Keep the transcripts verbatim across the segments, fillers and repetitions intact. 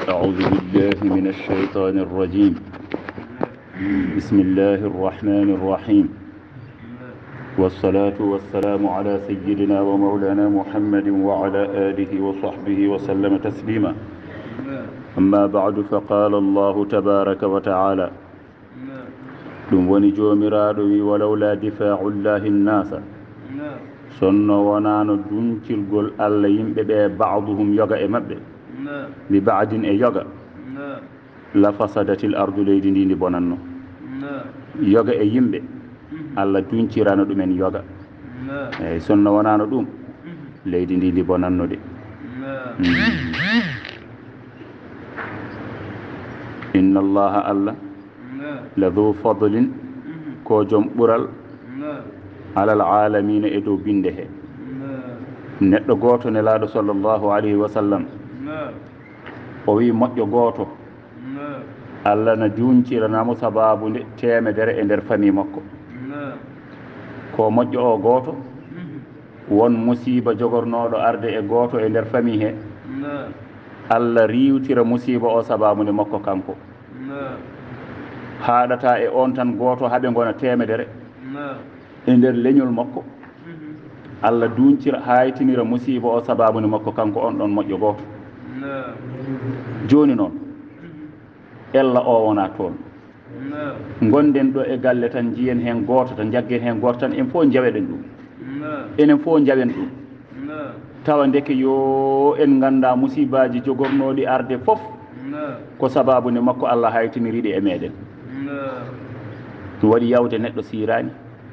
أعوذ بالله من الشيطان الرجيم. بسم الله الرحمن الرحيم، والصلاة والسلام على سيدنا ومولانا محمد وعلى آله وصحبه وسلم تسليما. أما بعد، فقال الله تبارك وتعالى: ɗum woni jomiraɗo wi walawla difau llahi nnasa, sonno wonano duncilgol allah yimɓe ɓe baduhum yoga e maɓɓe bi badin e yoga, la fasadatil ardu leydi ndi ndi bonanno. yoga e yimɓe allah duncirano ɗumen yoga, eyyi sonno wonano ɗum leydi ndi ndi bonanno de. inna allaha allah la dhu fadlin ko joom ɓural alal alamina e dow binde he. neɗɗo goto nelaɗo sallllahu alayhi wa sallam o wi moƴƴo goto allah na junciranamo sababu nde temedere e nder famille makko. ko moƴƴo o goto won musiba jogornoɗo arde e goto e nder famille he, allah riwtira musiba o sababu nde makko kanko. haɗata e on tan goto haaɓe gona temedere e nder leñol makko, allah duncira haytinira musiba o sababu nde makko kanko on ɗon moƴƴo goto. joni noon ella o wona toon, gonden ɗo e galle tan jiyen hen goto tan jaggen hen goto tan en fof jaweɗen ɗum, enen fof jawen ɗum, tawa ndeke yo en ganda musibaji jogornoɗi arde fof ko sababu nde makko allah haytiniriɗi e meɗen. ɗum waɗi yawde neɗɗo sirani.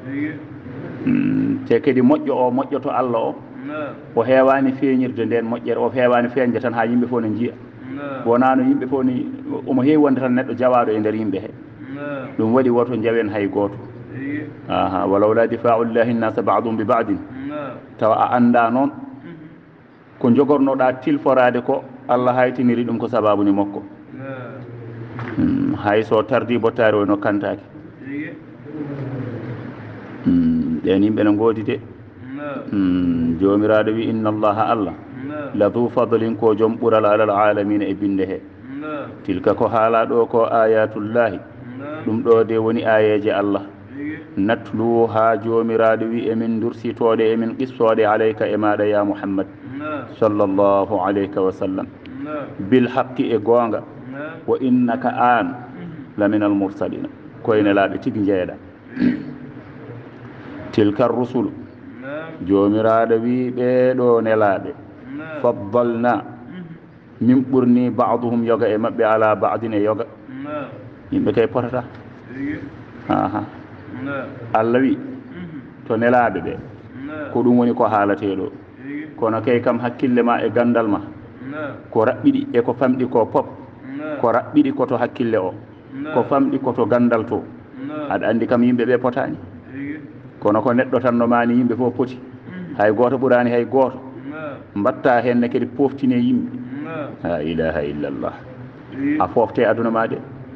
te kadi moƴƴo o moƴƴoto allah o o hewani feeñirde nden moƴƴere, o hewani feeñde tan ha yimɓe fof ne jiiya, wonano yimɓe fof ni omo heewi wonde tan neɗɗo jawaɗo e nder yimɓe he. ɗum waɗi woto jawen hay goto. aha walawla difau llahi nnasa badum bi badin, tawa a anda noon ko jogornoɗa tilforade ko allah haytiniri ɗum ko sababu ni makko. hmm, hay so tardi bottari o no kantaki. hmm, ɗen yimɓe ne goodi de. hmm, jomiraɗo wi inna allaha allah la dhu fadlin ko joom ɓural alal alamina e binde he. tilka ko haala ɗo ko ayatullahi, ɗum ɗo de woni ayeje allah. natlu ha jomiraɗo wi emin dursitoɗe emin qissode alayka e maɗa ya muhammad sallllahu alayhi wa sallam bil haqqi e goonga, wa innaka an la min al mursalina, koyne laaɓe tigi jeeɗa. tilka rusulu, jomiraɗo wi ɓeɗo nelaɓe, faddalna min ɓurni baduhum yoga e maɓɓe ala badin e yoga. yimɓe kay potata. aha allah wi to nelaɓe ɓe ko ɗum woni ko haalateɗo, kono kay kam hakkille ma e gandal ma ko raɓɓiɗi e ko famɗi ko pop, ko raɓɓiɗi koto hakkille o, ko famɗi koto gandal to. aɗa andi kam yimɓe ɓe potani, kono ko neɗɗo tan no mani yimɓe fof poti, hay goto ɓurani hay goto. mbatta henne kadi poftine yimɓe. la ilaha illallah. a fofte aduna ma de,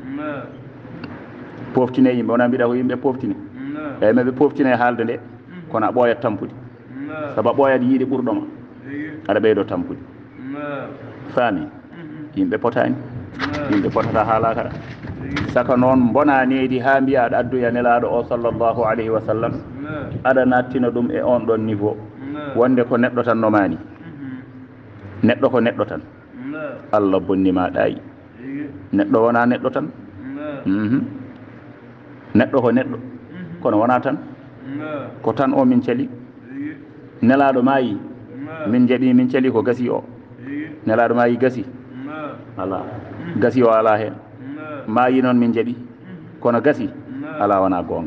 poftine yimɓe, wona mbiɗa ko yimɓe poftine, eyyi maɓe poftine haalde nde, kono a ɓooyat tampude, saabu a ɓooyat yiide ɓurɗoma, aɗa ɓeydo tampude. faami? yimɓe potani, yimɓe potata haalakaɗa. saka noon bona needi ha mbiya aɗa addoya nelaɗo o sallllahu alayhi wa sallam, aɗa nattina ɗum e on ɗon niveau, wonde ko neɗɗo tan nomani, neɗɗo ko neɗɗo tan, allah bonnima ɗayi. neɗɗo wona neɗɗo tan. neɗɗo ko neɗɗo, kono wona tan, ko tan o min cali. nelaɗo maayi min jaɓi min cali ko gasi o. nelaɗo maayi gasi ala, gasi o ala hen. maayi noon min jaɓi, kono gasi ala, wona gonga.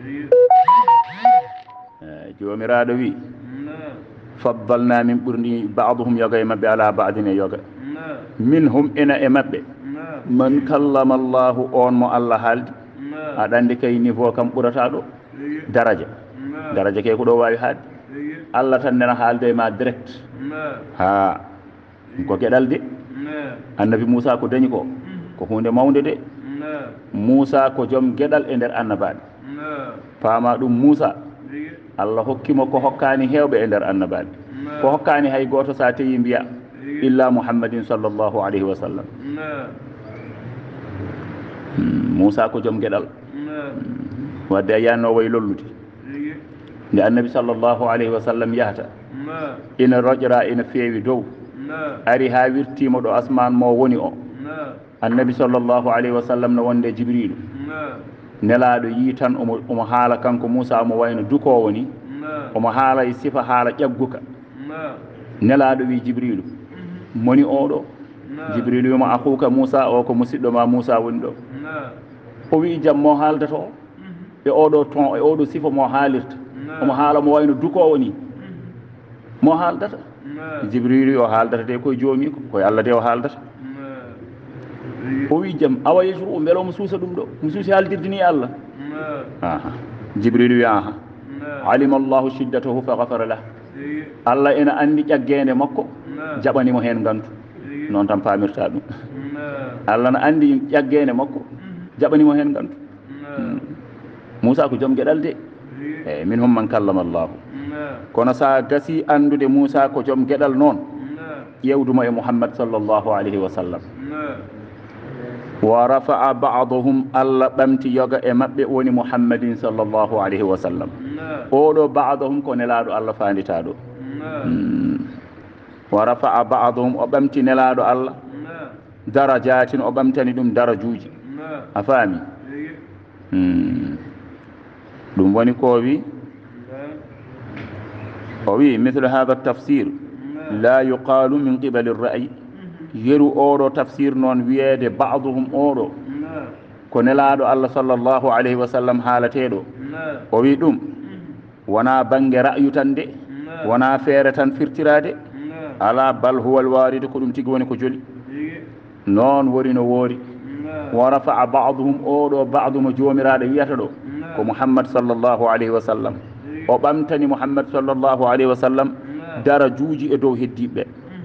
jomiraɗo wi faddalna min ɓurni baduhum yoga e maɓɓe ala badin e yoga. minhum ena e maɓɓe man kallama allahu, on mo allah haaldi. aɗa andi kay niveau kam ɓurata ɗo daraja. daraja kay ko ɗo wawi haadde, allah tan nena haalde e ma direct. ha ko gueɗal de. annabi moussa ko dañi ko ko hunde mawde de. moussa ko joom gueɗal e nder annabaɓe. paama ɗum moussa allah hokkimo ko hokkani hewɓe e nder annabaɓe, ko hokkani hay goto sa tawi mbiya إلا محمد صلى الله عليه وسلم موسى كو جوم جدال wadde a yanno way lollude nde annabi sallllahu alayhi wa sallam yahata ina roƴora ina feewi dow ari ha wirtima ɗo asman mo woni o annabi sallllahu alayhi wa sallam no wonde jibrilu nelaɗo yi tan omo omo haala kanko moussa omo wayno dukowo ni omo haala e sifa haala ƴagguka nelaɗo wi jibrilu moni oɗo jibrilu wimo akuka moussa o ko musidɗo ma moussa woni ɗo o wi jam mo haaldata o e oɗo ton e oɗo sifa mo haalirta omo haala mo wayno dukowo ni mo haaldata jibrilu o haaldata de koye joomi ko koye allah de o haaldata o wi jam awa yesru o beele omo suusa ɗum ɗo mo suusi haaldirde ni allah aha jibrilu wi aha alima llahu shiddatahu fa gafara lah allah ena andi ƴaggende makko jaɓanimo hen gantu noon tan pamirta ɗum allah ne andi ƴaggende makko jaɓanimo hen gantu moussa ko joom gueɗal de eyyi min hum man kallama llahu kono sa gasi andude moussa ko joom gueɗal noon ƴewdumo e mouhammad sallllahu alayhi wa sallam wa rafa'a ba'dahum allah ɓamti yoga e maɓɓe woni mouhammadin sallllahu alayhi wa sallam oɗo ba'dahum ko nelaɗo allah fanditaɗo wa rafa'a ba'dahum o ɓamti nelaɗo allah darajatin o ɓamtani ɗum darajuji a faami ɗum woni ko wi o wi mithlu hada tafsir la yuqalu min qibali ra'yi yeru oɗo tafsir noon wiyeede ba'duhum oɗo ko nelaɗo allah sallllahu alayhi wa sallam haalateɗo o wi ɗum wona bange ra'yu tan de wona feere tan firtirade ala bal huwa alwaride ko ɗum tigi woni ko joli noon wori no woori wa rafa'a ba'duhum oɗo ba'du mo joomiraɗo wiyata ɗo ko mouhammad sallllahu alayhi wa sallam o ɓamtani mouhammad sallllahu alayhi wa sallam darajuuji e dow heddiɓe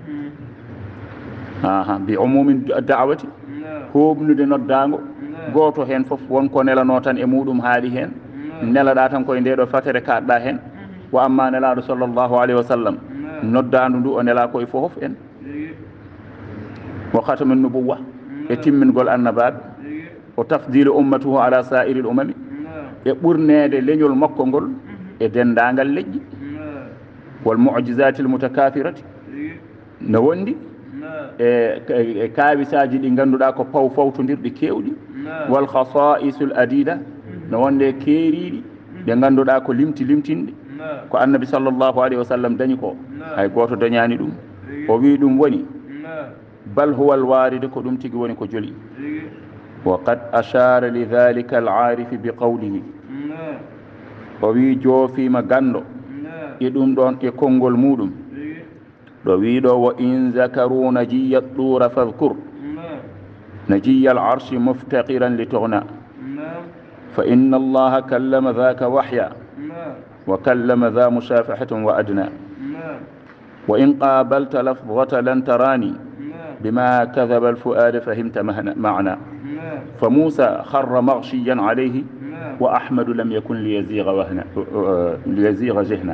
aha bi umumi da'wati hoɓnude noddago goto hen foof wonko nelano tan e muɗum haali hen nelaɗa tan koye ndeɗo fatere kaɗɗa hen wa amma nelaɗo sallllahu alayhi wa sallam noddandu ndu o nela koye foof en wa khatamu nubuwa e timmingol annabaɓe o tafdilu ummatuhu ala sa'iri l umami e ɓurnede leñol makko ngol e dendagal leƴƴi wal mu'jizati l mutakafirati no wondi e kawisaji ɗi ganduɗa ko paw fawtodirɗi kewɗi wal khasa'isul adida no wonde keeriɗi ɓe ganduɗa ko limti limtinɗi ko annabi sallllahu alayhi wa sallam dañi ko hay goto dañani ɗum o wi ɗum woni bal huwa alwaride ko ɗum tigi woni ko joli wa qad ashara li dhalika alarifi bi qawlihi o wi joofima gando e ɗum ɗon e konngol muɗum ɗo wiɗo wa in zakaru najiya ɗura fadhkur najiya alarshi muftaqiran li tughna fa inna allaha kallama dhaka wahya wa kallama dha mushafahatun wa adna wa in qabalta lafdhata lan tarani بما كذب الفؤاد فهمت معنا فموسى خر مغشيا عليه وأحمد لم يكن ليزيغ وهنا ليزيغ جهنا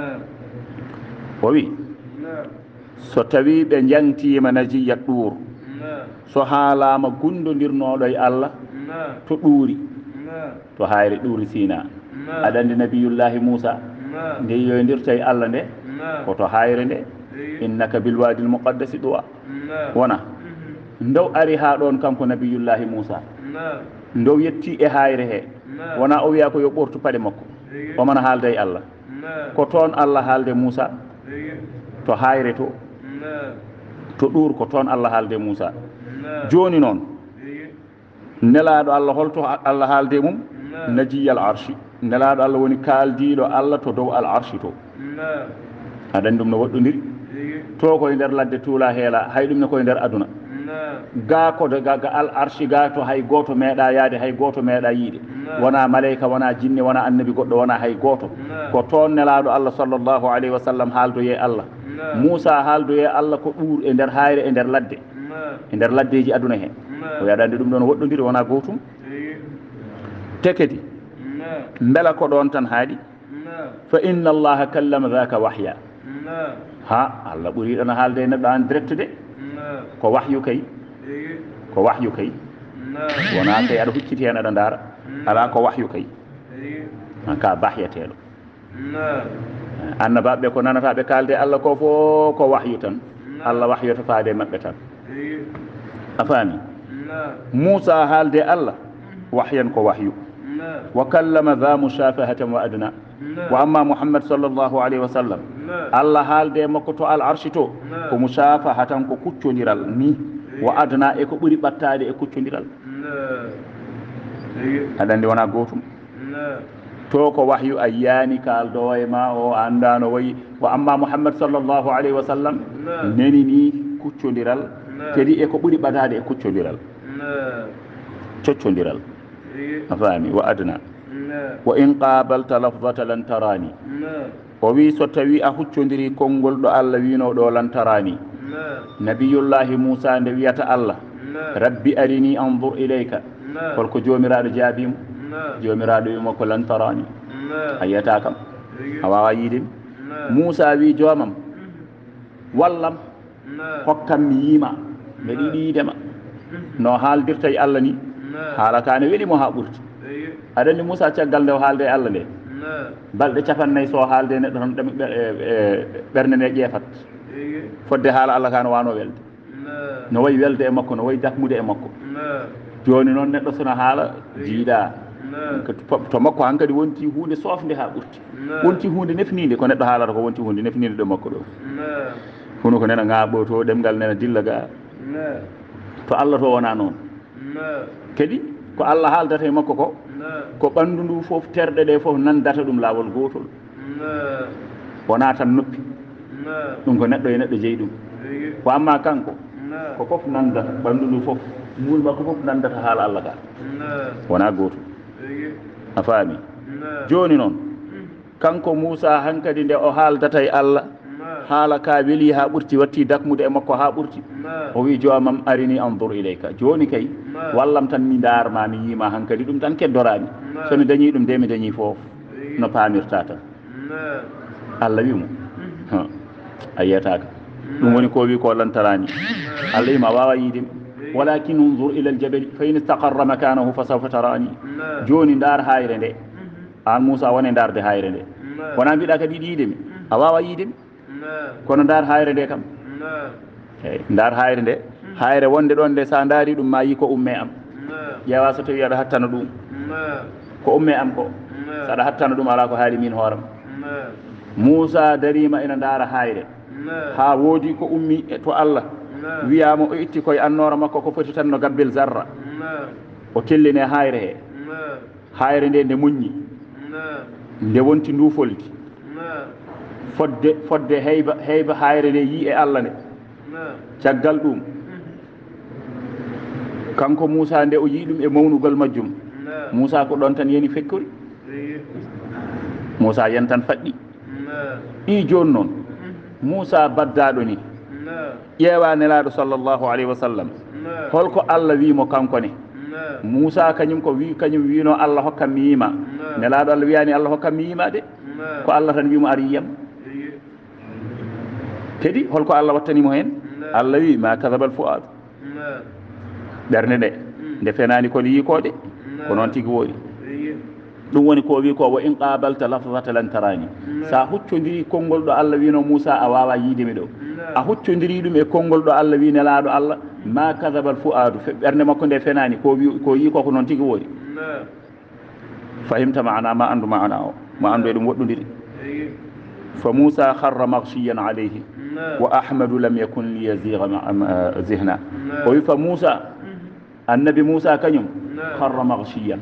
وي ستوي بنجنتي منجي الدور سحالا ما كندو نرنو لي الله تدوري تهايري دوري سينا أدن نبي الله موسى دي يندرتي الله نه وتهايري نه innaka bilwadi almuqaddasi ɗuwa wona ndow ari ha ɗon kanko nabiyullahi moussa ndow yetti e hayre he wona o wiya ko yo ɓortu paɗe makko omana haalda e allah ko toon allah haalde moussa to hayre to to ɗur ko toon allah haalde moussa joni noon nelaɗo allah holto allah haalde mum najiyal arshi nelaɗo allah woni kaldiɗo allah to dow al arshi to aɗani ɗum no woɗɗodiri to koye nder ladde tuula heela hay ɗum ne koye nder aduna ga kodo ga al arshi ga to hay goto meeɗa yaade hay goto meeɗa yiide wona malayika wona jinne wona annabi goɗɗo wona hay goto ko toon nelaɗo allah sallllahu alayhi wa sallam haaldoye allah moussa haaldoye allah ko ɗuur e nder hayre e nder ladde e nder laddeji aduna he o yaɗande ɗum ɗon woɗɗodiri wona gotum tekedi beela ko ɗon tan haaɗi fa inna allaha kallama dhaka wahya ha Allah ɓuri ɗana haalde neɗɗo en direct de ko wahyu kay ko wahyu kay wona kay aɗa hucciti hen aɗa ndaara ala ko wahyu kay ka bahyateɗo annabaɓe ko nanata ɓe kalde Allah ko fo ko wahyu tan Allah wahyota faade maɓɓe tan a faami Musa haalde Allah wahyan ko wahyu wa kallama dha mushafahatan wa adna wa amma Muhammad sallallahu alayhi wa sallam Allah haalde makko to al arshi to ko mushafahatan ko kuccodiral ni wa adna e ko ɓuri ɓattade e kuccodiral aɗa andi wona gotum to ko wahyu a yiyani kaldo e ma o andano wayi wa amma Muhammad sallallahu alayhi wa sallam neni ni kuccodiral kadi e ko ɓuri ɓatade e kuccodiral coccodiral a faami wa adna wa in qabalta lafdata lan tarani o wi so tawi a huccodiri konngol ɗo Allah wino ɗo lan tarani nabiyullahi Musa nde wiyata Allah rabbi arini anzur ilayka holko jomiraɗo jaabimo jomiraɗo wimo ko lan tarani a yiyata kam a wawa yiidemi Musa wi jomam wallam hokkam mi yiima mbeɗa yiɗi yiidema no haaldirta e Allah ni haala ka ne weɗimo ha ɓurti aɗa andi Musa caggal nde o haalde e Allah nde balɗe capannayyi so haalde neɗɗo tan ɗem ɓernde nde ƴeefat fodde haala Allah ka no wano welde no wayi welde e makko no wayi dakmude e makko joni noon neɗɗo sono haala jiiɗa to makko hankkadi wonti hunde sofde ha ɓurti wonti hunde nefnide ko neɗɗo haalata ko wonti hunde nefnide ɗo makko ɗo huno ko nena ŋaaɓo to ɗemgal nena dilla ga to Allah to wona noon kadi ko Allah haaldata e makko ko ko ɓanndu ndu fof terɗe ɗe fof nandata ɗum laawol gootol wona tan noppi ɗum ko neɗɗo e neɗɗo jeyi ɗum ko amma kanko ko fof nandata ɓanndu ndu fof muul makko fof nandata haala Allah ka wona gootol a faami jooni noon kanko Musa hankadi nde o haaldata e Allah haala ka weeli ha ɓurti watti dakmude e makko ha ɓurti o wi jomam arini anzur ilayka joni kay wallam tan mi darma mi yima hankadi ɗum tan keddorami somi dañi ɗum de mi dañi foof no pamirta tan Allah wimo a yiyataka ɗum woni ko wi ko lantarani Allah wima a wawa yiidemi walakin unzur ila aljabali fa in istaqarra makanahu fa sawfa tarani joni ndar hayre nde an Musa wone darde hayre nde wona mbiɗa kadi yiɗi yiidemi a wawa yiidemi kono ndar hayre nde kam eyyi ndar hayre nde hayre wonde ɗon nde sa daari ɗum ma yi ko umme am ƴeewa so tawi aɗa hattano ɗum ko umme am ko saɗa hattano ɗum ala ko haali min hooram Musa darima ina ndaara hayre ha woodi ko ummi to Allah wiyama o itti koye annora makko ko foti tan no gabbel zarra o kelline hayre he hayre nde nde muññi nde wonti ndufolki fodde fodde heyba heyba hayre nde yi e Allah nde caggal ɗum kanko Musa nde o yii ɗum e mawnugol majjum Musa ko ɗon tan yeni fekkori Musa yen tan faɗɗi ɗi joni noon Musa baddaɗo ni ƴeewa nelaɗo sallllahu alayhi wa sallam holko Allah wimo kanko ne Musa kañum ko wi kañum wino Allah hokkam mi yima nelaɗo Allah wiyani Allah hokkam mi yima de ko Allah tan wimo ar yiyam kadi holko Allah wattanimo hen Allah wi ma kadaba al fuad ɓernde nde nde fenani kone yikode ko noon tigui woori ɗum woni ko wi ko wa in qabalta lafzata lan tarani sa huccodiri konngol ɗo Allah wino Musa a wawa yiidemi ɗo a huccodiri ɗum e konngol ɗo Allah wi nelaɗo Allah ma kadaba al fuadu ɓernde makko nde fenani ko wi ko yi ko ko noon tigui woori fahimta maana ma andu maana o ma andu e ɗum woɗɗodiri fa Musa kharra maghshiyan alayhi wa ahmadu lam yakun liyaziga zihna o wi fa Musa annabi Musa kañum kharra maghshiyan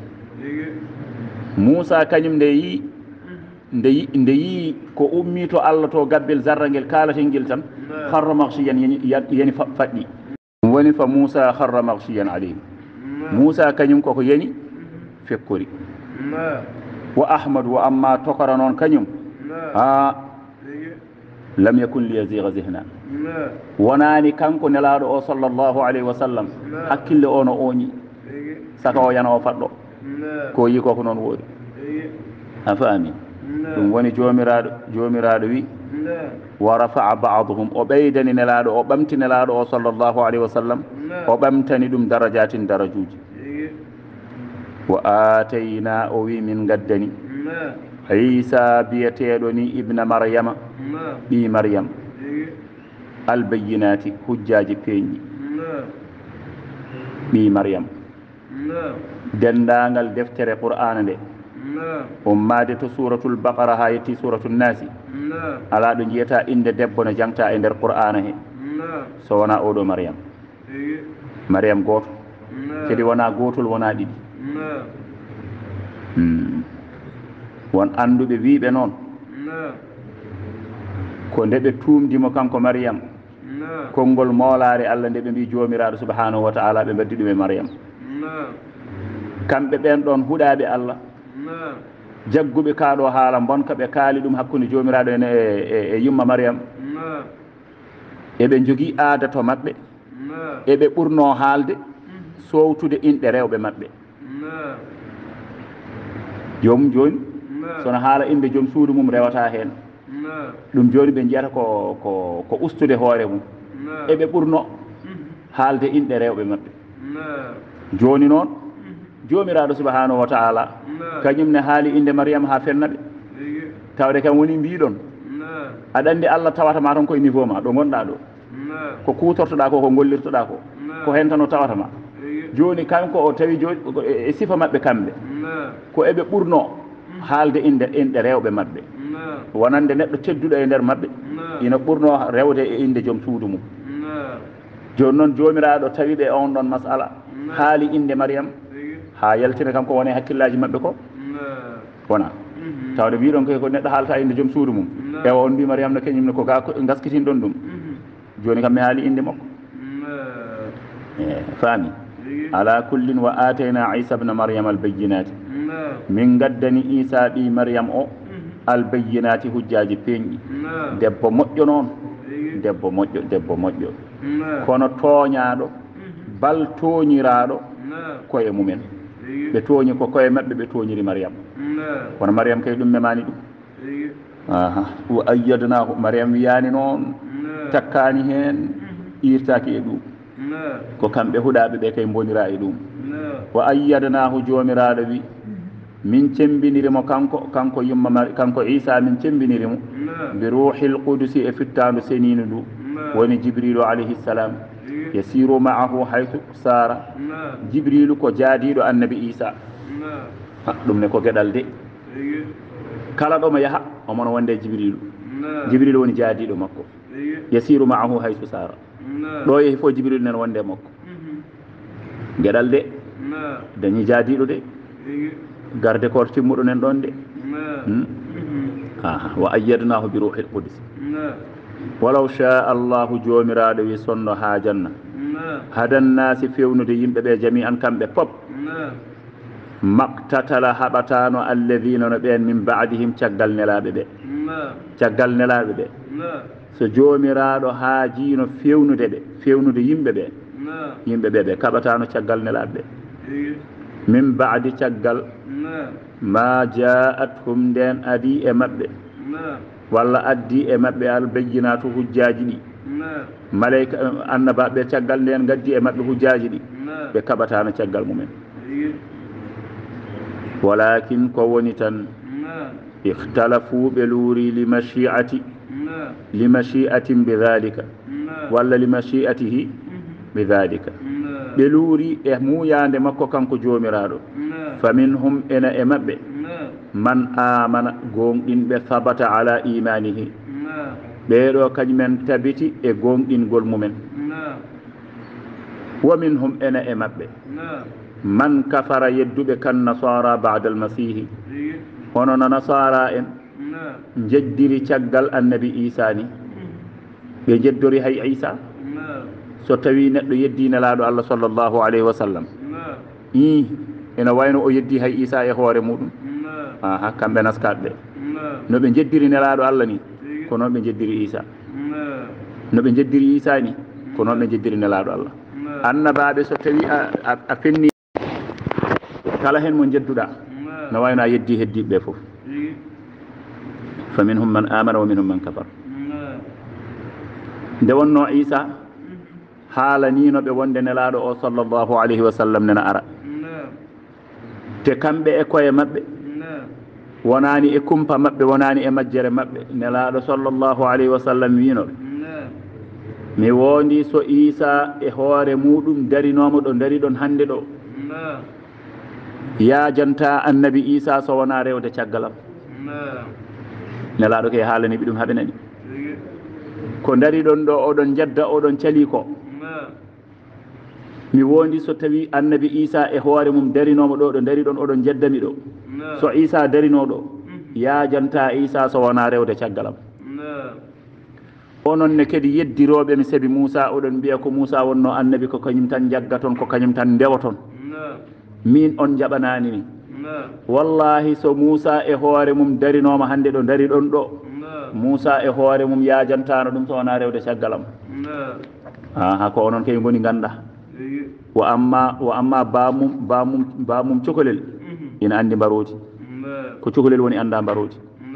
Musa kañum nde yi nde yi nde yi ko ummi to Allah to gabbel zarra ngel kalatel ngel tan kharra maghshiyan yani faɗɗi woni fa Musa kharra maghshiyan alayhi Musa kañum koko yani fekkori wa ahmadu wa amma tokora noon kañum ha lam yakun liyaziga zihna wonani kanko nelaɗo o sallllahu alayhi wa sallam hakkille o no oñi saka o yana o faɗɗo ko yi koko noon woori a faami ɗum woni jomiraɗo jomiraɗo wi wa rafa'a ba'dhum o ɓeydani nelaɗo o ɓamti nelaɗo o sallllahu alayhi wa sallam o ɓamtani ɗum darajatin darajuji wa atayna o wi min gaddani isa biyeteɗo ni ibna maryama ɓi maryam albayinati hujjaji peeñi ɓi maryam dendagal deftere qur'ana nde ummade to suratul baqara ha yetti suratul nasi ala ɗo jiyata inde debbo no jangta e nder qur'ana he so wona oɗo maryam maryam goto kadi wona gotol wona ɗiɗi won anduɓe wiɓe noon ko nde ɓe tumdimo kanko maryam konngol moolare allah nde ɓe mbi jomiraɗo subhanahu wa ta'ala ɓe mbaddi ɗum e maryam kamɓe ɓen ɗon huɗaɓe allah jagguɓe kaɗo haala bonka ɓe kaali ɗum hakkude jomiraɗo ene e yumma maryam eɓe jogui aada to maɓɓe eɓe ɓurno haalde sowtude inɗe rewɓe maɓɓe jomum joni sono haala inde joom suudu mum rewata hen ɗum joni ɓe jiyata ko ko ko ustude hoore mum eɓe ɓurno haalde inɗe rewɓe maɓɓe joni noon jomiraɗo subhanahu wa ta'ala kañum ne haali inde maryama ha fennaɓe tawde kam woni mbiɗon aɗa andi allah tawatama tan koye niveau ma ɗo gonɗa ɗo ko kutortoɗa ko ko gollirtoɗa ko ko hen tan o tawatama joni kanko o tawi joni e sifa maɓɓe kamɓe ko eɓe ɓurno haalde inde inɗe rewɓe maɓɓe wonande neɗɗo tedduɗo e nder maɓɓe ina ɓurno rewde e inde joom suudu mum joni noon jomiraɗo tawiɓe on ɗon masala haali inde maryam ha yaltina kam ko woni hakkillaji maɓɓe ko wona tawde mbiɗon koy ko neɗɗo haalta inde joom suudu mum ewa on mbi maryam no kañumne ko ga gaskitin ɗon ɗum joni kam mi haali inde makko e faami ala kullin wa atayna isa bna maryam albayinati min gaddani isa ɓi maryam o albayinati hujjaji peeñɗi debbo moƴƴo noon debbo moƴƴo debbo moƴƴo kono tooñaɗo bal tooñiraɗo koye mumen ɓe tooñi ko koye maɓɓe ɓe tooñiri maryam kono maryam kay ɗum memani ɗum aha wa ayyadnahu maryam wiyani noon takkani hen irtaki e ɗum ko kamɓe huɗaɓe ɓe kay bonira e ɗum wa ayyadnahu jomiraɗo wi min cembinirimo kanko kanko yumma kanko isa min cembinirimo bi ruhil qudusi e fittandu seninu ndu woni jibrilu alayhi salam yasiru ma'ahu haythu sara jibrilu ko jaadiɗo annabi isa ɗum ne ko gueɗal de kala ɗo mo yaaha omono wonde jibrilu jibrilu woni jaadiɗo makko yasiru ma'ahu haythu sara ɗo yehi fo jibrilu nen wonde makko gueɗal de dañi jaadiɗo de garde koto timmuɗo nen ɗon de wa ayyadnahu bi ruhil qudus walaw sha allahu jomiraɗo wi sonno ha janna hadannasi fewnude yimɓeɓe jami an kamɓe pop maktatala haɓatano alladina no ɓen min badihim caggal nelaɓe ɓe caggal nelaɓe ɓe so jomiraɗo haajino fewnude ɓe fewnude yimɓeɓe yimɓeɓe ɓe kaɓatano caggal nelaɓe ɓe min baadi caggal ma ja'athum nden adi e maɓɓe walla addi e maɓɓe albayinatu hujjaji ɗi malayka annabaɓe caggal nden gaddi e maɓɓe hujjaji ɗi ɓe kaɓatano caggal mumen walakin ko woni tan ikhtalafu ɓe luuri li mashi'ati li mashi'atin bidhalika walla li mashi'atihi bidhalika ɓe luuri e muyande makko kanko jomiraɗo fa minhum ena e maɓɓe man amana gonɗinɓe sabata ala imanihi ɓeɗo kañumen tabiti e gonɗingol mumen wa minhum ena e maɓɓe man kafara yedduɓe kan nasara bada almasihi hono no nasara en jeddiri caggal annabi isa ni ɓe jeddori hay isa so tawi neɗɗo yeddi nelaɗo allah sallllahu alayhi wa sallam i ena wayno o yeddi hay isa e hoore muɗum aha kamɓe naskaɓe ɓe no ɓe jeddiri nelaɗo allah ni ko noon ɓe jeddiri isa no ɓe jeddiri isa ni ko noon ɓe jeddiri nelaɗo allah annabaɓe so tawi a, a fenni kala hen mo jedduɗa no wayno a yeddi heddiɓe foof fa minhum man amana wa minhum man kafar nde wonno isa haalanino ɓe wonde nelaɗo o sallllahu alayhi wa sallam nena ara te kamɓe e koye maɓɓe wonani e kumpa maɓɓe wonani e majjere maɓɓe nelaɗo sallllahu alayhi wa sallam winoɓe mi wondi so isa e hoore muɗum darinomo ɗo dari ɗon hande ɗo yajanta annabi isa so wona rewde caggalam nelaɗo ke haalani ɓe ɗum haɓe nani ko dari ɗon ɗo oɗon jadda oɗon cali ko mi wondi so tawi annabi isa e hoore mum darinomo ɗo ɗo dari ɗon oɗon jaddami ɗo so isa darinoɗo yajanta isa so wona rewde caggalam onon ne kadi yeddiroɓe mi saabi moussa oɗon mbiya ko moussa wonno annabi ko kañum tan jagga toon ko kañum tan ndewa toon min on jaɓanani ni wallahi so moussa e hoore mum darinoma hande ɗo dari ɗon ɗo moussa e hoore mum yajantano ɗum so wona rewde caggalam aha ko onon kay goni ganda wa amma wa amma bamum bamum bamum cokolel ina andi mbarodi ko cokolel woni anda mbarodi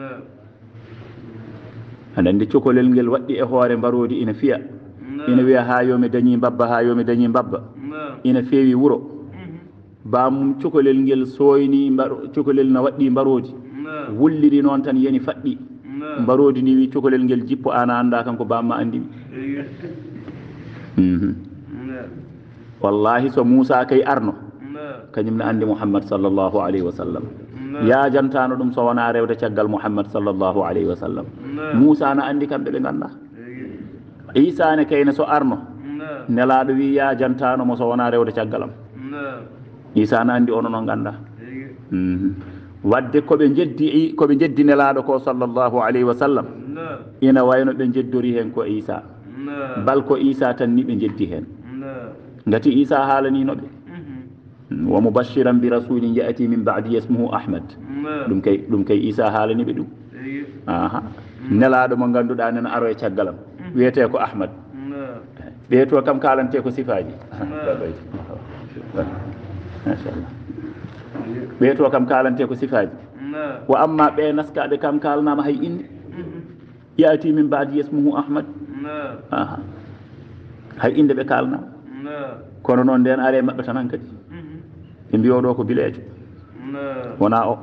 aɗa andi cokolel ngel waɗɗi e hoore mbarodi ina fiya ina wiya ha yomi dañi mbabba ha yomi dañi mbabba ina feewi wuro bamum cokolel ngel soyni cokolel no waɗɗi mbarodi wulliri noon tan yani faɗɗi mbarodi ni wi cokolel ngel jippo ana anda kanko bamma andimi wallahi so moussa kay arno kañum ne andi mouhammad sallllahu alayhi wa sallam yajantano ɗum so wona rewde caggal mouhammad sallllahu alayhi wa sallam moussa na andi kamɓe ɓe ganda isa ne kayne so arno nelaɗo wi yajantanomo so wona rewde caggalam isa na andi ono noon ganda wadde koɓe jeddi koɓe jeddi nelaɗo ko sallllahu alayhi wa sallam ina wayno ɓe jeddori hen ko isa bal ko isa tan ni ɓe jeddi hen ngati isa haalaninoɓe wa mubashiran bi rasulin yaati min badi yasmuhu ahmad ɗum kay ɗum kay isa haalaniɓe ɗum aha nelaɗo mo ganduɗa nena aro e caggalam wiyete ko ahmad ɓeeto kam kalante ko sifaji machallah ɓeeto kam kalante ko sifaji wa amma ɓe naskaɓe kam kalnama hay inde yaati min badi yasmuhu ahmad aha hay inde ɓe kalnama kono noon nden are maɓɓe tan han kadi ɓe mbiyoɗo ko bileejo wona o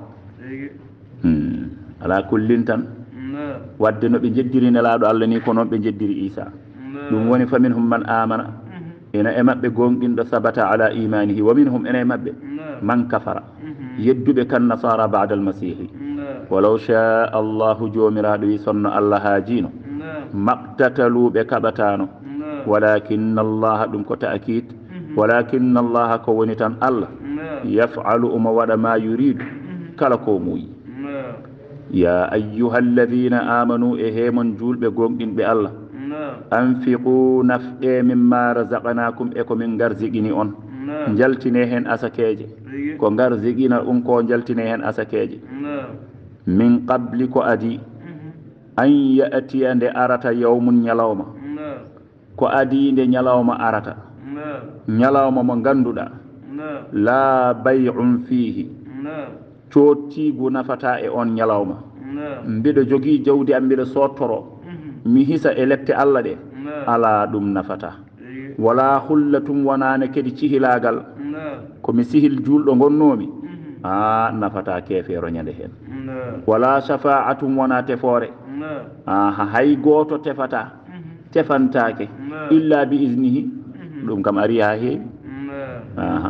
ala kullin tan wadde no ɓe jeddiri nelaɗo allah ni ko noon ɓe jeddiri isa ɗum woni fa minhum man amana ina e maɓɓe gonɗinɗo sabata ala imanihi wa minhum ene e maɓɓe man kafara yedduɓe kan nasara bada almasihi walaw sha allahu jomiraɗo wi sonno allah haajino maqtataluɓe kaɓatano walakinna allaha ɗum ko ta'kid walakinna allaha ko woni tan allah yaf'alu uma waɗa ma yuridu kala ko muuyi ya ayyuha alladina amanu e hemon julɓe gonɗinɓe allah anfiqu nafɗe mimma razaqnakum e ko min garzigini on jaltine hen asakeje ko garzigina ɗum ko jaltine hen asakeje min qabli ko adi an ya'tiya nde arata yawmun ñalawma ko adi nde ñalawma arata ñalawma mo ganduɗa la bay'un fihi cottigu nafata e on ñalawma mbiɗa jogui jawdi am mbiɗa sottoro mi hisa e lette allah ɗe ala ɗum nafata wala hullatum wonane kadi cihilagal komi sihil julɗo gonnomi a nafata kefeero ñande hen wala shafa'atum wona tefore aha hay goto tefata tefantake illa bi isnihi ɗum kam ari ha heewi aha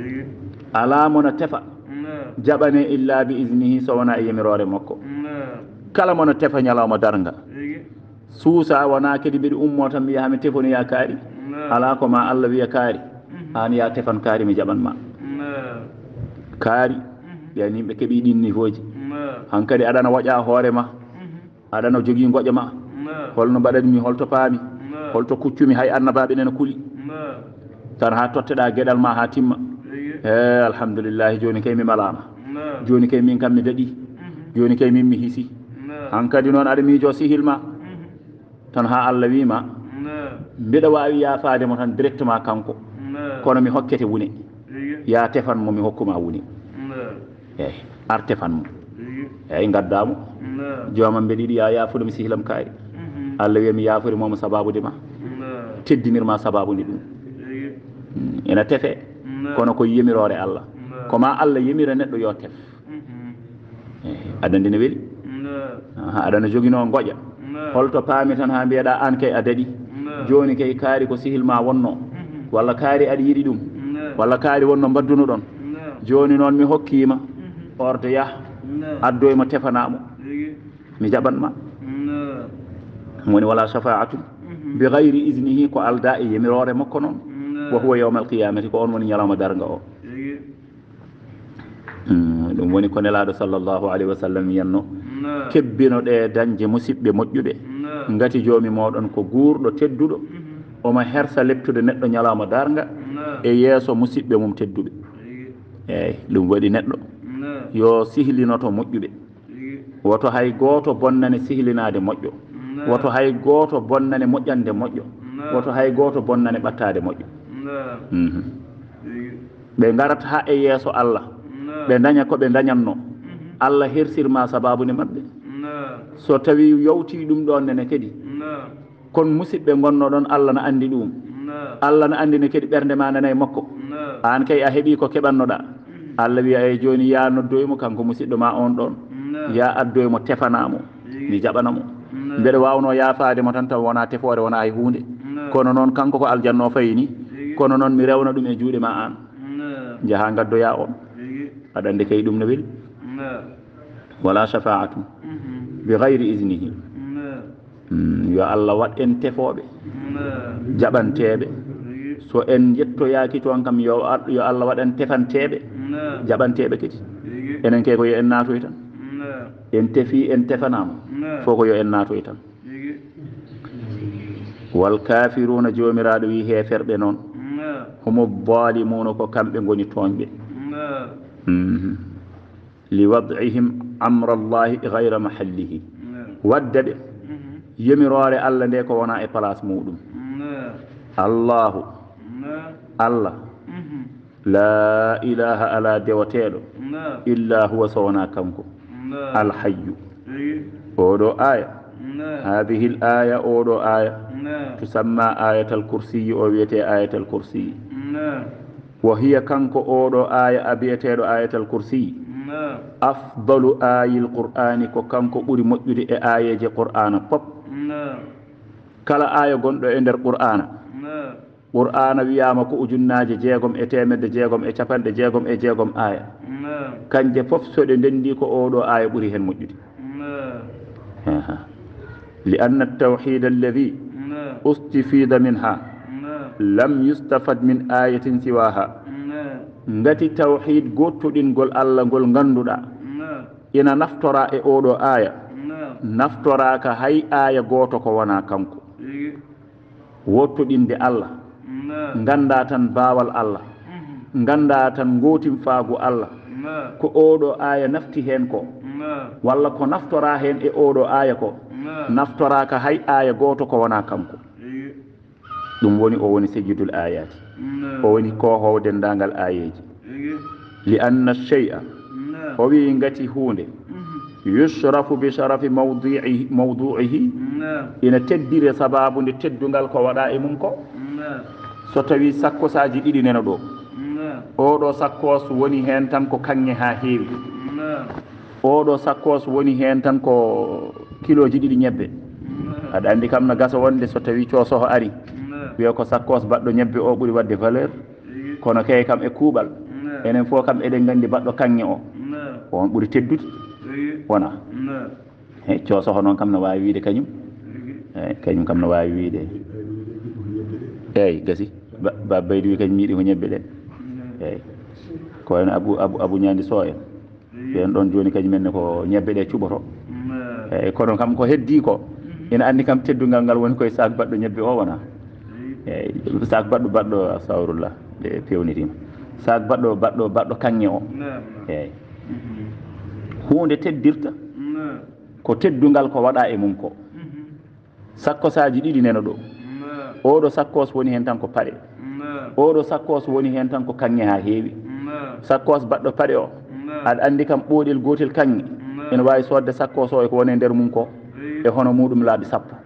ala mona tefa jaɓane illa bi isnihi so wona e yamirore makko kala mona tefa ñalawma darga suusa wona kadi mbiɗa ummo tan mi yaha mi tefoni ya kaari ala ko ma allah wiya kaari an ya tefan kaari mi jaɓanma kaari ɓen yimɓe keeɓi ɗin niveau ji hankkadi aɗana woƴa hoore ma aɗana jogui goƴa ma holno mbaɗanmi holto paami holto kuccumi hay annabaɓe nena kuuli tan ha totteɗa gueɗal ma ha timma e alhamdulillahi joni kay mi malama joni kay min kam mi daɗi joni kay min mi hiisi hankkadi noon aɗa miijo sihil ma tan ha allah wima mbiɗa wawi yafademo tan directement kanko kono mi hokkete wune ya tefanmo mi hokkuma wune eyyi ar tefanmo eyyi gaddamo jomam mbeɗa yiɗi ya yafuɗomi sihilam kaari Allah wi mi yaafori momo sababude ma teddinirma sababude ɗum ina tefe kono ko yemirore Allah koma Allah yemira neɗɗo yo tef aɗa ndine weeli aɗana jogino goƴa holto paami tan ha mbiyeɗa an kay a daɗi joni kay kaari ko sihil ma wonno walla kaari aɗa yiɗi ɗum walla kaari wonno mbadduno ɗon joni noon mi hokkima orde yah addoymo tefanamo mi jaɓanma woni wala shafa'atu bi gayri isnihi ko alda e yemirore makko noon wa huwa yawma alqiyamati ko on woni ñalawma darga o ɗum woni ko nelaɗo sallllahu alayhi wa sallam yenno kebbino ɗe dañde musidɓe moƴƴuɓe ngati joomi moɗon ko guurɗo tedduɗo omo hersa leptude neɗɗo ñalawma darga e yeeso musidɓe mum tedduɓe eyyi ɗum waɗi neɗɗo yo sihlinoto moƴƴuɓe woto hay gooto bonnane sihlinade moƴƴo woto hay gooto bonnane moƴƴande moƴƴo woto hay gooto bonnane ɓattade moƴƴo ɓe garat ha e yeeso Allah ɓe daña ko ɓe dañatno Allah hersirma sababude maɓɓe so tawi yawti ɗum ɗon nene kadi kon musidɓe gonno ɗon Allah na andi ɗum Allah na andi ne kadi ɓernde ma nanayi makko an kay a heeɓi ko keɓannoɗa Allah wiya e joni ya noddoymo kanko musidɗo ma on ɗon ya addoymo tefanamo mi jaɓanamo mbeɗa wawno yaafademo tan taw wona tefore wona hay hunde kono noon kanko ko aljanno fayi ni kono noon mi rewna ɗum e juuɗe ma an jaaha gaddoya on aɗa andi kay ɗum no weeli wala shafa'atu bi gayri isnihi yo Allah wat en tefoɓe jaɓanteɓe so en jettoyaki toon kam yo yo Allah waɗen tefanteɓe jaɓanteɓe kadi enen kay ko yo en natoy tan en tefi en tefanama fo ko yo en natoy tan wal kafiruna jomiraɗo wi heferɓe noon homo balimuna ko kamɓe goni toñɓe li wad'ihim amra allahi gayra mahallihi wadde ɓe yemirore Allah nde ko wona e place muɗum allahu Allah la ilaha ala dewateɗo illa huwa so wona kanko alhayyu oɗo aya hadihi l aya oɗo aya tusamma ayatal kursiyi o wiyete ayatal kursiyi wa hiya kanko oɗo aya a biyeteɗo ayatal kursiyi afdalu ayil qur'ani ko kanko ɓuuri moƴƴude e ayeje qur'ana pop kala aya gonɗo e nder qur'ana qur'ana wiyama ko ujunnaje jeegom e temedde jeegom e capanɗe jeegom e jeegom aya kanje fof soɗe ndendi ko oɗo aya ɓuuri hen moƴƴude li anna altawhid alladi ustifida minha lam yustafad min ayatin siwaha ngati tawhid gottoɗingol Allah ngol ganduɗa ina naftora e oɗo aya naftoraka hay aya goto ko wona kanko wottoɗinde Allah ganda tan bawal Allah ganda tan gotim faagu Allah ko oɗo aya nafti hen ko walla ko naftora hen e oɗo aya ko naftoraka hay aya goto ko wona kanko ɗum woni o woni sejjidul ayati o woni kohowo dendagal ayeji li anna shay'a o wi ngati hunde yushrafu bi sharafi mawdi'i mawdu'ihi ina teddire sababu nde teddugal ko waɗa e mum ko so tawi sakkosaji ɗiɗi nena ɗo oɗo sakkos woni hen tan ko kanŋe ha heewi oɗo sakkos woni hen tan ko kiloji ɗiɗi ñebbe aɗa andi kam no gasa wonde so tawi cosoho ari wiya ko sakkos baɗɗo ñebbe o ɓuuri wadde valeur kono kay kam e kuuɓal enen fof kam eɗen gandi baɗɗo kanŋe o on ɓuuri teddude wona e cosoho noon kam no wawi wiide kañum eyyi kañum kam no wawi wiide eyyi gasi ba baydi wi kañum yiiɗi ko ñebbe ɗe eyyi ko wayno abou abou abou ñandi so en ɓen ɗon joni kañumenne ko ñebbe ɗe cuɓoto eyyi kono kam ko heddi ko ina andi kam teddugal ngal woni koye sac baɗɗo ñebbe o wona eyyi sac baɗɗo baɗɗo astahfirullah ɗe pewnitima sac baɗɗo baɗɗo baɗɗo kanŋe o eyyi hunde teddirta ko teddugal ko waɗa e mum ko sakkosaji ɗiɗi nena ɗo oɗo sakkos woni hen tan ko paɗe oɗo sakkos woni hen tan ko kanŋe ha heewi sakkos baɗɗo paɗe o aɗa andi kam ɓoɗel gotel kanŋe ene wawi sodde sakkos o e ko woni e nder mum ko e hono muɗum laabi sappo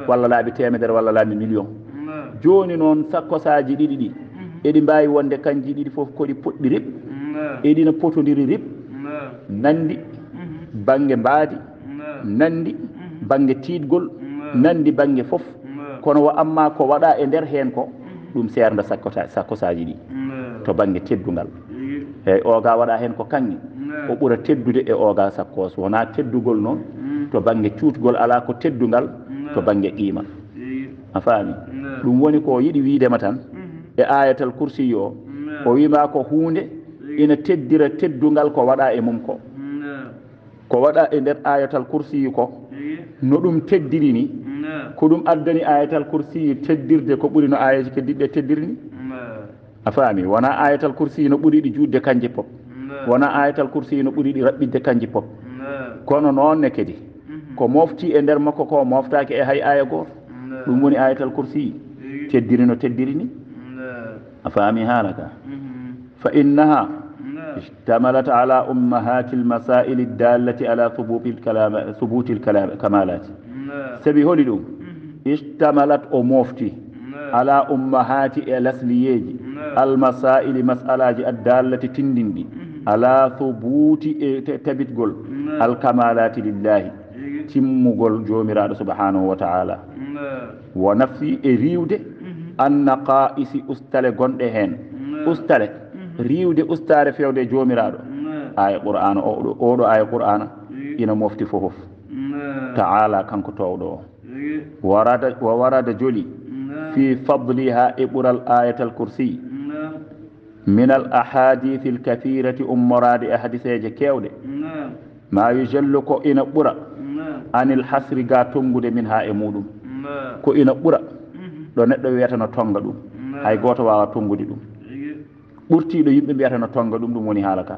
walla laaɓi temedere walla laaɓi million joni noon sakkosaji ɗiɗi ɗi eɗi mbawi wonde kanji ɗiɗi foof koɗi poɗɗi rib eɗina potodiri rib nandi banggue mbaadi nandi banggue tiidgol nandi banggue foof kono wa amma ko waɗa e nder hen ko ɗum sernda sakkota sakkosaji ɗi to banggue teddungal eyyi oga waɗa hen ko kanŋe o ɓuura teddude e oga sakkos wona teddugol noon to banggue cuutgol ala ko teddungal to banggue qima a faami ɗum woni ko yiɗi wiidema tan e ayatal kursi o o wima ko hunde ina teddira teddungal ko waɗa e mum ko ko waɗa e nder ayatal kursi ko no ɗum teddiri ni ko ɗum addani ayatal kursi teddirde ko ɓuuri no ayaji keddiɗɗe teddirni a faami wona ayatal kursi no ɓuuri ɗi juutde kanji pop wona ayatal kursi no ɓuuri ɗi raɓɓidde kanji pop kono noon ne kadi ko mofti e nder makko ko moftaki e hay aya goto ɗum woni ayatal kursi teddiri no teddiri ni a faami haala ka fa innaha اشتملت على أمهات المسائل الدالة على ثبوت الكلام ثبوت الكلام كمالات سبي هولدوم اشتملت أموفتي على أمهات الأصليين المسائل مسألة الدالة تندندي على ثبوت تبتقول الكمالات لله تمقول جومراد سبحانه وتعالى ونفسي ريود النقائص أستل قندهن أستل riwde ustare fewde jomiraɗo aya qur'ana oɗo oɗo aya qur'ana ina mofti fofof ta'ala kanko towɗo o warada wa warada joli fi fadliha e ɓural ayatal kursi min al ahadith al kathirati ummorade e hadiseje kewɗe ma yujallu ko ina ɓura anil hasri ga tongude min ha e muɗum ko ina ɓura ɗo neɗɗo wiyata no tonga ɗum hay goto wawa tongude ɗum ɓurtiɗo yimɓe mbiyata no tonga ɗum ɗum woni haala ka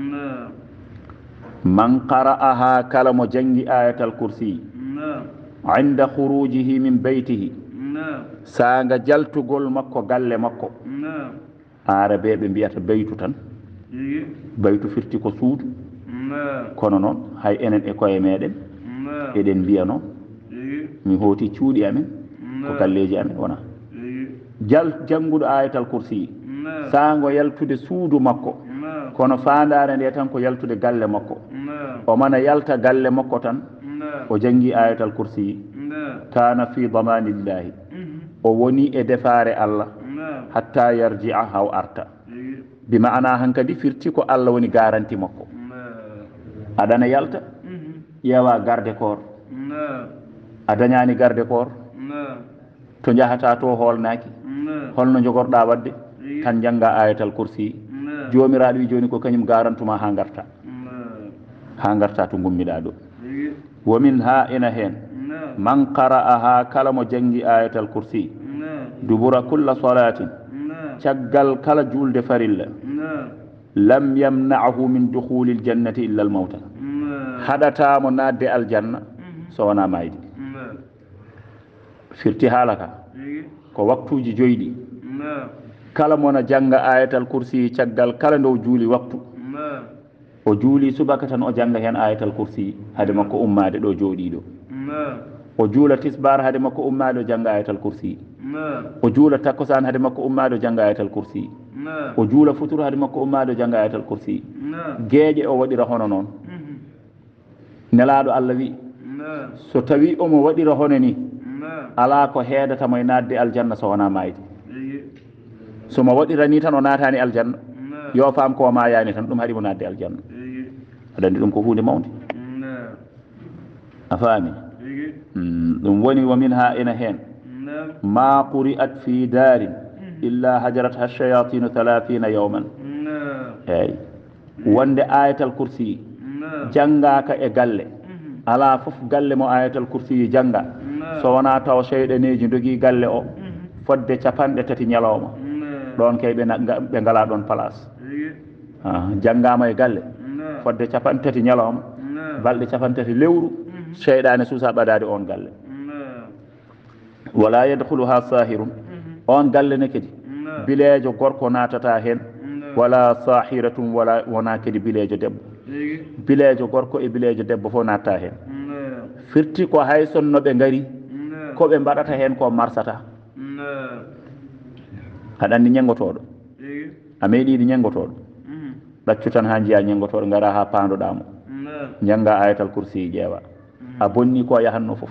man qara'aha kala mo jangi ayatal kursi inda khurujihi min beytihi saanga jaltugol makko galle makko arabe ɓe mbiyata beytu tan beytu firti ko suudu kono noon hay enen e koye meɗen eɗen mbiya noon mi hooti cuuɗi amen ko galleji amen wona jal jannguɗo ayatal kursi saango yaltude suudu makko kono faandare nde tan ko yaltude galle makko o mana yalta galle makko tan o jangi ayatal kursi kana fi damanillahi o woni e defare Allah hatta yarji'a haw arta bi maana hankadi firti ko Allah woni garanti makko adana yalta yewa garde corps adañani garde corps to jahata to holnaki holno jogorɗa wadde tan janga ayatal kursi jomiraɗo wi joni ko kañum garantuma ha garta ha garta to gummiɗa ɗo womin ha ina hen man qara'aha kala mo jangi ayatal kursi dubura kulla salatin caggal kala julde farilla lam yamna'hu min dukhuli aljannati illa almawta haɗatamo nadde aljanna so wona maydi firti haalaka ko waktuji joyɗi kala mona janga ayatal kursi caggal kala ndow juuli waktu o juuli subaka tan o janga hen ayatal kursi hade makko ummade ɗo jooɗiɗo o juula tisbar hade makko ummade o janga ayatal kursi o juula takkosan hade makko ummade o janga ayatal kursi o juula futur hade makko ummade o janga ayatal kursi geeƴe o waɗira hono noon nelaɗo Allah wi so tawi omo waɗira hono ni ala ko heedatamo e nadde aljanna so wona mayde somo waɗirani tan o natani aljanna yo faam ko ma yani tan ɗum haɗimo nadde aljanna aɗa andi ɗum ko hunde mawde a faami ɗum woni wa min ha ina hen ma quri'at fi darin illa hajaratha shayatinu thalathina yawman eyyi wonde ayatal kursi jangaka e galle ala fof galle mo ayatal kursi janga so wona taw seyɗaneji dogui galle o fodde capanɗe tati ñalawma ɗon kay ɓe ɓe ngala ɗon place janngama e galle fodde capan tati ñalawma balɗe capan tati lewru seyɗane suusa ɓadade on galle wala yadkhuluha sahirum on galle ne kadi bilejo gorko natata hen wala sahiratum wala wona kadi bilejo debbo bilejo gorko e bilejo debbo fof natta hen firti ko hay sonno ɓe ngari koɓe mbaɗata heen ko marsata aɗa anndi ñenngotoɗo a meeɗiiɗi ñenngotoɗo ɗaccu tan haa njiya ñenngotoɗo ngara haa paandoɗamo njannga ayatal kursi ƴeewa a bonni ko yahanno fof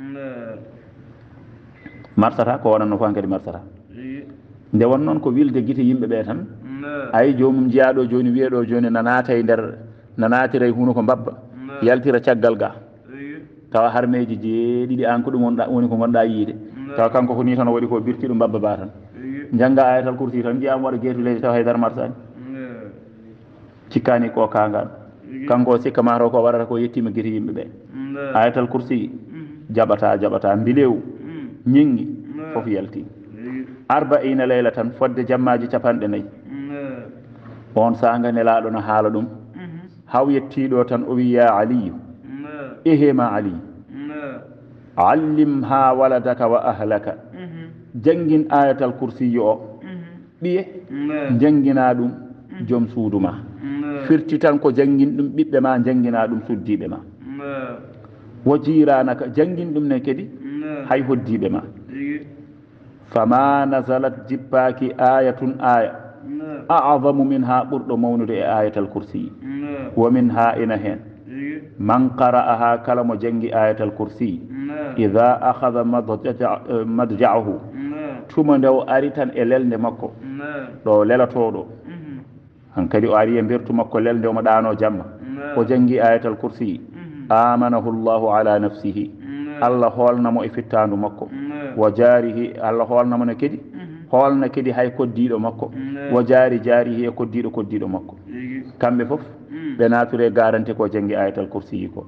marsata ko wonanno fof han kadi marsata nde won noon ko wilde gite yimɓe ɓee tan ayi joomum jeyaɗo jooni wiyeɗo jooni nanata e nder nanatira e huno ko mbabba yaltira caggal ga tawa harmeji jeeɗiɗi an ko ɗum wonɗa woni ko gonɗa yiide tawa kanko ko ni tan waɗi ko birtiɗo mbabba ba tan jangga ayatal kursi tan jiyama waɗa geetu leydi tawa haydara marsani cikkani ko kangal kanko sikka mataw ko waɗata ko yettima guite yimɓe ɓe ayatal kursi jaɓata jaɓata mbilew ñingi fof yalti arbaina leyla tan fodde jammaji capanɗe nayyi on sanga nelaɗo no haala ɗum haw yettiɗo tan o wi ya aliyu ehema aliyu allim ha waladaka wa ahlaka jangin ayatal kursiyo o ɓiye jangina ɗum joom suudu ma firti tan ko jangin ɗum ɓiɓɓe ma jangina ɗum suddiɓe ma wo jiranaka jangin ɗum ne kadi hay hoddiɓe ma fama nazalat jippaki ayatun aya a'zamu minha ɓurɗo mawnude e ayatal kursi wa minha ina hen man qara'aha kala mo jangi ayatal kursi idha akhadha madja'ahu tuma nde o ari tan e lelde makko ɗo lelatoɗo han kadi o ari e mbirtu makko lelde omo ɗano jamma o jangi ayatal kursi amanahu llahu ala nafsihi allah hoolnamo e fittandu makko wa jarihi allah hoolnamo ne kadi hoolna kadi hay koddiɗo makko wa jaari jaarihi e koddiɗo koddiɗo makko kamɓe fof ɓe nature garanti ko jangi ayatal kursiyi ko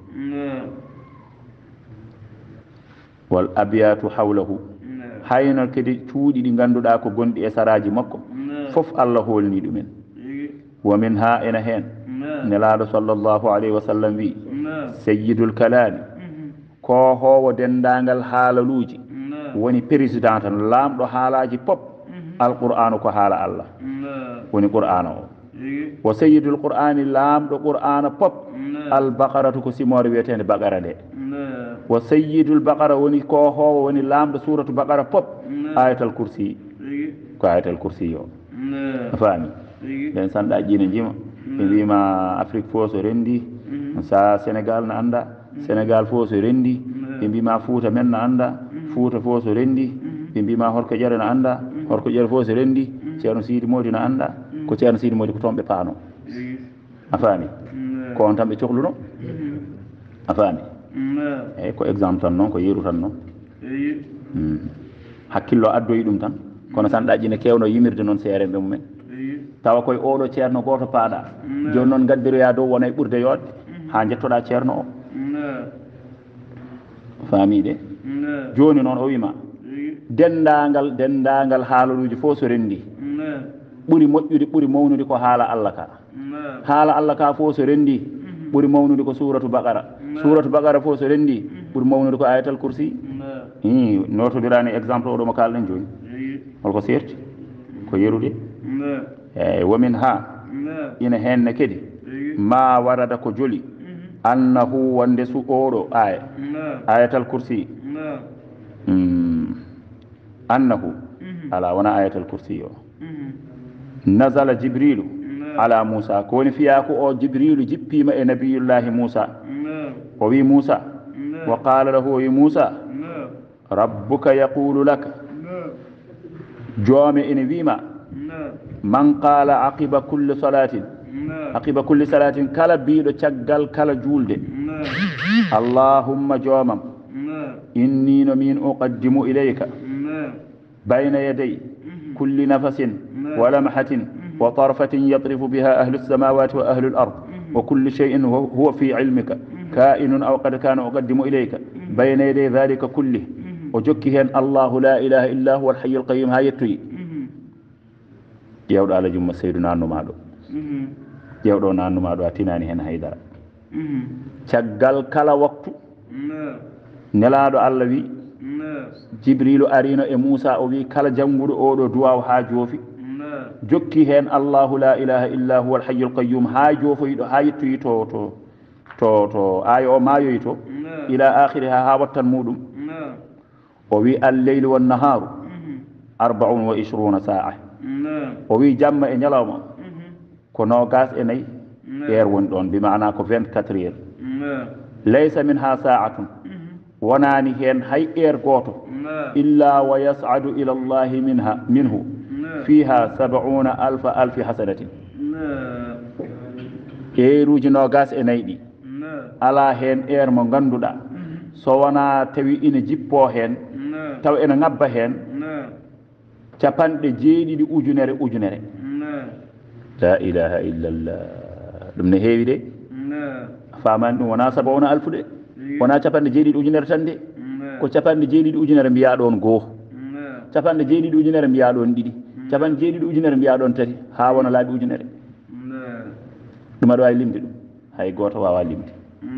wal abiyatu hawlahu hayno kadi cuuɗi ɗi ganduɗa ko gonɗi e saraji makko fof allah holni ɗumen wa min ha ena hen nelaɗo sallllahu alayhi wa sallam wi sayyidul kalami ko howo dendagal haalaluji woni président tan lamɗo haalaji pop alqur'anu ko haala allah woni qur'ana o wo sayyidul qur'ani lamɗo qur'ana pop albaqaratu ko simore wiyetede baqara nde wo sayyidul baqara woni ko howo woni lamɗo suratu baqara pop ayatal kursi ko ayatal kursi o a faami ɓen sanɗa ƴine jima ɓe mbima afrique fo so rendi sa sénégal no anda sénégal fo so rendi ɓe mbima fouta men no anda fouta fo so rendi ɓe mbima horko ƴere no anda horko ƴere fo so rendi ceerno sidi modi no anda ko ceerno sidi modi ko toon ɓe paano a faami ko on tan ɓe cohluno a faami eyyi ko exemple tan noon ko yeru tan noon hakkillo addoyi ɗum tan kono tan ɗaƴƴine kewno yimirde noon seeremɓe mumen tawa koye oɗo ceerno goto paaɗa joni noon gaddiroya dow wona e ɓurde yodde ha jettoɗa ceerno o faamiɗe joni noon o wima dendagal dendagal haalaluji fof so rendi ɓuuri moƴƴude ɓuuri mawnude ko haala allah ka haala allah ka fof so rendi ɓuuri mawnude ko suratu baqara suratu baqara fof so rendi ɓuuri mawnude ko ayatal kursi i notodirani exemple oɗo mo kalɗen joni holko serti ko yerude eyyi womin ha ina henne kadi ma warada ko joli annahu wonde su oɗo aya ayatal kursi annahu ala wona ayatal kursi o nazala jibrilu ala moussa ko woni fiya ko o jibrilu jippima e nabiyullahi moussa o wi moussa wa qala lahu o wi moussa rabbuka yaqulu laka joome ene wima man qala aqiba kulli salatin aqiba kulli salatin kala biiɗo caggal kala juulde allahumma joomam inni no min uqaddimu ilayka bayna yaday kulli nafasin wa lamhatin wa tarfatin yatrifu biha ahlu lsamawati wa ahlu l ard wa kulli cheyin huwa fi ilmika kainun aw qad kana uqaddimu ilayka bayna yaday dhalika kullih o jokki hen allahu la ilaha illa huwa alhayu alqayum ha yettoyi ƴewɗo allah jumma seydou nannumaɗo ƴewɗo nannumaɗo a tinani hen haydara caggal kala waktu nelaɗo allah wi jibrilu arino e moussa o wi kala jannguɗo oɗo duwaw ha joofi jokki hen allahu la ilaha illa huwa alhayu alqayum ha joofoyiɗo ha yettoyi to to to to aya o mayoyi to ila akhiriha ha wattan muɗum وي الليل والنهار أربع وعشرون ساعة وي جمع نيلوما كنو غاس اني ير وندون بمعنى كو vingt-quatre heures ليس منها ساعة وناني هن هاي اير غوتو إلا ويسعد إلى الله منها منه فيها سبعون ألف ألف حسنة ايروجي نو غاس اني دي ala hen air mo ganduda so wana tawi ina jippo hen taw ena ngabba hen capande jeeɗiɗi ujunere ujunere la ilaha illallah ɗum ne heewi de famani ɗum wona saba wona alfu de wona capande jeeɗiɗi ujunere tan de ko capande jeeɗiɗi ujunere mbiya ɗon goho capande jeeɗiɗi ujunere mbiya ɗon ɗiɗi capande jeeɗiɗi ujunere mbiya ɗon tati ha wona laaɓi ujunere ɗum aɗa wawi limde ɗum hay goto wawa limde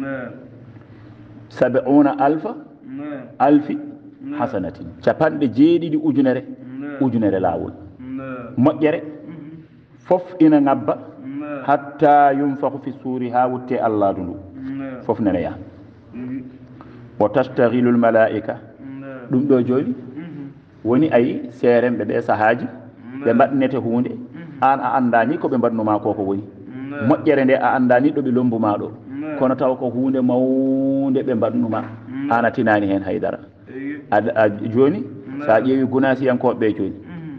sab'una alfa alfi hasanatin capanɗe jeeɗiɗi ujunere ujunere lawol moƴƴere fof ina ngabba hatta yunfahu fi suuri ha wutte alladu ndu fof nene yaha wa tastaghilu lmalaika ɗum ɗo joni woni ayi seeremɓe ɓe sahaji ɓe mbaɗnete hunde an a andani koɓe mbaɗnuma koko woni moƴƴere nde a andani ɗo ɓe lombuma ɗo kono taw ko hunde mawde ɓe mbaɗnuma an a tinani hen haydara a joni sa ƴeewi gunasiyankoɓe ɓe joni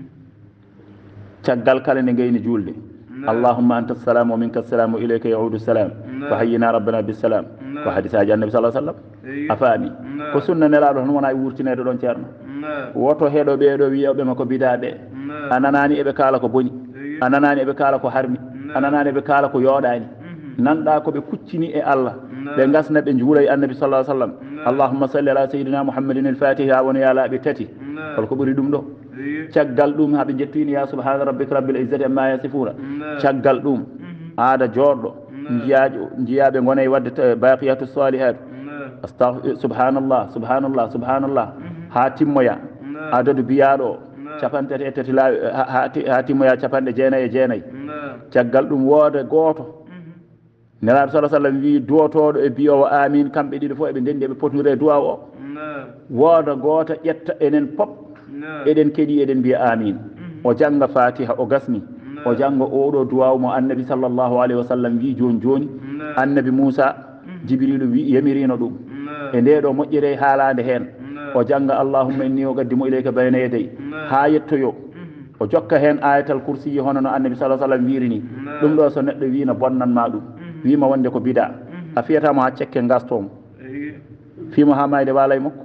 caggal kala nde gayni julde allahumma anta salam wa minka salam wa ilayka yaudu salam fa hayyina rabbana bisalam ko hadisaji annabi sallah sallam a faami ko sunna nelaɗo tan wona e wurtinede ɗon ceerno woto heeɗo ɓeeɗo wiyaɓe ma ko bidaɓe a nanani eɓe kaala ko boni a nanani eɓe kaala ko harmi a nanani eɓe kaala ko yooɗani nanɗa koɓe kuccini e allah ɓe gasna ɓe juula e annabi sallah sallam allahumma salli ala sayidina muhammadin el fatihi ha wona yalaaɓe tati holko ɓuri ɗum ɗo caggal ɗum haɓe jettini ya subhana rabbika rabbil izzati amma yasifuna caggal ɗum aada jooɗɗo jiyajo jiyaɓe gona e wadde baqiyatu salihat astahfir subhanallah subhanallah subhanallah ha timmoya adadu biyaɗo o capantati e tati laawi ha timmoya capanɗe jeenayyi e jeenayyi caggal ɗum wooda gooto nelaɗo salah sallam wi duwotoɗo e biyowo amin kamɓe ɗiɗo fof eɓe ndendi eɓe potnire duwa o wooda goota ƴetta enen pop eɗen keeɗi eɗen mbiya amin o janga fatiha o gasni o janga oɗo duwaw mo annabi sallllahu alayhi wa sallam wi joni joni annabi moussa jibrilu wi yamirino ɗum e ndeɗo moƴƴere haalade hen o janga allahumma inni o gaddimo ilayka bayna yaday ha yettoyo o jokka hen ayatal kursi yi hono no annabi salah sallam wirini ɗum ɗo so neɗɗo wi no bonnanma ɗum wima wonde ko bida a fiyatamo ha cekke gastomo fimo ha mayde walay makko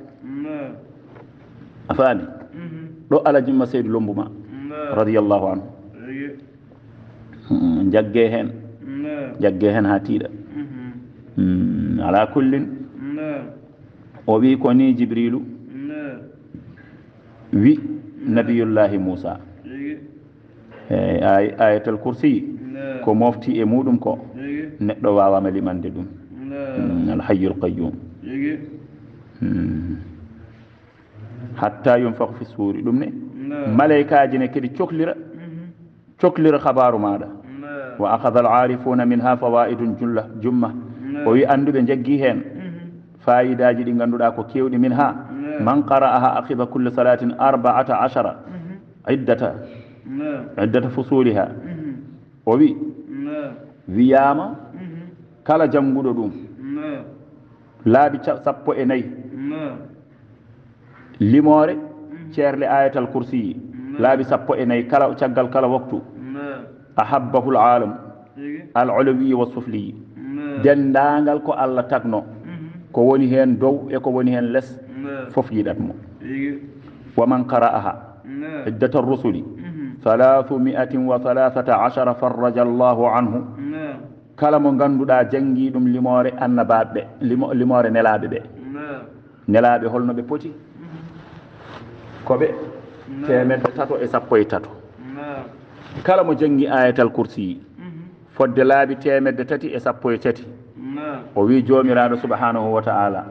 a faami ɗo ala jumma seydou lombuma radiallahu anhu jagge hen jagge hen ha tiiɗa ala kullin o wi ko ni jibrilu wi nabiyullahi moussa e ayatal kursi ko mofti e muɗum ko neɗɗo wawama limande ɗum alhayyul qayyum hatta yunfaku fi suuri ɗum ne malaykaji ne kadi cohlira cohlira habaru maɗa wa akhadha al-arifuna minha fawaidun julla jumma o wi anduɓe jaggi hen fayidaji ɗi ganduɗa ko kewɗi min ha man qara'aha akhidha kulle salatin arba'ata ashara iddata iddata fusuliha o wi wiyama kala janguɗo ɗum laabi sappo e nayyi limore ceerle ayatal kursi yi laabi sappo e nayyi kala caggal kala waktu ahabbahu l alam al ulawi wa sufli dendagal ko allah tagno ko woni hen dow e ko woni hen less fof yiɗatmo wa man qara'aha iddata rusuli thalathu mi'atin wa thalathata ashara farraja allahu anhu kala mo ganduɗa jangi ɗum limore annabaɓe limore nelaɓe ɓe nelaɓe holno ɓe poti koɓe temedde tato e sappo e tato kala mo jangi ayatal kursi fodde laabi temedde tati e sappo e tati o wi jomiraɗo subhanahu wa ta'ala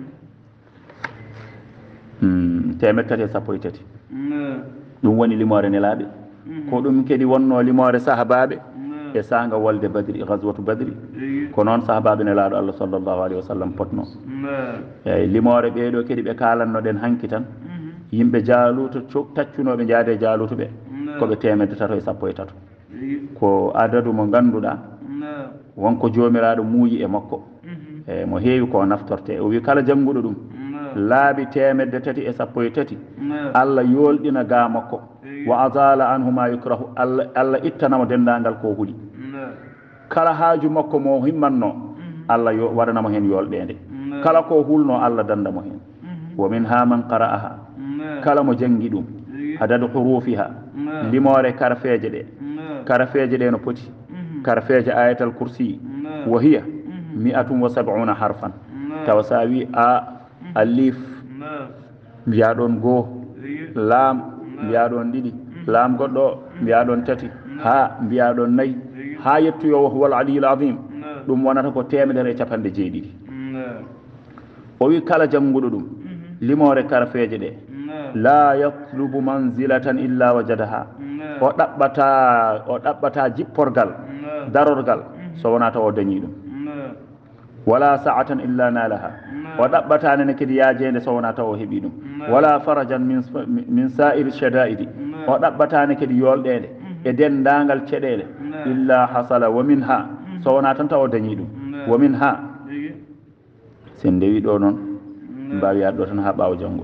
temedde tati e sappo e tati ɗum woni limore nelaɓe ko ɗum kadi wonno limore sahabaɓe e sanga walde badri ghazwatu badri ko noon sahabaɓe nelaaɗo Allah sallllahu alayhi wa sallam potno eyyi limore ɓeeɗo kadi ɓe kalannoɗen hanki tan yimɓe jaaluto taccunoɓe jaade jaaluto ɓe koɓe temedde tato e sappo e tato ko adadu mo ganduɗa wonko jomiraɗo muuyi e makko e mo heewi ko naftorte o wi kala jannguɗo ɗum laabi temedde tati e sappo e tati Allah yolɗina ga makko wa azala anhu ma yukrahu allah allah ittanamo dendagal ko huuɗi kala haaju makko mo himmanno Allah yo waɗanamo hen yolɗede kala ko hulno Allah dandamo hen wa min ha man qara'aha kala mo jangi ɗum adadu hurufiha limore karfeje ɗe karfeje ɗe no poti karfeje ayatal kursi wa hiya mi'atun wa sab'una harfan tawa sa wi a alif mbiya ɗon goo laam mbiya ɗon ɗiɗi laam goɗɗo mbiya ɗon tati ha mbiya ɗon nayyi ha yettoyo huwal aliyul azim ɗum wonata ko temedere e capanɗe jeeɗiɗi o wi kala jannguɗo ɗum limore karfeje ɗe la yatlubu manzilatan illa wajadaha o ɗaɓɓata o ɗaɓɓata jipporgal darorgal so wonata o dañi ɗum wala sa'atan illa nalaha o ɗaɓɓatanene kadi yaajede so wonata o heeɓi ɗum wala farajan min, min sa'iri shada'idi o ɗaɓɓatane kadi yolɗede e dendagal ceɗele illa hasala wa min ha so wona tan taw o dañi ɗum wa min ha sen ndewi ɗo noon mbawi yaɗɗo tan ha ɓaawo janngo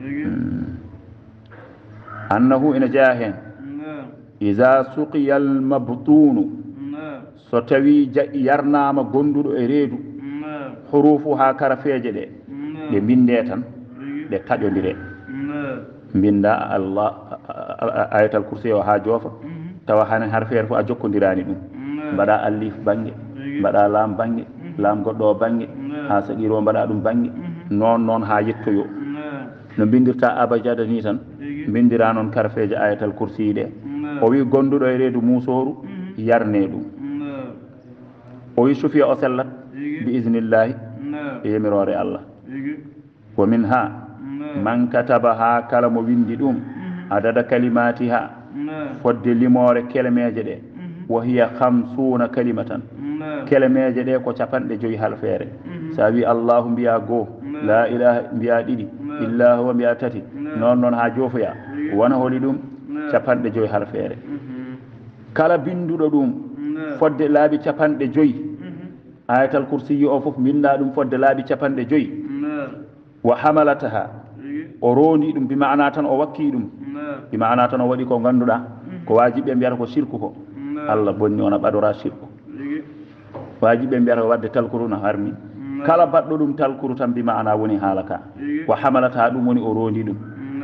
annahu ina jeeya hen iza suqiya almabtunu so tawi yarnama gonduɗo e reedu hurufu ha karafeje ɗe ɗe binde tan ɗe taƴodire binda allah ayatal kursi o ha joofa tawa han har feere fof a jokkodirani ɗum mbaɗa allif banggue mbaɗa laam banggue laam goɗɗo o banggue ha saɗiro mbaɗa ɗum banggue noon noon ha yettoyo no bindirta abajada ni tan bindira noon karfeje ayatal kursi ɗe o wi gonduɗo e reedu musoru yarne ɗum o wi sufiya o sellat bi isnillahi e yamirore Allah wa min ha man kataba ha kala mo windi ɗum adada kalimati ha fodde limore kelemeje ɗe wa hiya hamsuna kalimatan kelemeje ɗe ko capanɗe joyi halfeere sa wi allahu mbiya goo la ilaha mbiya ɗiɗi illa huwa mbiya tati noon noon ha joofoya wona holi ɗum capanɗe joyi halfeere kala binduɗo ɗum fodde laabi capanɗe joyi ayatal kursiyi o fof binda ɗum fodde laabi capanɗe joyi wa hamalataha o rondi ɗum bimana tan o wakki ɗum bimana tan o waɗi ko ganduɗa ko wajiɓe mbiyata ko sirku ko Allah bonni ona ɓaɗora sirku wajiɓe mbiyata ko wadde talkuru no harmi kala baɗɗo ɗum talkuru tan bimana woni haala ka wa hamalataha ɗum woni o rondi ɗum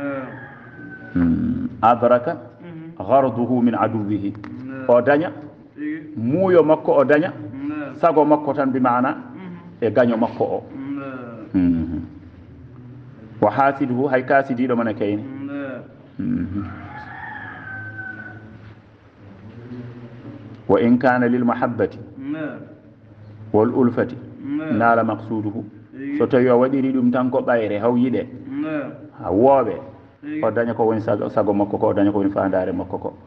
adraka garduhu min aduwihi o daña muuyo makko o daña sago makko tan bimana e gaño makko o wa hasiduhu hay kasidiɗo mane kayni wa in kana lil mahabbati wal ulfati naala maqsuduhu so tawi o waɗiri ɗum tan ko ɓayre haw yiɗe ha wooɓe o daña ko woni sago makko ko o daña ko woni fandare makko ko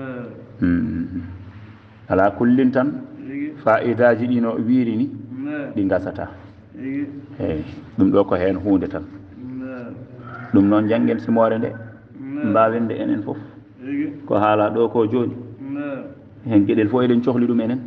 ala kullin tan fa'idaji ɗi no wiiri ni ɗi gasata eyyi ɗum ɗo ko hen hunde tan ɗum noon janggen simore nde mbawen nde enen fof ko haala ɗo ko joni hen gueɗel fof eɗen cohli ɗum enen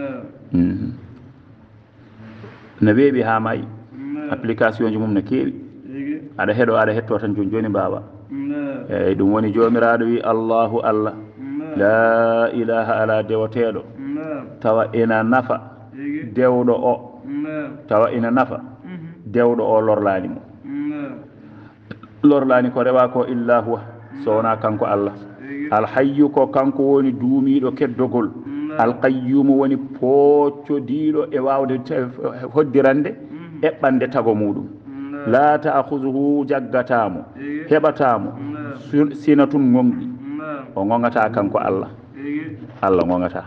no weeɓi ha maayi application ji mum no keewi aɗa heeɗo aɗa hetto tan joni joni mbawa eyyi ɗum woni jomiraɗo wi allahu allah la ilaha ala dewoteɗo tawa ina nafa dewɗo o tawa ina nafa dewɗo o lorlani mo lorlani ko rewa ko illa huwa so wona kanko Allah alhayyu ko kanko woni duumiɗo keddogol alqayyumu woni poccodiɗo e wawde hoddirande eɓɓande tago muɗum la ta'khuzuhu jaggatamo heɓatamo sinatun gonɗi o gongata kanko Allah Allah gongata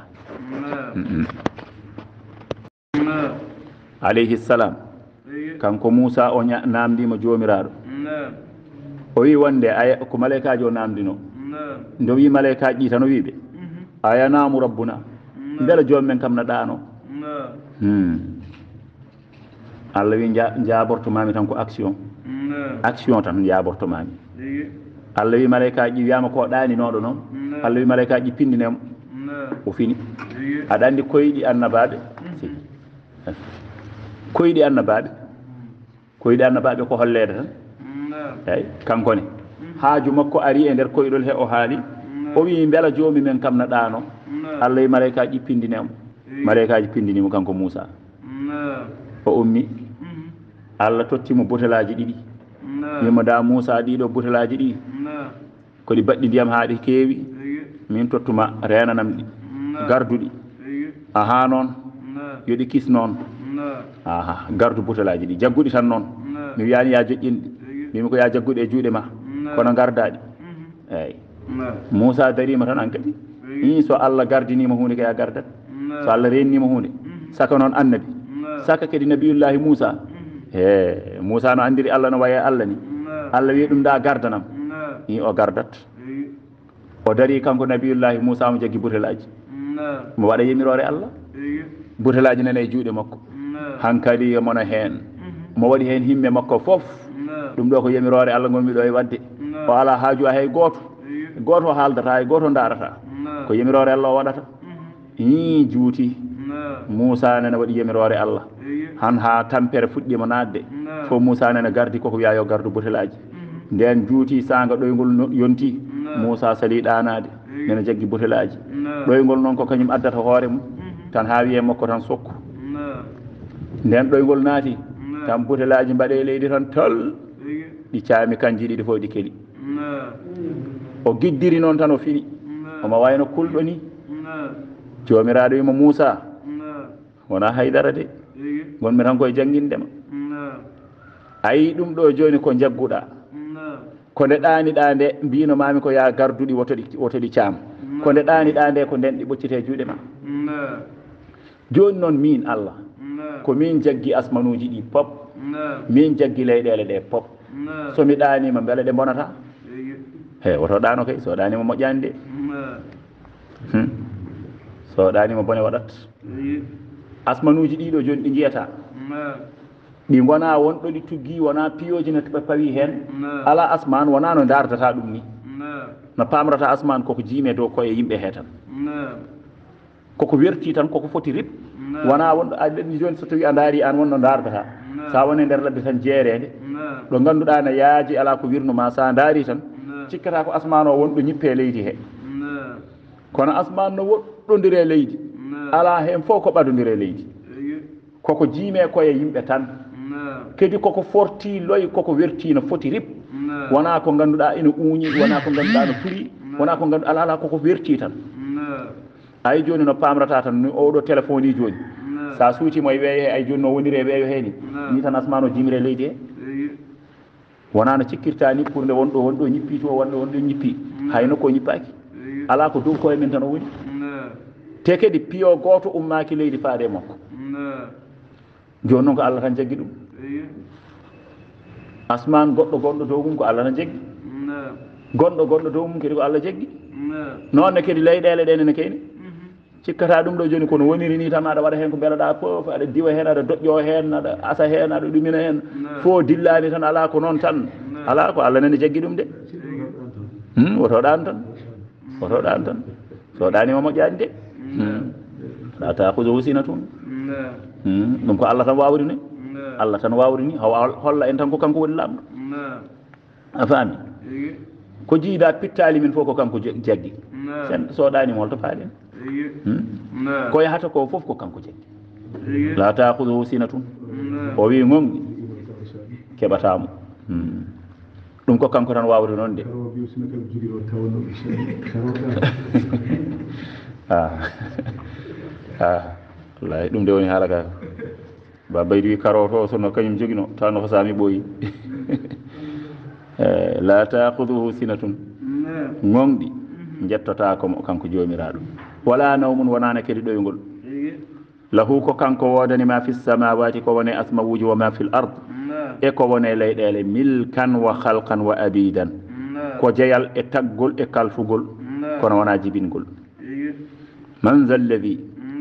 alayhi salam kanko Musa o namdima jomiraɗo o wi wonde aya ko malaikaji o namdino ndo wi malaikaji ɗi tan o wiɓe ayanamu rabbuna mbela joom men kam na ɗano Allah wi jabortomami tan ko action action tan jabortomami Allah wi malaikaji wiyama ko ɗaninoɗo noon Allah wi malaikaji pindinemo o fini aɗa andi koyɗi annabaɓe koyɗi annabaɓe koyɗi annabaɓe ko hollede tan eyyi kankone haaju makko ari e nder koyɗol he o haali o wi beela joomi men kam na ɗano Allah wi malaikaji pindinemo malaikaji pindinimo kanko Moussa o ummi Allah tottimo butelaji ɗiɗi wimo da Moussa ɗiɗo butelaji ɗi koɗi baɗɗi ndiyam ha ɗi keewi min tottuma renanam ɗi garduɗi aha noon yoɗi kis noon aha gardu butelaji ɗi jagguɗi tan noon mi wiyani ya joƴƴinɗi mimi ko ya jagguɗi e juuɗe ma kono gardaɗi eyyi Moussa darima tan an kadi i so Allah gardinima hunde ko ya gardat so Allah rennima hunde saka noon annabi saka kadi nabiyullahi Moussa e Moussa no andiri Allah no waye Allah ni Allah wi ɗum da gardanam i o gardat o dari kanko nabiyullahi Moussa mo jaggi butelaji mo waɗa yemirore Allah butelaji nana e juuɗe makko hankadi mono hen mo waɗi hen himme makko foof ɗum ɗo ko yemirore Allah gonmi ɗo e wadde o ala haaju a hay goto goto o haaldata e goto darata ko yemirore Allah o waɗata i juuti Moussa nana waɗi yemirore Allah han ha tampere fuɗɗima nadde fo Moussa nana gardi koko wiya yo gardu butelaji nden juuti sanga ɗoygol yonti Moussa sali ɗanade nana jaggi butelaji ɗoygol noon ko kañum addata hoore mum tan ha wiye makko tan sokku nden ɗoygol naati tan butelaji mbaɗe leydi tan tal ɗi caami kanji ɗiɗi fof ɗi keeli o giddiri noon tan o fini omo wayno kulɗo ni jomiraɗo wimo Moussa wona haydara de gonmi tan koye jangguindema ayi ɗum ɗo joni ko jagguɗa ko nde ɗaniɗa nde mbino mami ko ya garduɗi wotoɗi wotoɗi caam ko nde ɗaniɗa nde ko nden ɗi ɓoccite juuɗe ma joni noon min Allah ko min jaggi asmanuji ɗi pop min jaggi leyɗele ɗe pop somi ɗanima beele ɗe bonata he woto ɗano kay so ɗanima moƴƴani de so ɗanima bone waɗat asmanuji ɗiɗo joni ɗi jiyata ɗi gona wonɗo ɗi tuggi wona piyoji no pawi hen ala asman wona no dardata ɗum ni no pamrata asman koko jiime dow koye yimɓe he tan koko werti tan koko foti rip wona wonɗo aɗi joni so tawi a daari an wonno dardata sa woni nder ladde tan jeerede ɗo ganduɗa ne yaaji ala ko wirnuma sa daari tan cikkata ko asman o wonɗo ñippe leydi he kono asman no woɗɗodire leydi ala hen fof ko ɓadodire leydi koko jiime koye yimɓe tan kadi koko forti loy koko werti no foti rip wona ko ganduɗa ina uuñi wona ko ganduɗa no turi wona ko ganduɗa ala ala koko werti tan ay joni no pamrata tan oɗo téléphone i joni sa suutimo e weeyo he ay joni no woniri e weeyo he ni ni tan asman o jimire leydi he wona no cikkirta ni pour nde wonɗo wonɗo ñippi to wonɗo wonɗo ñippi hayno ko ñippaki ala ko dow koye men tan o woni te kadi piyo goto ummaki leydi faade makko joni noon ko Allah tan jaggi ɗum asman goɗɗo gonɗo dow mum ko Allah tan jaggi gonɗo gonɗo dow mum kadi ko Allah jaggi noonne kadi leyɗele ɗene ne kayni cikkata ɗum ɗo joni kono woniri ni tan aɗa waɗa hen ko beelaɗa foof aɗa diwa hen aɗa doƴƴo hen aɗa asa hen aɗa ɗumina hen fo dillani tan ala ko noon tan ala ko Allah nani jaggi ɗum de wotoɗan tan wotoɗan tan so ɗanima moƴƴani de la takuduhu sinatun ɗum ko Allah tan wawri ni Allah tan wawri ni holla en tan ko kanko woni lamɗo a faami ko jiiɗa pittali min fof ko kanko jaggi sen soɗanima holto faaɗen ko yahata ko fof ko kanko jaggi la takuduhu sinatun o wi gonɗi keɓatamo ɗum ko kanko tan wawri noon de wallahi ɗum de woni haala ka ba baydi wi carotte o sono kañum jogino tawno ko sami ɓooyi la takuduhu sinatun gonɗi jettota komo kanko jomiraɗo wala nawmun wonana kadi ɗoygol lahu ko kanko wodani ma fi samawati ko wone asmawuji wa ma fi l ard e ko wone leyɗele milkan wa halqan wa abidan ko jeyal e taggol e kalfugol kono wona jibingol man zal lladi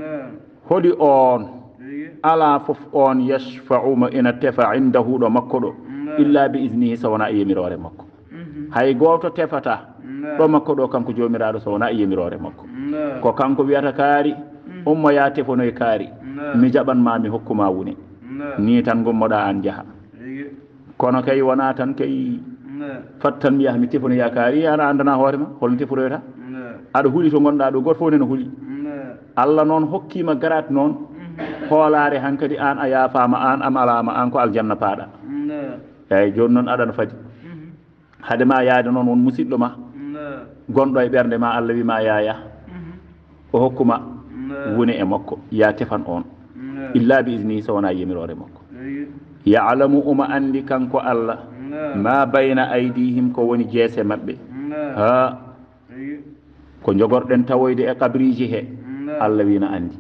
hodi on ala fof on yashfa'uma ina tefa indahu do makko do illa bi iznihi sawana yemirore makko hay goto tefata do makko do kanko jomiraado sawana yemirore makko ko kanko wiata kaari umma ya tefono e kaari mi jaban ma mi hokkuma woni ni tan gommoda an jaha kono kay wona tan kay fattan mi yaha mi tefono ya kaari ana andana hoore ma hol teforoyta ado huli to gonda do goto fo nen huli Allah non hokkima garat non hoolaare hankadi an a yaafama an am alama an ko aljanna paada eyi joni noon aɗana fadi hade ma yaade noon won musidɗo ma gonɗo e ɓernde ma Allah wi ma yaya o hokkuma woni e makko ya tefan on illa bi isni so wona yemirore makko ya'lamu uma andi kanko Allah ma bayna aydihim ko woni jeese mabɓe ha ko jogorɗen tawoyde e kabriji he Allah wina andi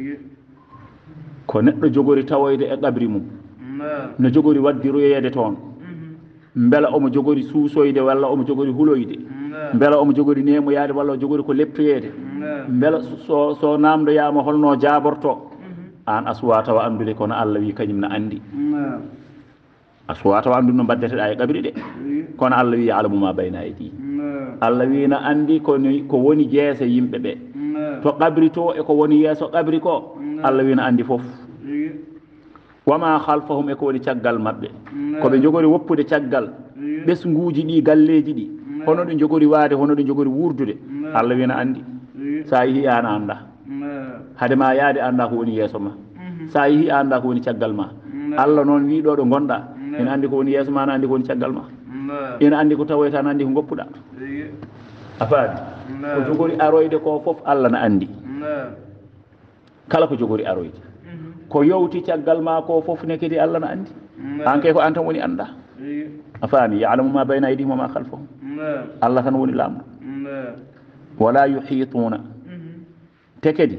ko neɗɗo jogori tawoyde e qabri mum no jogori waddiroyeede toon mbela omo jogori suusoyde walla omo jogori huloyde mbela omo jogori nemoyaade walla o jogori ko leptoyeede mbela so so namdoyama holno jaaborto an a suwa tawa andude kono Allah wi kañum no andi a suwa tawa andude no mbaddeteɗa e qabri de kono Allah wi ya'lamu ma bayna aydi Allah wi no andi koni ko woni jeese yimɓe ɓe to qabri to e ko woni yeeso qabri ko Allah wi no andi fof wama khalfahum e ko woni caggal mabɓe ko ɓe jogori woppude caggal ɓesguuji ɗi galleji ɗi hono ɗo jogori waade hono ɗo jogori wurdude Allah wi no andi sa yeehi an anda hade ma yaade anda ko woni yeeso ma sa yeehi anda ko woni caggal ma Allah noon wi ɗo ɗo gonɗa ina andi ko woni yeeso ma no andi ko woni caggal ma ina andi ko tawoyta no andi ko goppuɗa a faadi ko jogori aroyde ko fof Allah no andi kala ko jogori aroyde ko yowti caggal ma ko fof ne kedi Allah no andi an kay ko an tan woni anda a faami ya'lamu ma bayna aydihim wa ma khalfahum Allah tan woni lamɗo wala yuhituna te kedi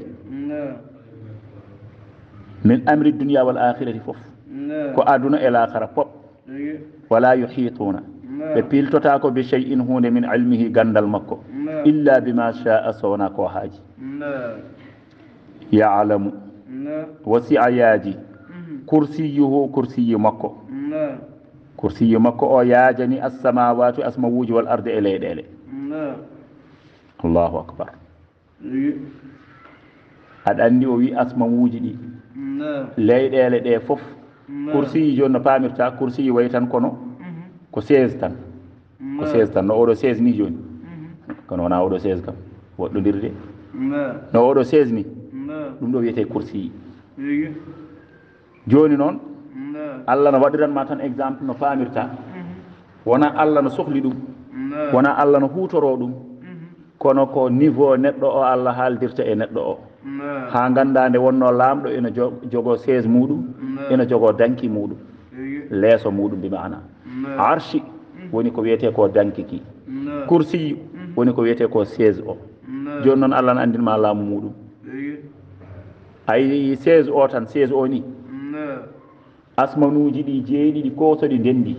min amri dunya wal akhirati fof ko aduna e l'akhira pop wala yuhituna ɓe piltota ko bi shay'in hunde min ilmihi gandal makko illa bima sha'a sowona ko haaji ya'lamu wasi'a yaaji kursiyuhu kursiyu makko kursiyu makko o yaajani as-samawati asmawuji wal ardi e leyɗele allahu akbar aɗa andi o wi asmawuji ɗi leyɗele ɗe fof kursiyi joni no pamirta kursiyi way tan kono ko seize tan ko seize tan no oɗo seize ni joni kono wona oɗo seize kam woɗɗodirde no oɗo seize ni ɗum ɗo wiyete kursiyi joni noon Allah no waɗiranma tan exemple no famirta wona Allah no sohli ɗum wona Allah no hutoro ɗum kono ko niveau neɗɗo o Allah haaldirta e neɗɗo o ha ganda nde wonno lamɗo ene jogo seize muɗum ene jogo danki muɗum leeso muɗum bi mana arshi woni ko wiyete ko danki ki kursiyu woni ko wiyete ko seize o joni noon Allah no andinma laamu muɗum ay seize o tan seize o ni asmanuji ɗi jeeɗiɗi ko so ɗi ndendi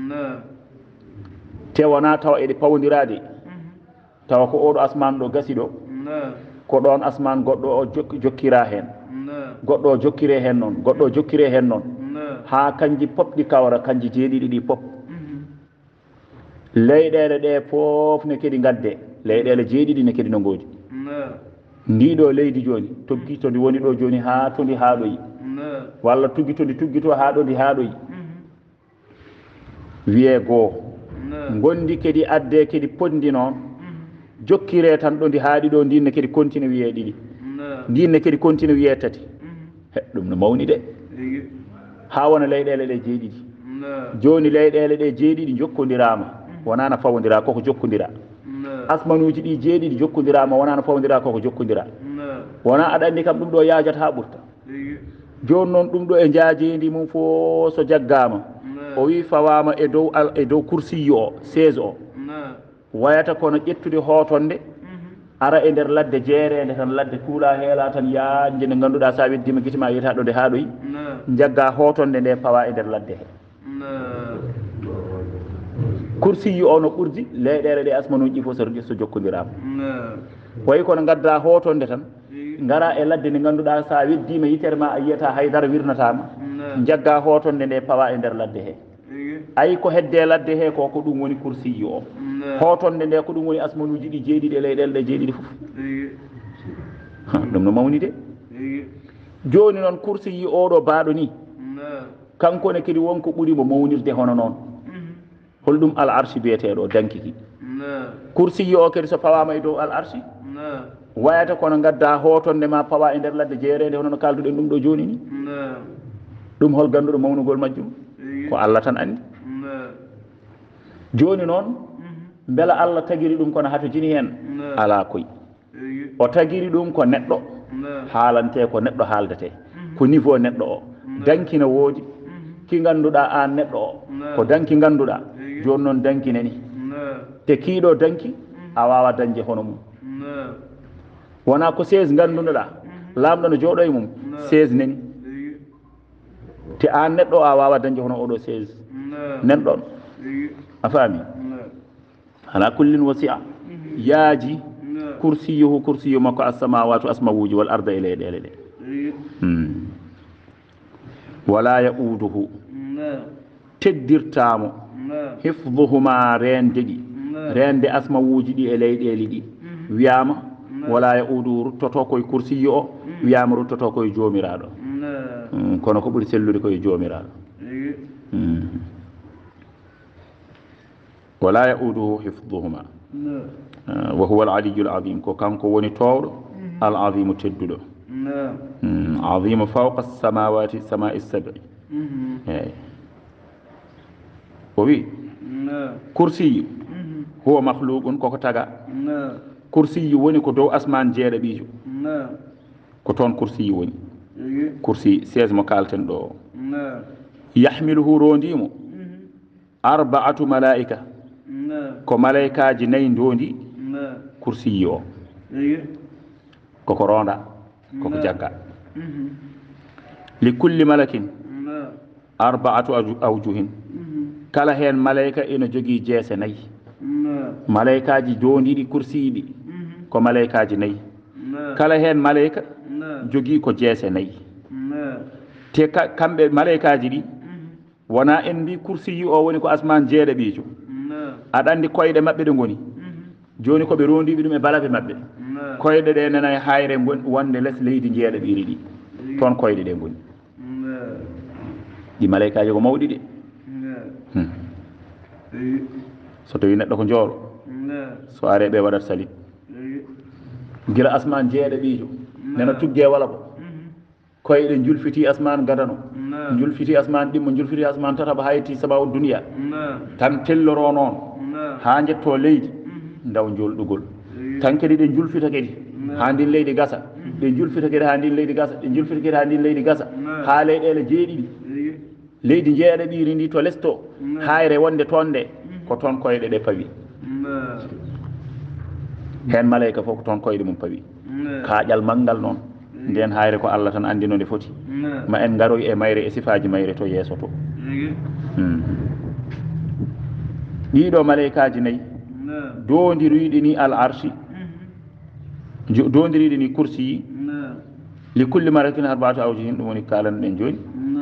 te wona tawa eɗe pawdirade tawa ko oɗo asman ɗo gasi ɗo ko ɗon asman goɗɗo o jokkira hen goɗɗo o jokkire hen noon goɗɗo o jokkire hen noon ha kanji pop ɗi kawra kanji jeeɗiɗi ɗi pop leyɗele ɗe fof ne kedi gadde leyɗele jeeɗiɗi ne kedi no goodi ndiɗo leydi joni toggi to ndi woni ɗo joni ha to ndi haaɗoyi walla tuggi to ndi tuggito ha ɗo ndi haaɗoyi wiye goo gondi kedi adde kedi pondi noon jokkire tan ɗo ndi haaɗi ɗo ndinne kedi continue wiye ɗiɗi ndinne kedi continue wiye tati he ɗum no mawni de ha wona leyɗele ɗe jeeɗiɗi joni leyɗele ɗe jeeɗiɗi jokkodirama wona no fawodira koko jokkodira asmanuji ɗi jeeɗiɗi jokkodirama wona no fawodira koko jokkodira wona aɗa andi kam ɗum ɗo yajat ha ɓurta joni noon ɗum ɗo e jaajendi mum fo so jaggama o wi fawama e dow e dow kursiyu o seize o wayata kono ƴettude hotonde ara e nder ladde jeerede tan ladde tuula heela tan yaanje nde ganduɗa sa weddima guitima yiyata ɗo nde haaɗoyi jagga hotonde nde pawa e nder ladde he kursiyu o no ɓurdi leyɗele ɗe asmanuji ɗi fof so jokkodirama wayi kono gadda hotonde tan ngara e ladde nde ngannduɗaa so a weddima yitere ma a yiyata haydara wirnatama jagga hotonde nde pawa e nder ladde he ayi ko hedde ladde he ko ko ɗum woni kursiyi o hotonde nde ko ɗum woni asmanuji ɗi jeeɗiɗi e leyɗele ɗe jeeɗiɗi fof ɗum no mawni de joni noon kursiyi oɗo baaɗo ni kankone kadi wonko ɓuurimo mawnirde hono noon holɗum al arshi biyeteɗo dankiki kursiyi o kadi so pawama e dow al arshi wayata kono gadda hotonde ma pawa e nder ladde jeerede hono no kalduɗen ɗum ɗo joni ni ɗum hol ganduɗo mawnugol majjum ko Allah tan andi joni noon beela Allah tagiri ɗum kono hato jini hen ala koy o tagiri ɗum ko neɗɗo haalante ko neɗɗo haaldete ko niveau neɗɗo o danki no woodi ki ganduɗa an neɗɗo o ko danki ganduɗa joni noon danki nani te kiiɗo danki a wawa dañde hono mum wona ko seize gandunoɗa lamɗo no jooɗo e mum seize nani te an neɗɗo a wawa dañde hono oɗo seize nenɗon a faami ala kullin wasi'a yaaji kursiyuhu kursiyu makko assamawatu asmawuji wal arda e leyɗele ɗe wala yauduhu teddirtamo hifduhuma rende ɗi rende asmawuji ɗi e leyɗele ɗi wiyama wala yauduhu ruttoto koye kursiyu o wiyama ruttoto koye jomiraɗo kono ko ɓuuri sellude koye jomiraɗo wala yauduhu hifduhuma wa huwa al aliyu al azim ko kanko woni towɗo al azimu tedduɗo azimu fawqa samawati samai sabi eyi o wi kursiyu huwa mahluqun koko taga kursiyu woni ko dow asman jeeɗaɓijo ko toon kursiyu woni kursi seize mo kalten ɗo yahmiluhu rondimo arbaatu malaika ko malaikaji nayyi ndondi kursiyi o koko ronda koko jagga li kulli malakin arbaatu awjuhin kala hen malaika ene jogii jeese nayyi malaikaji jondiɗi kursiyi ɗi ko malaikaji nayyi kala hen malaika jogii ko jeese nayyi te kamɓe malaikaji ɗi wona en mbi kursiyi o woni ko asman jeeɗaɓijo aɗa andi koyɗe maɓɓe ɗe goni joni koɓe rondiɓe ɗum e balafe maɓɓe koyɗe ɗe nana hayre wonde less leydi jeeɗaɓiri ɗi toon koyɗe ɗe goni ɗi malaikaji ko mawɗi ɗe so tawi neɗɗo ko joolo so are ɓe waɗat salit gila asman jeeɗaɓijo nana tugge wala ko koyɗe julfiti asman gadano julfiti asman ɗimmo julfiti asman tataɓa hayti sababu duniya tan telloro noon ha jetto leydi ndaw jolɗugol tan kadi ɗe julfita kadi ha ndin leydi gasa ɗe julfita kadi ha ndin leydi gasa ɗe julfita kadi ha ndin leydi gasa ha leyɗele jeeɗiɗi leydi jeeɗaɓiri ndi to lesto hayre wonde toon nde ko toon koyɗe ɗe pawi hen malayika fof ko toon koyɗe mum pawi kaaƴal manngal noon nden hayre ko Allah tan andi no nde foti ma en garoy e mayre e sifaji mayre to yeeso to ɗiɗo malaikaji nayyi dondiriɗi ni al arshi dondiriɗi ni kursiyi li kulli malakin arba'atu awjuhin ɗum woni kalan ɗen joni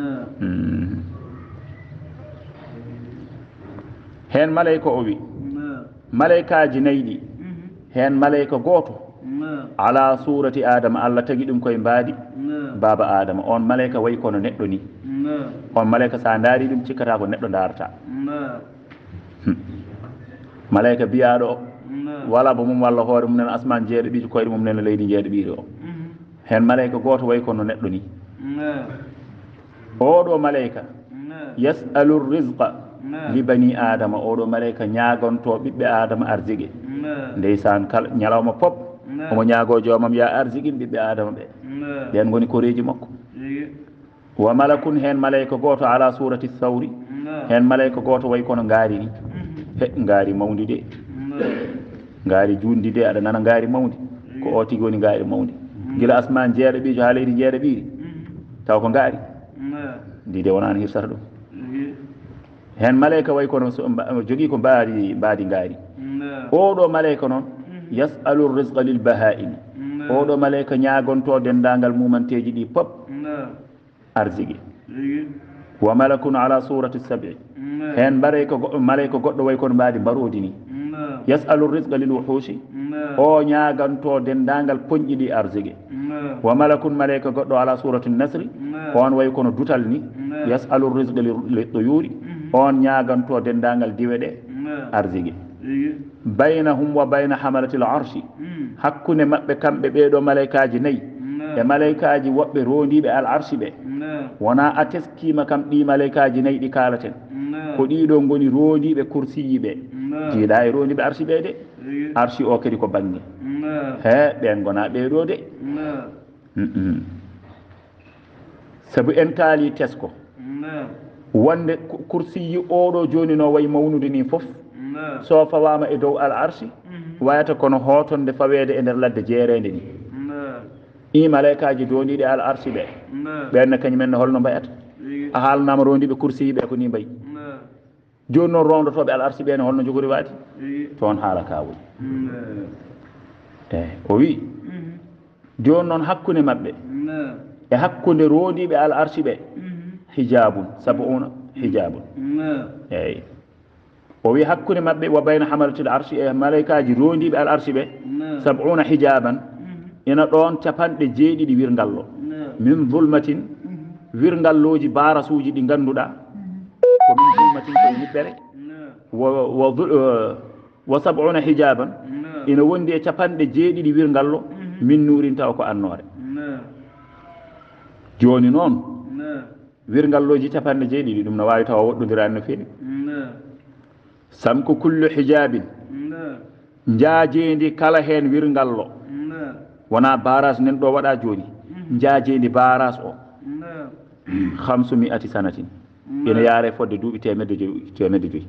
hen malayika o wi malaikaji nayyi ɗi hen malayika goto ala surati adama Allah tagi ɗum koye mbaadi baba adama on malayika wayi kono neɗɗo ni on malayika sa daari ɗum cikkata ko neɗɗo darata malayika biyaɗo o wala bo mum walla hoore mum nen asman jeeɗaɓijo koyɗe mum nen leydi jeeɗaɓiri o hen malayika goto wayi kono neɗɗo ni oɗo malayika yasalu rizqa li bani adama oɗo malayika ñagonto ɓiɓɓe adama arjigue ndeysan kala ñalawma pop omo ñaago joomam ya arjiguin ɓiɓɓe adama ɓe ɓen goni koreji makko wa malakun hen malayika goto ala surati thawri hen malayika goto wayi kono ngaari ni he ngaari mawdi de ngaari jundi de aɗa nana ngaari mawdi ko o tigi woni ngaari mawdi gila asman jeeɗaɓijo ha leydi jeeɗaɓiri taw ko ngaari ndi de wonani hirsata ɗum hen malayika wayi kono jogui ko mbaadi mbaadi ngaari oɗo malayika noon yasalu rizqa lil bahaimi oɗo malayika ñagonto dendagal mumanteji ɗi pop arsigi wa malakun ala surati sabi hen mbaray ko malayika goɗɗo way kono mbadi mbarodi ni yasalu rizqa lil wuhushi o ñaganto dendagal poñƴi ɗi arsigi wa malakun malayika goɗɗo ala surati nasri on way kono dutal ni yasalu rizqa lil tuyuri on ñaganto dendagal diwe ɗe arsigi baynahum wa bayna hamalati l arshi hakkunde maɓɓe kamɓe ɓeɗo malayikaji nayyi e malayikaji woɓɓe rondiɓe al arshi ɓe wona a teskima kam ɗi malayikaji nayyi ɗi kalaten ko ɗiɗo goni rondiɓe kursiyi ɓe jiiɗa e rondiɓe arshi ɓe de arshi o kadi ko bange he ɓen gona ɓeɗo de saabu en taali tesko wonde kursiyi oɗo joni no wayi mawnude ni foof so fawama e dow al arshi wayata kono hotonde fawede e nder ladde jeerede ni i malayikaji doniɗe al arshi ɓe ɓenne kañumenne holno mbayata a haalnama rondiɓe kursiyi ɓe ko ni mbayi joni noon rondotoɓe al arshi ɓene holno jogori waadi toon haala ka woni eyi o wi joni noon hakkude mabɓe e hakkude rondiɓe al arshi ɓe hijabun sab'una hijabun eyi o wi hakkude mabɓe wa bayna hamalatil arshi e malayikaji rondiɓe al arshi ɓe sab'una hijaban ina ɗon capanɗe jeeɗiɗi wirngallo min zulmatin wirngalloji barasuji ɗi ganduɗa ko min zulmatin koye niɓɓere wa sab'una hijaban ina wondi e capanɗe jeeɗiɗi wirngallo min nurin taw ko annore joni noon wirngalloji capanɗe jeeɗiɗi ɗum no wawi tawa woɗɗodirani no feewi samko kullu hijabin jaajendi kala hen wirngallo wona barage nen ɗo waɗa joni jaajendi barage o hamsu mi'ati sanatin ina yaare fodde duuɓi temedde joyi temedde joyi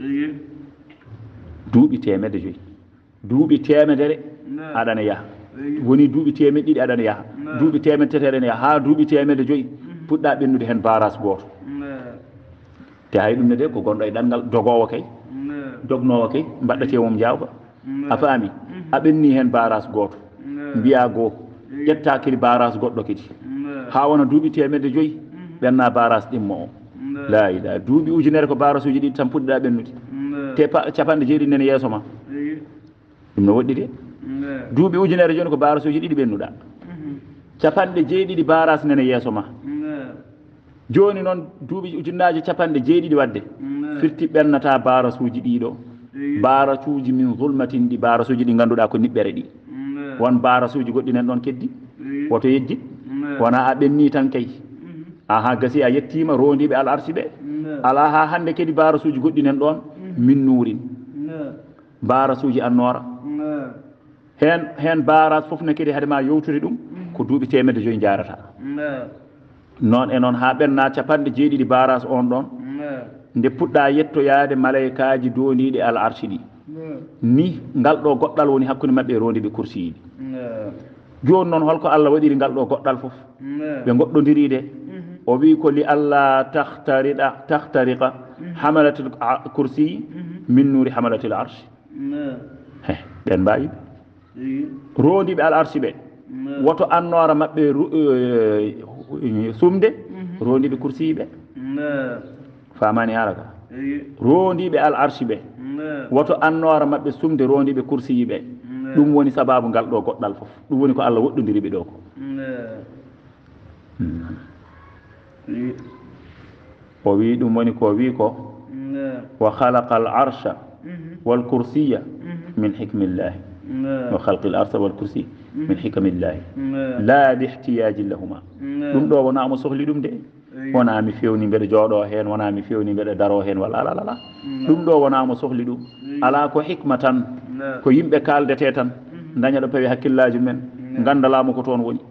duuɓi temedde joyi duuɓi temedere aɗana yaaha woni duuɓi temedde ɗiɗi aɗana yaaha duuɓi temedde tati aɗana yaaha ha duuɓi temedde joyi puɗɗa ɓennude hen barage goto te hay ɗum ne de ko gonɗo e ɗanngal dogowo kay dognowo kay mbaɗɗate mum jawba a faami a ɓenni hen barage goto mbiya goo ƴetta kadi barage goɗɗo kadi ha wona duuɓi temedde joyi ɓenna barage ɗimmo o la ilaha duuɓi ujunere ko barage uji ɗiɗi tan puɗɗiɗa ɓennude te capanɗe jeeɗiɗi nene yeeso ma ɗum no woɗɗi de duuɓi ujunere joni ko barage uji ɗiɗi ɓennuɗa capanɗe jeeɗiɗi barage nene yeeso ma joni noon duuɓi ujunnaji capanɗe jeeɗiɗi wadde firti ɓennata barage uji ɗiɗo barage uji min zulmatin ɗi barage uji ɗi ganduɗa ko niɓɓere ɗi won barage uji goɗɗi nen ɗon keddi woto yejji wona a ɓenni tan kay aha gasi a yettima rondiɓe al arsi ɓe ala ha hande kadi barage uji goɗɗi nen ɗon min nuurin barage uji annora hen hen barage foof ne kadi haadema yewtude ɗum ko duuɓi temedde joyi jarata noon e noon ha ɓenna capanɗe jeeɗiɗi barage on ɗon nde puɗɗa yettoyade malayikaji doniɗe al arshi ɗi ni ngal ɗo goɗɗal woni hakkude mabɓe e rondiɓe kursiyiɗi joni noon holko Allah waɗiri ngal ɗo goɗɗal foof ɓe goɗɗodiri de o wi ko li allah tahtariɗa tahtariqa hamalatil kursiyi min nuri hamalatil arshi he ɓen mbawi rondiɓe al arshi ɓe woto annora mabɓe sumde rondiɓe kursiyi ɓe famani haraka rondiɓe al arshi ɓe woto annora mabɓe sumde rondiɓe kursiyi ɓe ɗum woni sababu ngal ɗo goɗɗal foof ɗum woni ko Allah woɗɗodiri ɓe ɗo ko o wi ɗum woni ko wi ko wa khalaqa al arsha wal kursiya min hikmillahi wa khalqi al arsha wal kursi min hikmillahi la li ihtiyaji lahuma ɗum ɗo wona mo sohli ɗum de wona mi fewni mbeɗa jooɗo hen wona mi fewni mbeɗa daro hen walla ala ala ɗum ɗo wona mo sohli ɗum ala ko hikma tan ko yimɓe kaldete tan daña ɗo pawi hakkillaji men gandalamo ko toon woni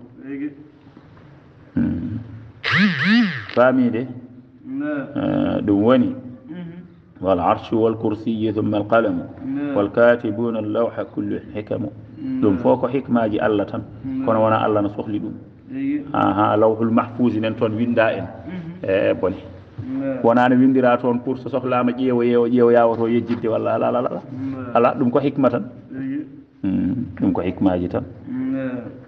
faamide ɗum woni wal arshu wal kursiyi thumma al qalamu wal katibuna al lawha kullu hikamu ɗum fof ko hikmaji Allah tan kono wona Allah no sohli ɗum aha lawhul mahfuz nen toon winda en e boni wona no windira toon pour so sohlama ƴeewo yeewo ƴeewo yawoto yejjidde walla ala ala ala ala ɗum ko hikma tan ɗum ko hikmaji tan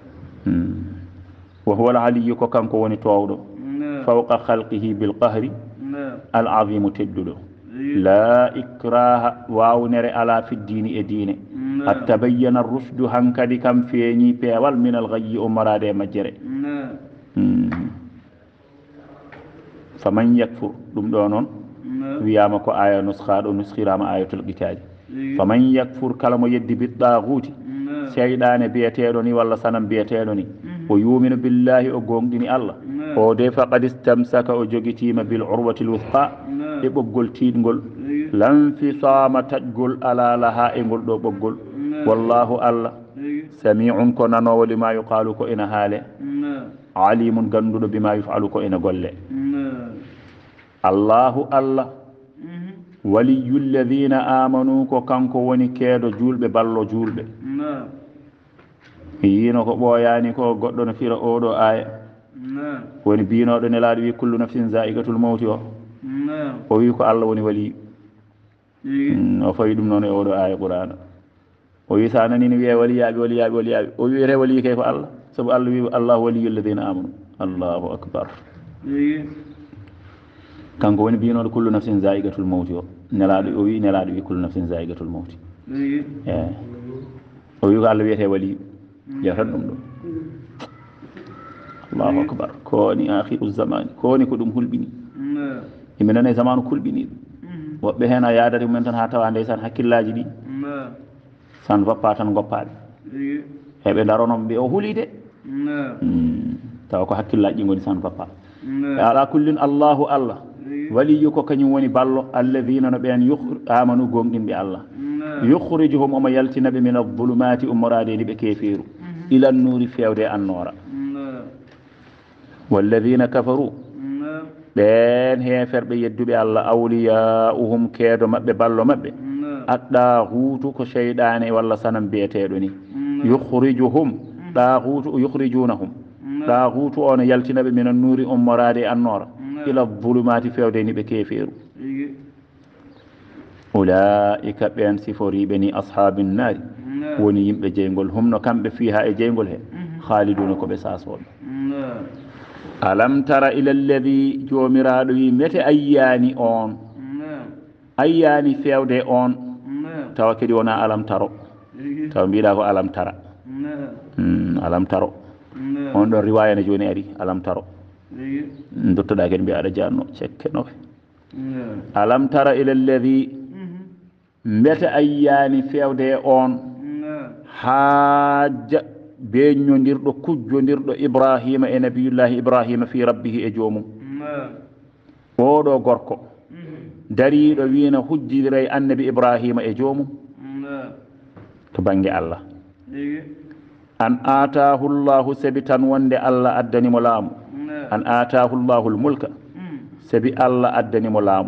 wa huwa al aliyu ko kanko woni towɗo fawqa khalqihi bil qahri al azimu tedduɗo la ikraha wawnere ala fi dini e diine qad tabayyana rusdu hankadi kam feeñi peewal min al ghayyi ummarade e majjere faman yakfur ɗum ɗo noon wiyama ko aya nuskha ɗo nuskhirama ayatul qitaji faman yakfur kala mo yeddi bi daguti seyɗane biyeteɗo ni walla sanam biyeteɗo ni o yuminu billahi o gonɗini allah o de faqad istamsaka o jogitima bil urwati l wuthqa e ɓoggol tiɗgol lanfisama taƴgol ala laha e ngol ɗo ɓoggol wallahu allah sami'un ko nanowo lima yuqalu ko ina haale alimun ganduɗo bima yufalu ko ina golle allahu allah waliyu lladina amanu ko kanko woni keeɗo julɓe ballo julɓe yino ko ɓooyani ko goɗɗo no fira oɗo aya woni binoɗo nelaɗo wi kullu nafsin za'iqatul mawti o o wi ko allah woni waliyu o fawi ɗum noon e oɗo aya qur'ana o wi sa nanini wiye waliyaɓe waliyaɓe waliyaɓe o wiyete waliyu kay ko allah saabu allah wi allahu waliyu lladina amanu allahu akbar kanko woni binoɗo kullu nafsin za'iqatul mawti o nelaɗo o wi nelaɗo wi kullu nafsin za'iqatul mawti e o wi ko allah wiyete waliyu yatan ɗum ɗo allahu akbar koni akhiru zamani koni ko ɗum hulɓini yimɓe nana e zamanu kulɓini ɗum woɓɓe hen a yadata mumen tan ha tawa ndeysan hakkillaji ɗi san wappa tan goppaɗe heɓe daronoɓe mbiya o huuli de tawa ko hakkillaji ɗi goni san wappa e ala kullin allahu allah waliyu ko kañum woni ballo alladina no ɓen amanu gonɗinɓe allah yukhrijuhum omo yaltinaɓe min adulumati ummorade ɗi ɓe kefiru ila nnuuri fewde e annora walladina kafaru ɓen heferɓe yedduɓe allah awliyauhum keedo maɓɓe ballo maɓɓe aɗɗa huutu ko cheyɗane walla sanam biyeteɗo ni yukhrijuhum ɗa huutu yukhrijunahum ɗa huutu o no yaltinaɓe min annuuri ummorade e annora ila zulumati fewde ni ɓe keferu ulaika ɓen siforiɓe ni ashabin nari woni yimɓe jeygol humno kamɓe fiha e jeygol he khaliduna koɓe sasoɓe alam tara ila alladi jomiraɗo wi mete ayyani on ayyani fewde on tawa kadi wona alam taro tawa mbiɗa ko alam tara alam taro on ɗon riwaya ne joni ari alam taro dottoɗa kadi mbiya aɗa janno cekkenoɓe alam tara ila alladi mbete ayyani fewde on hajja beñodirɗo kujjodirɗo ibrahima e nabiyullahi ibrahima fi rabbihi e joomum oɗo gorko dariɗo wino hujjidiray annabi ibrahima e joomum to banggue allah an atahu llahu sabi tan wonde allah addanimo laamu an atahu llahu l mulka sabi allah addanimo laamu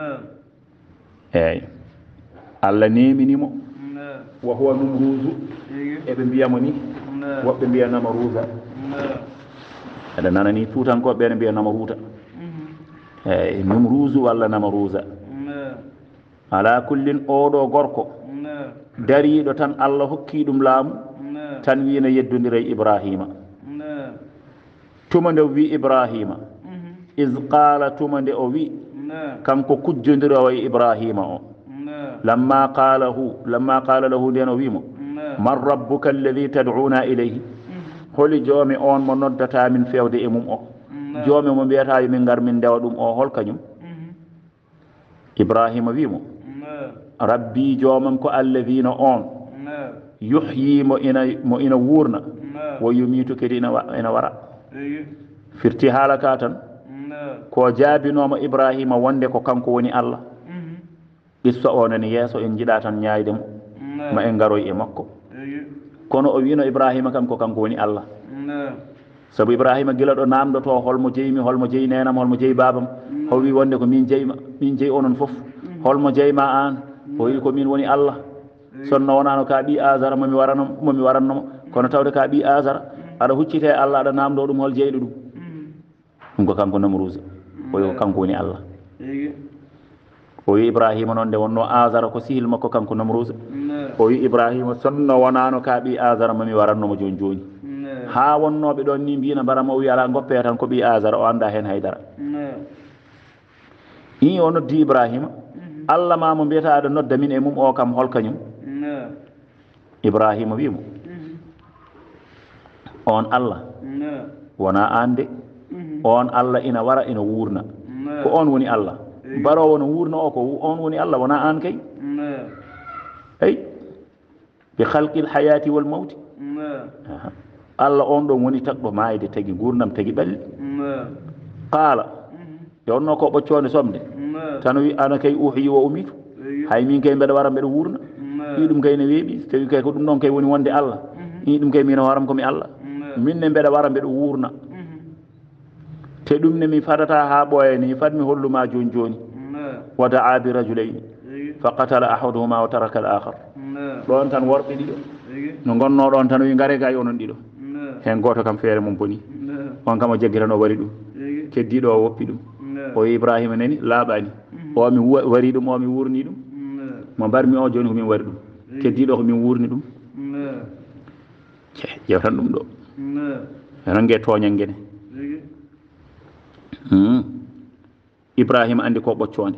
eyyi allah neminimo wa huwa numrusu eɓe mbiyamo ni woɓɓe mbiya namarusa eɗa nana ni tutankoɓe ɓe mbiya namaruta eyyi numrusu walla namarusa ala kullin oɗo gorko dariɗo tan allah hokki ɗum laamu tan wino yeddodiray ibrahima tuma nde wi ibrahima is qala tuma nde o wi kanko kujjodirowo e ibrahima o lamma qalahu lamma qala lahu nden o wimo man rabbuka alladi tad'una ilayhi holi joomi on mo noddata min fewde e mum o joomi mo mbiyata yo min gar min ndewa ɗum o hol kañum ibrahima wimo rabbi joomam ko alladina on yuhyi mo ina mo ina wuurna wo yumitu kadi ina ina wara firti haala ka tan ko jaabinomo ibrahima wonde ko kanko woni allah issa o nani yeeso en jiɗa tan ñaayde mo ma en garoy e makko kono o wino ibrahima kam ko kanko woni allah sabu ibrahima gila ɗo namdoto holmo jeymi holmo jeyi nenam holmo jeyi babam o wi wonde ko min jeyma min jeyi onon fof holmo jeyma an o wi ko min woni allah sonno wonano ka ɓi asara momi waranno momi warannomo kono tawde ka ɓi asara aɗa huccite allah aɗa namdo ɗum hol jeyɗo ɗum ɗum ko kanko namrusa o wi ko kanko woni allah o wi ibrahima noon nde wonno asara ko sihil makko kanko namrusa o wi ibrahima sonno wonano ka ɓi asara momi warannomo joni joni ha wonnoɓe ɗon ni mbina mbarama o wi ala goppe tan ko ɓi Azara o anda hen haydara i o noddi Ibrahima Allah ma mo mbiyata aɗa nodda min e mum o kam holkañum Ibrahima wimo on Allah wona an de on Allah ina wara ina wurna ko on woni Allah barowo no wurna o ko on woni Allah wona an kay ay bi khalqil hayati wal mawti Allah on ɗon woni tagɗo mayde tagi gurnam tagi ɓalli qala yonno ko ɓoccode somde tan wi ana kay uhyi wa umitu hay min kay mbeɗa wara mbeɗa wurna i ɗum kay ne weeɓi tawi kay ko ɗum ɗon kay woni wonde Allah i ɗum kay mina waram komi Allah minne mbeɗa wara mbeɗa wurna te ɗum ne mi fadata ha ɓooya ni fadmi holluma joni joni wa daa bi rajulayni fa qatala ahaduhuma wa taraka al akhar ɗon tan worɓe ɗiɗo no gonno ɗon tan wi ngare gay onon ɗiɗo hen goto kam feere mum boni on kam o jaggitan o wari ɗum keddiɗo o woppi ɗum o Ibrahima nani laaɓani o mi wari ɗum o mi wurni ɗum mo mbarmi o joni komin wari ɗum keddiɗo ko min wurni ɗum ƴewtan ɗum ɗo rangue toñangene Ibrahima andi ko ɓoccode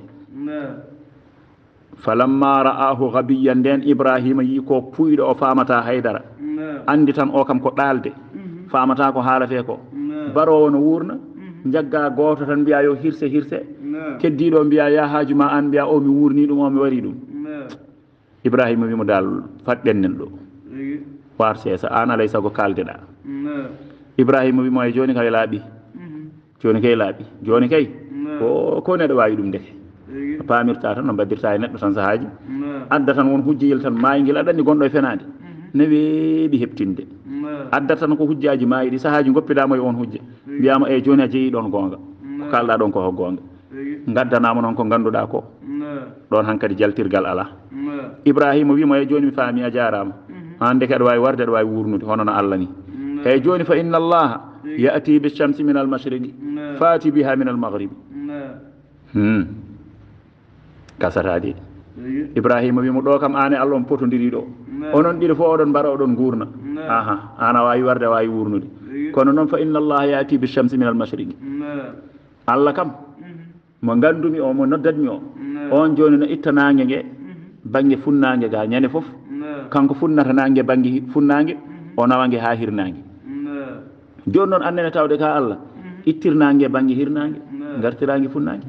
falamma ra'ahu ghabiyan nden Ibrahima yi ko puyɗo o famata haydara andi tan o kam ko ɗalde famata ko haalate ko barowo no wurna jagga goto tan mbiya yo hirse hirse keddiɗo mbiya ya haaju ma an mbiya o mi wurni ɗum o mi wari ɗum Ibrahima wimo dal fatɗennen ɗo war sesa an alay sago kaldeɗa Ibrahima wimo e joni kay laaɓi joni kay laaɓi joni kay ko ko neɗɗo wawi ɗum ndeke pamirta tan no baddirta e neɗɗo tan sahaji adda tan won hujjeyel tan mayguel aɗa andi gonɗo e fenade ne weeɓi heɓtinde adda tan ko hujjaji mayi ɗi sahaji goppidama e on hujja mbiyama e joni a jeeyi ɗon gonga ko kalɗa ɗon koko gonga gaddanama noon ko ganduɗa ko ɗon hankkadi jaltirgal ala Ibrahima wimo e joni mi faami a jarama hande ke aɗa wawi warde aɗa wawi wurnude hono no Allah ni e joni fa inna allaha ya'ti bishamsi min al mashriqi fati biha min al maghribi hmm kasatadi Ibrahima wimo ɗo kam ane Allah on potodiri ɗo onon ɗiɗo fof oɗon mbara oɗon gurna aha ana wawi warde a wawi wurnude kono noon fa inna allaha ya'ti bishamsi min al mashriqi Allah kam mo gandumi o mo noddatmi o on joni no itta nangue ngue banggue funnangue ga ñande foof kanko funnata nangue banggue funnangue o nawangue ha hirnangue joni noon annene tawde ka Allah ittirnangue banggue hirnangue gartirangue funnangue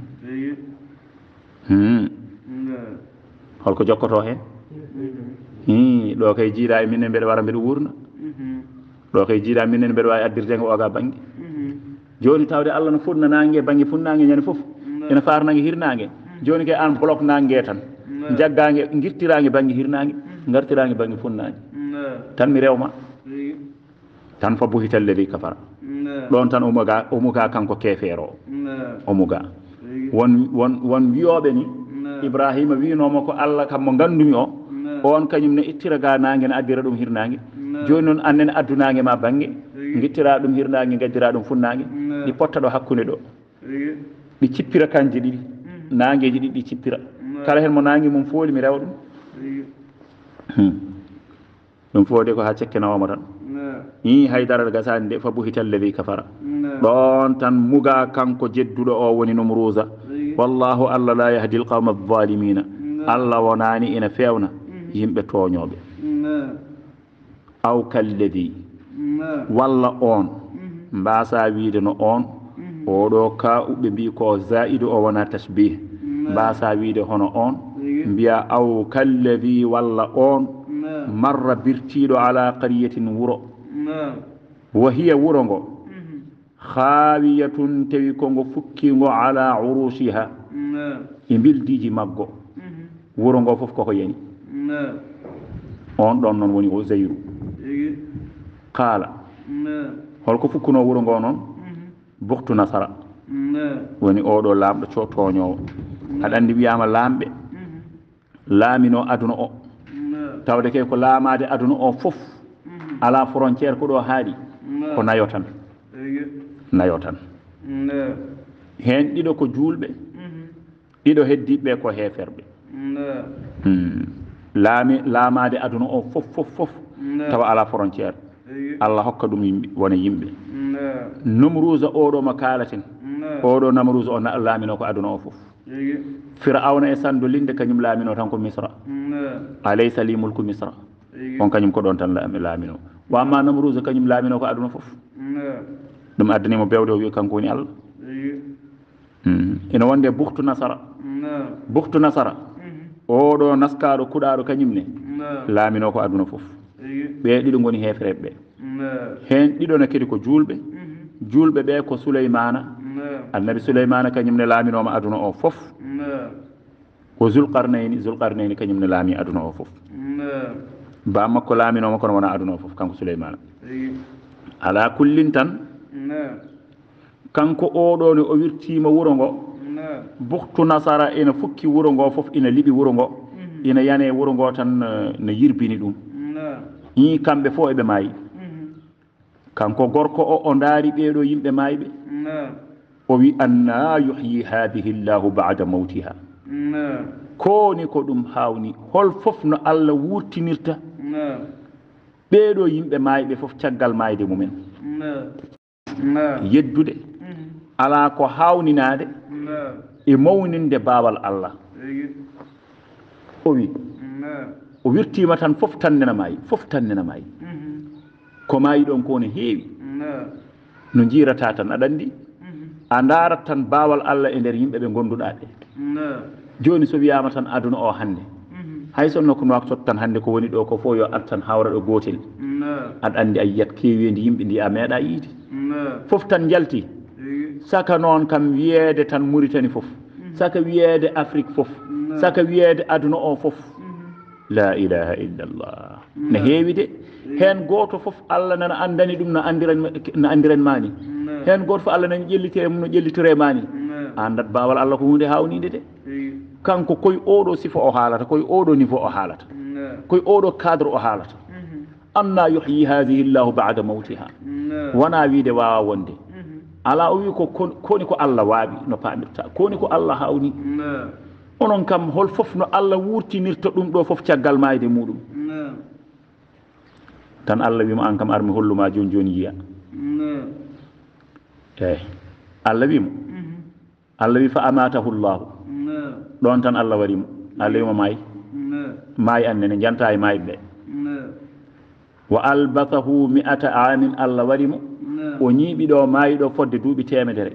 hmm holko jokkoto hen hi ɗo kay jiiɗa e minen mbeɗa wara mbeɗa wurna ɗo kay jiiɗa minen mbeɗa wawi addirde ngo oga banggue joni tawde Allah no funna nangue banggue funnangue ñande foof ene farnangue hirnangue joni kay an bloc nangue tan jaggangue guirtirangue banggue hirnangue gartirangue banggue funnangue tan mi rewma tan fa buhita alladi kafara ɗon tan omuga omuga kanko kefeero o omuga won won won wiyoɓe ni Ibrahima winoma ko Allah kam mo gandumi o on kañum ne ittira ga nangue ne addira ɗum hirnangue joni noon annene addunangue ma banggue guittira ɗum hirnangue gaddira ɗum funnangue ɗi potta ɗo hakkude ɗo ɗi cippira kanje ɗiɗi nangueji ɗiɗi ɗi cippira kala hen mo nangue mum fooli mi rewa ɗum ɗum foode ko ha cekkenawoma tan i haydara gasani nde fa buhita alladi kafara ɗon tan muga kanko jedduɗo o woni Numruza wallahu Allah la yahdi alqawma adh-dhalimina Allah wonani ina fewna yimɓe toñoɓe aw kalladi walla on mbasa wiide no on oɗo ka uɓe mbi ko zaidu o wona tasbih mbasa wiide hono on mbiya aw kalladi walla on marra birtiɗo ala qaryatin wuro wa hiya wuro ngo khawiyatun tawi ko ngo fukkingo ala urushiha e bildiji maggo wuro ngo fof koko yani on ɗon noon woni o Zayru qala holko fukkuno wuro ngo noon buktu nasara woni oɗo lamɗo cotoñowo aɗa andi wiyama lamɓe laamino aduna o tawde ke ko laamade aduna o fof ala frontiére ko ɗo haaɗi ko nayo tan nayo tan hen ɗiɗo ko julɓe ɗiɗo heddiɓe ko heferɓe laami laamade aduna o fof fof fof tawa ala frontiére Allah hokka ɗum yimɓe wona yimɓe Numruza oɗo mo kaalaten oɗo Namruza o laamino ko aduna o fof Fir'auna e sandu linde kañum laamino tan ko Misra alaysa li mulku Misra on kañum ko ɗon tan laamino wa amma Namruza kañum laamino ko aduna fof ɗum addanimo bewde o wi kanko woni Allah ina wonde buktu nasara buktu nasara oɗo naskaɗo kuɗaɗo kañum ne laamino ko aduna fof ɓe ɗiɗo goni hefreɓe ɓe hen ɗiɗo ne kadi ko julɓe julɓe ɓe ko Souleymana annabi Souleymana kañum ne laaminoma aduna o fof ko Zulqarnayni Zulqarnayni kañum ne laami aduna o fof ba makko laaminoma kono wona aduna o fof kanko Souleymana ala kullin tan kanko oɗo ne o wirtima wuro ngo buktu nasara ina fukki wuro ngo fof ina liɓi wuro ngo ina yane wuro ngo tan ne yirbini ɗum yi kamɓe fof eɓe maayi kanko gorko o o ndaari ɓeeɗo yimɓe maayɓe o wi anna yuhyi hadihi llahu bada mawtiha koni ko ɗum hawni hol fof no Allah wurtinirta ɓeeɗo yimɓe maayɓe fof caggal maayde mumen yeddude ala ko hawninade e mawninde baawal Allah o wi o wirtima tan fof tannena maayi fof tannena maayi ko maayi ɗon ko ne heewi no jiirata tan aɗa anndi a ndaarat tan baawal Allah e nder yimɓe ɓe ngonnduɗaa ɓe jooni so wiyaama tan aduna o hannde hay sonno ko noak tot tan hannde ko woni ɗo ko fof yo ar tan hawra ɗo gootel aɗa anndi a yiyat keeweendi yimɓe ndi a meeɗa yiide fof tan njalti saka noon kam wiyeede tan Mauritanie fof saka wiyeede Afrique fof saka wiyeede aduna o fof la ilaha illallah ne heewi de heen gooto fof Allah nana anndani ɗum no anndiran no anndiran maani heen gooto fof Allah nani ƴellitire mum no ƴellitire maani a anndat baawal Allah ko hunde hawniinde de kanko koye oɗo sifa o haalata koye oɗo niveau o haalata koye oɗo cadre o haalata anna yuhyi hadihi llahu bada mawtiha wona wiide wawa wonde ala o wi ko koni ko Allah waaɓi no paamirta koni ko Allah hawni onon kam hol fof no Allah wurtinirta ɗum ɗo fof caggal maayde muɗum tan Allah wimo an kam armi holluma joni joni yiya eyi Allah wimo Allah wi fa amatahu llahu ɗon tan Allah warimo Allah wimo maayi maayi annene janta e maayi ɓe wa albathahu mi'ata amin Allah warimo o ñiiɓi ɗo maayi ɗo fodde duuɓi temedere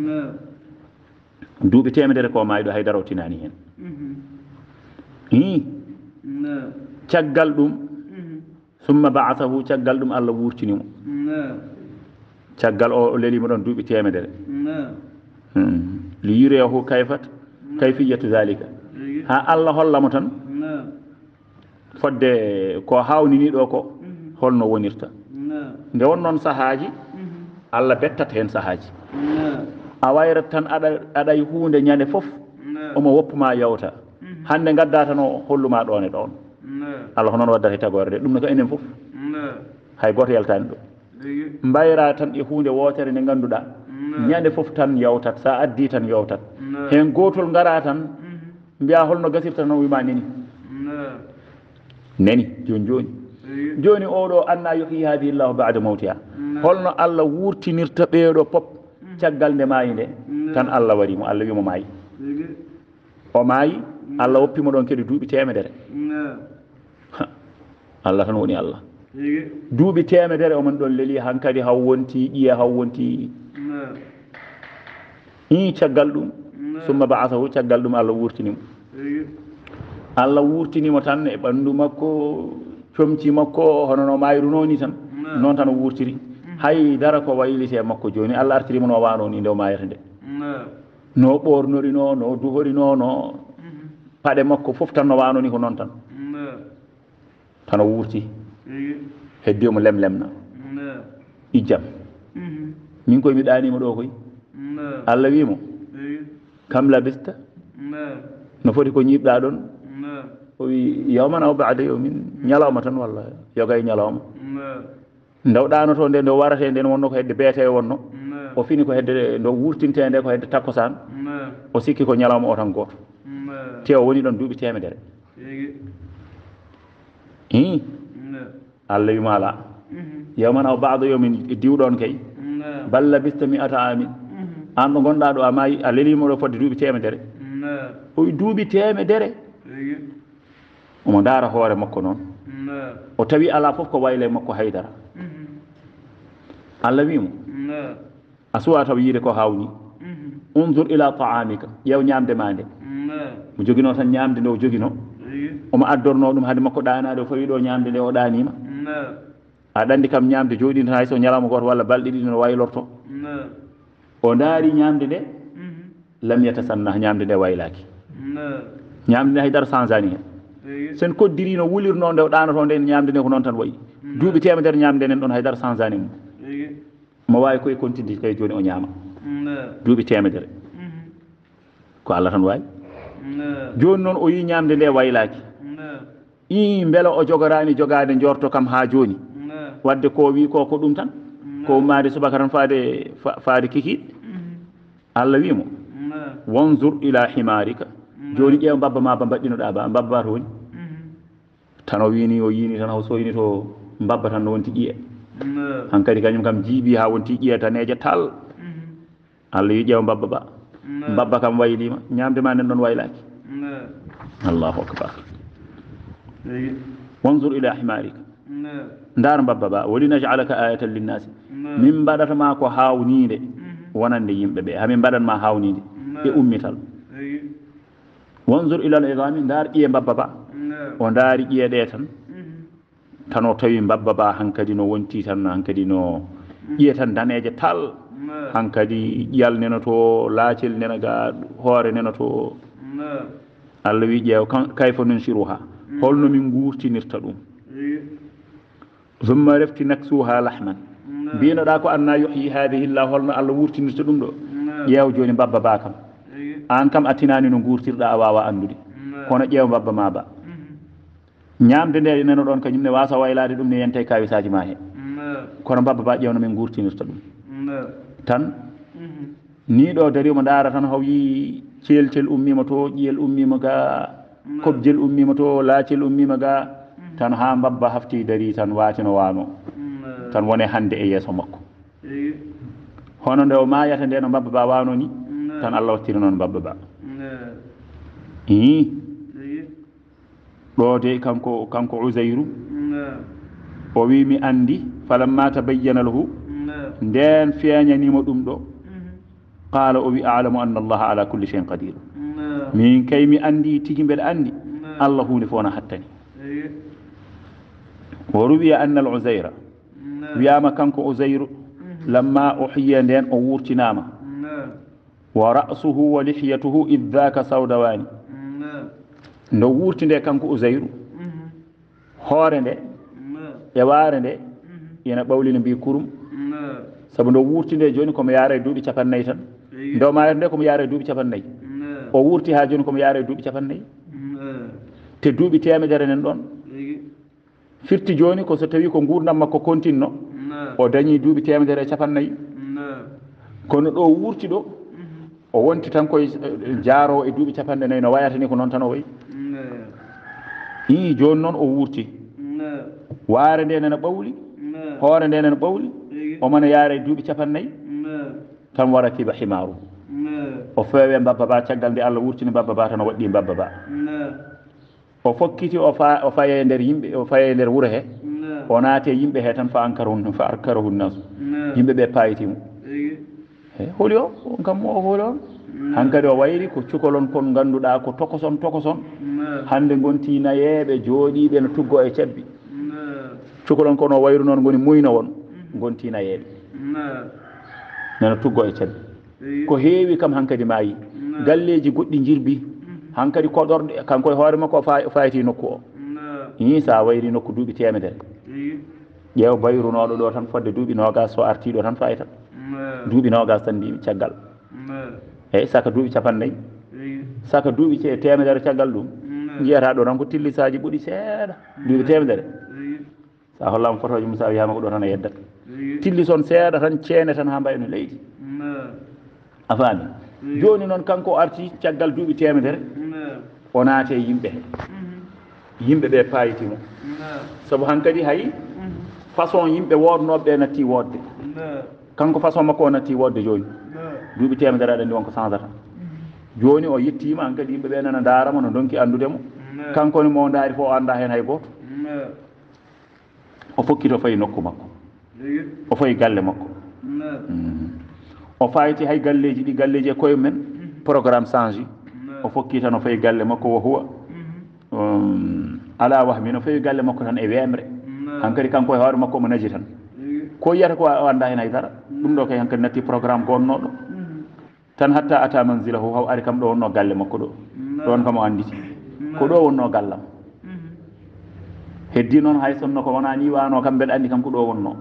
duuɓi temedere ko maayi ɗo haydara o tinani hen i caggal ɗum summa ba'athahu caggal ɗum Allah wurtinimo caggal o lelimo ɗon duuɓi temedere li yurehu kayfat kayfiyatu zalika ha Allah hollamo tan fodde ko hawnini ɗo ko holno wonirta nde won noon sahaaji Allah bettat hen sahaaji a wayrat tan aɗa aɗay hunde ñande fof omo woppuma yawta hande gadda tan o holluma ɗon e ɗon Allah ko noon waddata e tagore de ɗum ne ko enen fof hay goto yaltani ɗo mbayra tan e hunde wotere nde ganduɗa ñande fof tan yawtat sa addi tan yawtat hen gotol ngara tan mbiya holno gasirta no wima neni neni joni joni joni oɗo anna yuhyi hadihi llahu bada mawtiha holno Allah wurtinirta ɓeeɗo pop caggal nde maayi nde tan Allah warimo Allah wimo maayi o maayi Allah woppimo ɗon kadi duuɓi temedere Allah tan woni Allah duuɓi temedere omon ɗon leeli hankadi haw wonti ƴiya haw wonti i caggal ɗum summa ba'athahu caggal ɗum Allah wurtinimo Allah wurtinimo tan e ɓanndu makko comci makko hono no mayruno ni tan noon tan o wurtiri hay dara ko waylite makko joni Allah artirimo no wano ni nde o mayata nde no ɓornorino no duhorino no paɗe makko fof tan no wano ni ko noon tan tan o wurti heddimo lemlemna ijjam min koye mi ɗanima ɗo koy Allah wimo kam labista no foti ko ñiɓɗa ɗon o wi yawman aw ba'da yawmin ñalawma tan walla yoga e ñalawma ndewɗano nde ndo warate nden wonno ko hedde beete wonno o fini ko hedde ndo wurtinte nde ko hedde takkosan o sikki ko ñalawma o tan goto te o woni ɗon duuɓi temedere i Allah wima ala yawman aw ba'da yawmin diwɗon kay balla bista mi'ata amin an ɗo gonɗa ɗo a maayi a lelimo ɗo fodde duuɓi temedere o wi duuɓi temedere omo ndaara hoore makko noon o tawi ala fof ko wayle makko haydara Allah wimo a suwa taw yiide ko hawni unzur ila ta'amika ƴeew ñamde ma nde mo jogino tan ñamde nde o jogino omo addorno ɗum hade makko ɗanade o fawi ɗo ñamde nde o ɗanima aɗa andi kam ñamde jooɗi tan hay so ñalawma goto walla balɗe ɗiɗi no waylorto o ndaari ñamde nde lam yatasanna ñamde nde waylaki ñamde nde haydara changani hen sen koddiri no wulirno nde o ɗanoto nde ñamde nde ko noon tan wayi duuɓi temedere ñamde nden ɗon haydara changani mum mo wawi koye continue kay joni o ñaama duuɓi temedere ko Allah tan wawi joni noon o yi ñamde nde waylaki i beela o jogorani jogade jorto kam ha joni wadde ko wi ko ko ɗum tan ko ummade subaka tan faade faade kikiɗe Allah wimo wanzur ila himarika joni ƴeew mbabba ma ba mbaɗɗinoɗa ba mbabba to woni tan o wini o yini tan o soyni to mbabba tan no wonti ƴiye hankkadi kañum kam jiiɓi ha wonti ƴiye taneje tal Allah wi ƴeew mbabba ba mbabba kam waylima ñamde ma nen ɗon waylaki Allahu akbar wanzur ila himarika ndar mbabba ba wali naj'alaka ayatan linnasi min mbaɗatama ko hawnide wonande yimɓe ɓe hamin mbaɗanma hawnide e ummital wanzur ila al idami ndar ƴiye mbabba ba o ndaari ƴiye ɗe tan tan o tawi mbabba ba hankkadi no wonti tan hankkadi no ƴiye tan daneje tal hankkadi ƴiyal nena to laacel nena ga hoore nena to Allah wi ƴeew kayfa nunsiruha holno min gurtinirta ɗum thumma refti naksuha lahman mbinoɗa ko anna yuhyi hadihi llah holno Allah wurtinirta ɗum ɗo ƴeew joni mbabba ba kam an kam a tinani no gurtirɗa a wawa andude kono ƴeew mbabba ma ba ñamde nde neno ɗon kañum ne wasa waylade ɗum ne yente kawisaji ma he kono mbabba ba ƴeewno min gurtinirta ɗum tan ni ɗo darima ndaara tan haw yi celcel ummima to ƴiyel ummima ga kobjel ummima to laacel ummima ga tan ha mbabba hafti dari tan watino wano tan wone hande e yeeso makko hono nde o mayata nde no mbabba ba wano ni tan Allah wattiri noon mbabba ba i ɗo de kanko kanko Uzayru o wi mi andi falamma tabayyana lahu nden feeñanimo ɗum ɗo qala o wi a'lamu anna allaha ala kulli shay'in qadir min kay mi andi tigi mbeɗa andi Allah hunde fof na hattani wa ruwiya anna al Uzayra wiyama kanko Uzayru lamma uhiya nden o wurtinama wa ra'suhu wa lihiyatuhu id dhaka sawdawani ndo wurti nde kanko Uzayru hoore nde e waare nde ina ɓawlina mbi kurum sabu ndo wurti nde joni komo yaara e duuɓi capannayyi tan ndo mayata nde komo yaara e duuɓi capannayyi o wurti ha joni komo yaara e duuɓi capannayyi te duuɓi temedere nen ɗon firti joni ko so tawi ko gurdam makko continno o dañi duuɓi temedere e capannayyi kono ɗo wurti ɗo o wonti tan koye jaaro e duuɓi capanɗe nayyi no wayata ni ko noon tan o wayi i joni noon o wurti waare nde nena ɓawli hoore nde nena ɓawli omona yaara e duuɓi capannayyi tan wara kiba himaru o feewe mbabba ba caggal nde Allah wurtini mbabba ba tan o waɗɗi mbabba ba o fokkiti o fa o faye nder yimɓe o faye nder wuuro he o naate yimɓe he tan fa ankara fa ankarahu nnasu yimɓe ɓe payitimo e holi o on kam o holi on hankkadi o wayri ko cukalon kon ganduɗa ko tokoson tokoson hande gonti nayeɓe jooɗiɓe no tuggo e cabbi cukalon kon o wayru noon goni muyno won gonti nayeɓe neno tuggo e cabbi ko heewi kam hankkadi maayi galleji goɗɗi jirbi hankkadi koɗorɗe kanko e hoore makko o fayiti nokku o i sa wayri nokku duuɓi temedere ƴeew bayrunoɗo ɗo tan fodde duuɓi nogas so artiɗo tan fayitan duuɓi nogas tan mbimi caggal eyyi saka duuɓi capannayyi saka duuɓi ce temedere caggal ɗum jiyata ɗo tan ko tillisaji ɓuuɗi seeɗa duuɓi temedere sa hollama photoji mum sa wiyama ko ɗo tan a yeddat tillis on seeɗa tan ceene tan ha mbayno leydi a faami joni noon kanko o arti caggal duuɓi temedere o naate yimɓe he yimɓe ɓe payitimo saabu hankkadi hay façon yimɓe wodnoɓe ɓe natti wodde kanko façon makko o natti wodde joni duuɓi temedere aɗa andi wonko changata joni o yettima an kadi yimɓe ɓe nana daramo no donki andudemo kanko ni mo daari fo o anda hen hay goto o fokkito fayi nokku makko o fayi galle makko o fayti hay galleji ɗi galleji e koye men programme change o fokki tan o fayi galle makko wo huwa ala wahmi no fayi galle makko tan e wemre hankadi kanko e hoore makko mo naji tan ko yiyata ko o anda hen haydara ɗum ɗo kay hankadi natti programme gonnoɗo tan hatta ata manzilahu haw ari kam ɗo wonno galle makko ɗo ɗon kam o anditi ko ɗo wonno gallam heddi noon hay sonno ko wona ni wano kam mbeɗa andi kam ko ɗo wonno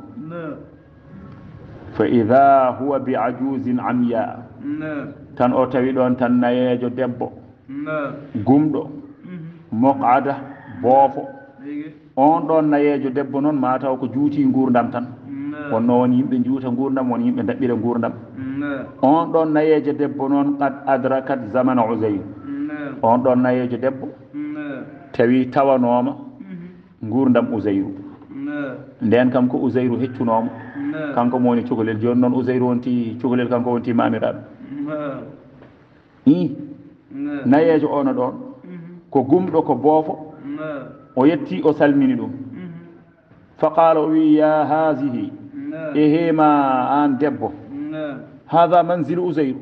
fa ida huwa bi ajuzin amya tan o tawi ɗon tan nayejo debbo gumɗo moqada boofo on ɗon nayejo debbo noon mataw ko juuti gurdam tan wonno won yimɓe juuta gurdam won yimɓe daɓɓira gurdam on ɗon nayejo debbo noon qad adrakat zamana useyr on ɗon nayejo debbo tawi tawanoma gurdam useyru nden kam ko useyru heccunomo kanko mo woni cukalel joni noon useyru wonti cukalel kanko wonti mamiraɗo i nayejo ono ɗon ko gumɗo ko boofo o yetti o salmini ɗum fa qala o wi ya hasihi e hema an debbo hada manzilu useyru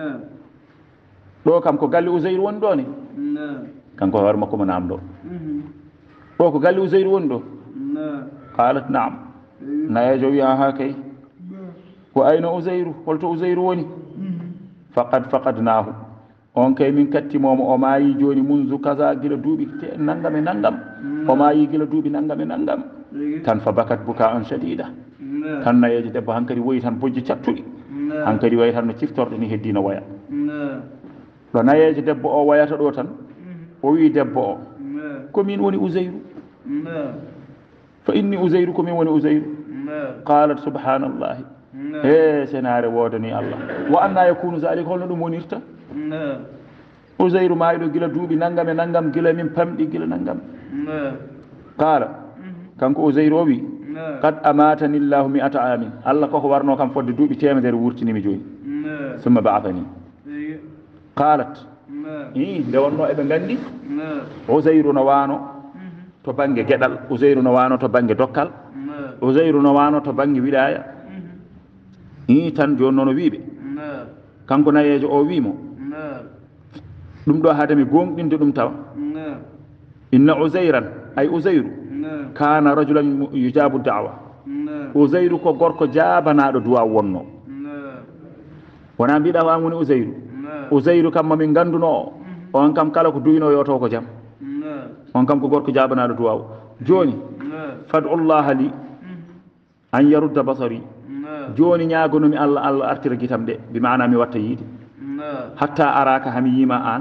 ɗo kam ko galle useyru woni ɗo ni kanko hoore makko mo namɗo ɗo ko galle useyru woni ɗo qalat naam nayejo wi aha kay ko ayno useyru holto useyru woni faqad faqadnahu on kay min kattimomo o maayi joni munzu kaza gila duuɓi naggam e naggam o maayi gila duuɓi naggam e naggam tan fa bakat buka an shadida tan nayejo debbo hankkadi woyi tan bojji cattuɗi hankkadi wayi tan no ciftorɗo ni heddi no waya ɗo nayejo debbo o wayata ɗo tan o wi debbo o komin woni useyru fa inni useyru komin woni useyru qalat subhanallahi he senare wodani allah wa anna yakunu zalika holno ɗum wonirta useyru maayiɗo gila duuɓi naggam e naggam gila min pamɗi gila naggam qala kanko useyru o wi qad amatani llahu mi'ata amin allah koko warno kam fodde duuɓi temedere wurtinimi joni summa ba'athani qalat i nde wonno eɓe gandi useyru no wano to banggue gueɗal useyru no wano to banggue dokkal useyru no wano to banggue wiɗaya i tan joni noon o wiiɓe kanko nayejo o wimo ɗum ɗo haademi gonɗinde ɗum tawa inna useyran ay useyru kana rajulan yujabu dawa useyru ko gorko jabanaɗo duwa wonno wona mbiɗa ko an woni useyru useyru kam mamin ganduno o on kam kala ko duyno yo taw ko jaam on kam ko gorko jabanaɗo duwaw joni fadu llaha li an yarudda basari joni ñagonomi allah allah artira guitam de bi mana mi watta yiide hatta araka hami yima an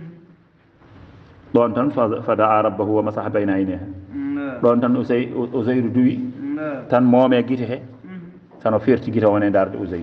ɗon tan fa daa rabbahu wa masaha bayna ayniha ɗon tan usey useyru duwi tan moome guite he tan o firti guite wone darde useyru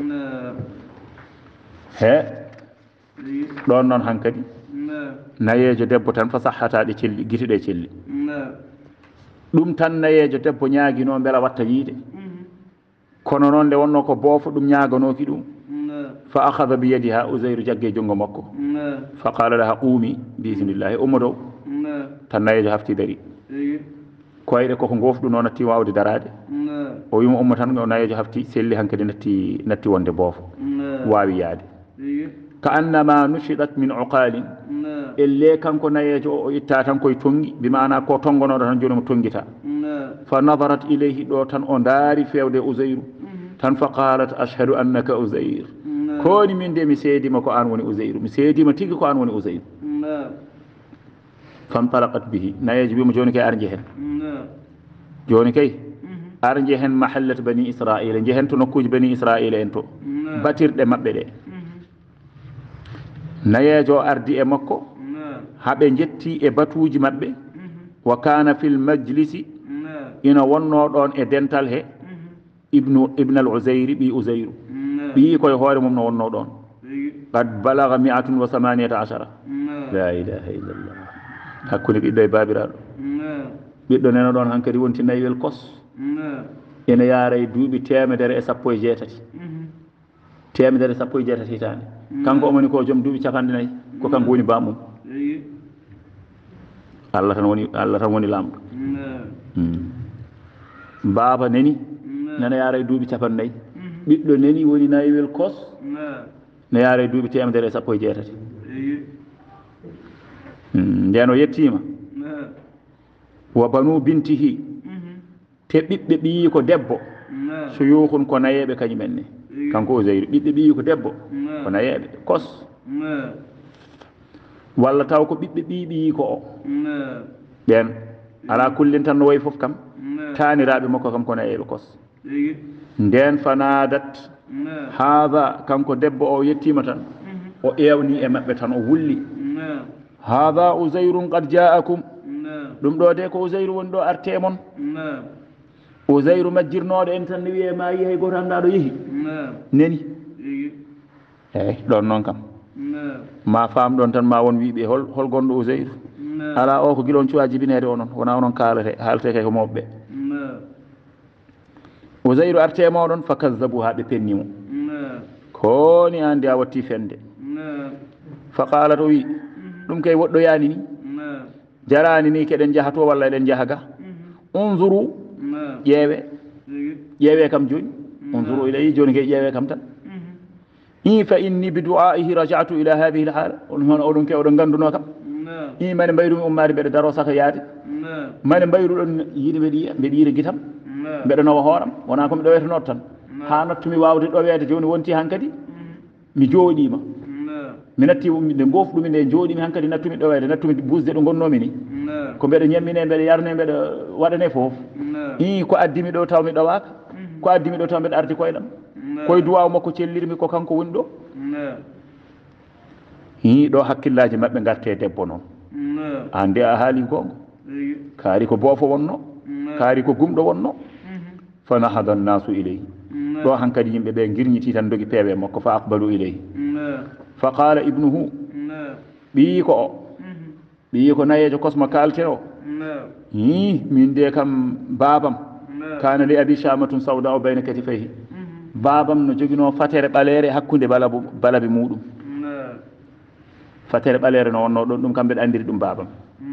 he ɗon noon hankkadi nayejo debbo tan fa sahhataɗe celli guite ɗe celli ɗum tan nayejo debbo ñaaguino beela watta yiide kono noon nde wonno ko boofo ɗum ñaaganoki ɗum fa akhada bi yadiha useyru jagge junggo makko fa qala laha qumi bisimillahi ummo dow tan nayejo hafti dari koyɗe koko gofɗu noon natti wawde darade o wimo ummo tan nayejo hafti selli hankkadi natti natti wonde boofo wawi yaade ka annama nushidat min uqalin elle kanko nayejo o itta tan koye tongi bimana ko tongonoɗo tan joni mo tongita fa nadarat ilayhi ɗo tan o daari fewde useyru tan fa qalat ashhadu annaka useyr koni min de mi seedima ko an woni useyru mi seedima tigui ko an woni useyru fantalaqat bihi nayejo wimo joni kay ar jehen joni kay ar jehen mahallat bani israila jehen to nokkuji bani israila en to batirɗe mabɓe ɗe nayejo ardi e makko haɓe jetti e batuji mabɓe wa kana fil majlisi ina wonno ɗon e dental he ibnu ibn al useyri ɓi useyru ɓi koye hoore mum no wonno ɗon qad balaga mi'atun wa samaniyata ashara la ilaha illallah hakkude ɓiɗɗo e babiraɗo ɓiɗɗo neno ɗon hankkadi wonti naywel kos ina yaara e duuɓi temedere e sappo e jeetati temedere e sappo e jeetati hitaande kanko omoni ko joom duuɓi capanɗe nayyi ko kanko woni bamum allah tan woni allah tan woni lamɗo baaba neni nana yaara e duuɓi capanɗe nayyi ɓiɗɗo neni woni nayiwel kos ne yaara e duuɓi temedere e sappo e jeetati nden o yettima wa banu bintihi te ɓiɓɓe ɓiyi ko debbo so yuhun ko nayeɓe kañumen ne kanko Ousayru ɓiɓɓe ɓiyi ko debbo ko nayeɓe kos walla taw ko ɓiɓɓe ɓii ɓiyi ko o ɓen ala kullin tan no wayi fof kam taniraɓe makko kam ko nayeɓe kos nden fanadat haada kanko debbo o yettima tan o ƴewni e maɓɓe tan o wulli haada Ousayrun qad jaakum ɗum ɗo de ko Ousayru woni ɗo arte mon Ousayru majjirnoɗo en tan ne wiye ma yi hay goto anndaɗo yeehi neni eyyi ɗon noon kam ma faam ɗon tan ma won wiiɓe hol hol gonɗo Ousayru ala o ko guilon cuwa jibinede onon wona onon kaalate haalte kay ko mawɓe Ousayru arte mawɗon fa kazzabu ha ɓe pennimo koni andi a watti fende fa qalat o wi ɗum kay woɗɗoyani ni jarani ni keɗen jaha to walla eɗen jaha ga unzuru ƴeewe ƴeewe kam joni unzuru ilayi joni kay ƴeewe kam tan i fa inni bi du'aihi raja'tu ila hadhihi al-hala on hono oɗon ke oɗon ganduno kam i mane mbayrumi ummade mbeɗa daro saka yaade mane mbayruɗon yiide mbeɗa yiya mbeɗa yiira guitam mbeɗa nawa hooram wona komi ɗowetanoto tan ha nattumi wawde ɗowede joni wonti hankkadi mi jooɗima mi natti nde gofɗumi nde jooɗimi hankkadi nattumi ɗowede nattumi busde ɗo gonnomi ni ko mbeɗa ñammine mbeɗa yarne mbeɗa waɗane foof i ko addimi ɗo taw mi ɗowaka ko addimi ɗo taw mbeɗa ardi koyɗam koye duwaw makko cellirmi ko kanko woni ɗo hi ɗo hakkillaji mabɓe garte debbo noon ande a haali gonga kaari ko boofo wonno kaari ko gumɗo wonno fa nahada nnasu ileyhi ɗo hankkadi yimɓe ɓe guirñiti tan dogi peewe makko fa aqbalu ileyhi fa qala ibnuhu ɓiyi ko o ɓiyi ko nayejo kosmo kalte o hi min de kam babam kana li abi shamatun sawda o bayna katifayhi babam no joguino fatere ɓalere hakkude balabu balabi muɗum fatere ɓalere no wonno ɗon ɗum kam mbeɗa andiri ɗum babam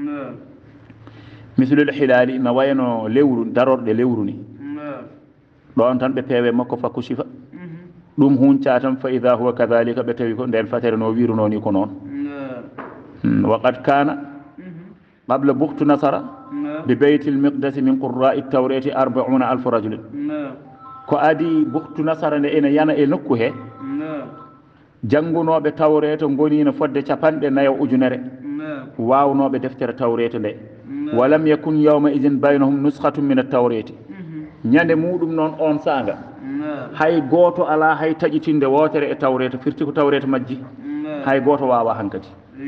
mislul hilali no wayno lewru darorɗe lewru ni ɗon tan ɓe peewe makko fakku sifa ɗum hunca tan fa ida huwa kadalika ɓe tawi ko nden fatere no wiruno ni ko noon wa qad kana qabla buktu nasara bi beytil miqdasi min qurra'i tawreti arbauna alfu rajulin ko adi buktu nasara nde ene yana e nokku he janngunoɓe tawreto gonino fodde capanɗe nayo ujunere wawnoɓe deftere tawreto nde walam yakun yawma idin baynahum nuskhatum min at-tawreti ñande muɗum noon on sanga hay goto ala hay taƴitinde wotere e tawreto firti ko tawreto majji hay goto wawa hankadi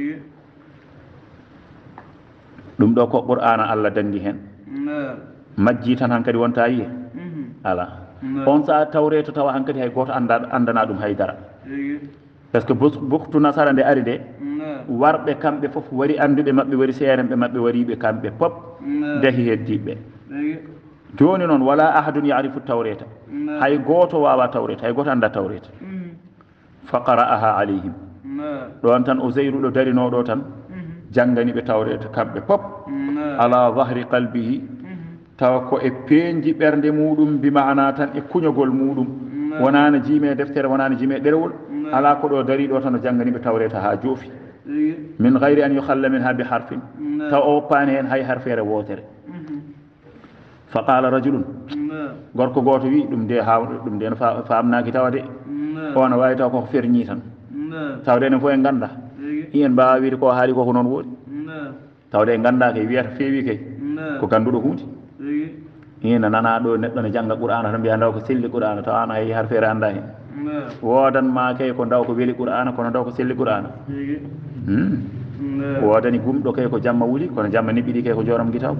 ɗum ɗo ko qur'ana allah dandi hen majji tan hankadi wonta yiye ala on sa tawreto tawa hankadi hay goto anda andana ɗum haydara par ce que buktu nasara nde ari de warɓe kamɓe foof wari anduɓe mabɓe wari seerenɓe mabɓe wariɓe kamɓe pop dahi heddiɓe joni noon wala ahadun yarifu tawreta hay goto wawa tawreta hay goto anda tawreta fa qara'aha alayhim ɗon tan Ousayru ɗo darinoɗo tan jangganiɓe tawreta kamɓe pop ala dahri qalbihi tawa ko e peenji ɓernde muɗum bi mana tan e kuñogol muɗum wonano jiime deftere wonano jiime ɗerewol ala ko ɗo dari ɗo tan o jangganiɓe tawreta ha joofi min gayri an yuhalla min ha bi harfin taw o woppani hen hay harfere wotere fa qala rajulun gorko goto wi ɗum de ha ɗum de no famnaki tawa de ono wawi taw koko ferñi tan tawde enen fof en ganda i en mbawa wiide ko haali koko noon woɗi tawde en ganda kay wiyata feewi kay ko ganduɗo hunde ina nana ɗo neɗɗo ne jangga qur'ana tan mbiya ndaw ko selli qur'ana taw an hay harfere anda hen wodanma kay ko ndaw ko weeli qur'ana kono ndaw ko selli qur'ana wodani gumɗo kay ko jamma wuuli kono jamma niɓɓiɗi kay ko joram guitaw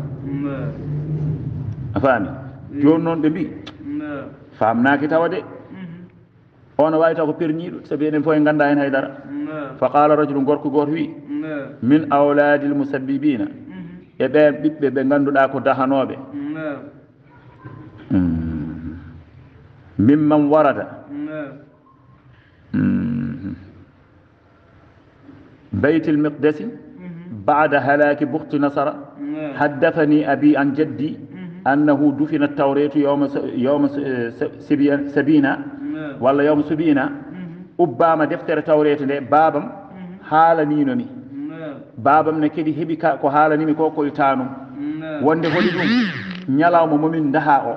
a faami joni noon ɓe mbi famnaki tawa de ono wawi taw ko perñiɗo saabi enen fof en ganda hen haydara fa qala rajulu gorko goto wi min awladi l musabbibina e ɓen ɓiɓɓe ɓe ganduɗa ko dahanoɓe ممن ورد بيت المقدس بعد هلاك بخت نصر حدثني أبي عن جدي أنه دفن التوراة يوم يوم سبينا ولا يوم سبينا أبام دفتر التوراة بابم حالنينمي بابم نكدي هبك كو حالنيمي كو كو يتانو wonde holi ɗum ñalawma momin daha o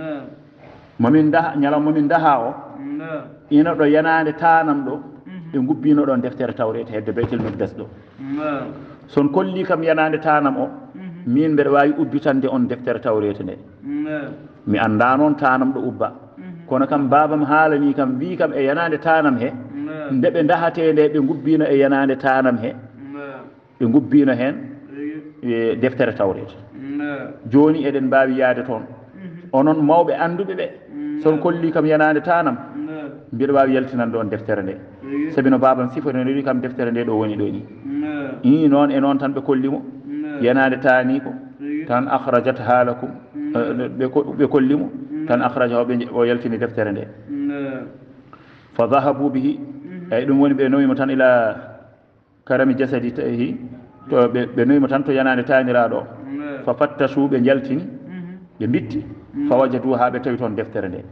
momin daha ñalawma momin daha o ina ɗo yanade tanam ɗo ɓe gubbino ɗon deftere tawrete hedde Baytul Maqdis ɗo son kolli kam yanade tanam o min mbeɗa wawi ubbitande on deftere tawrete nde mi anda noon tanam ɗo ubba kono kam babam haalani kam wi kam e yanade tanam he nde ɓe dahate nde ɓe gubbino e yanade tanam he ɓe gubbino hen deftere tawrete joni eɗen mbawi yaade toon onon mawɓe anduɓe ɓe son kolli kam yanade tanam mbiɗa wawi yaltinande on deftere nde sabi no babam sifanoni wi kam deftere nde ɗo woni ɗo ni i noon e noon tan ɓe kollimo yanade tani ko tan akhrajat halakum ɓe kollimo tan akhrajahu o yaltini deftere nde fa dhahabu bihi eyi ɗum woni ɓe nowimo tan ila karami jasadi tahi to ɓe nowimo tan to yanade taniraɗo fa fattasu ɓe jaltini ɓe bitti fa wajadu ha ɓe tawi toon deftere nde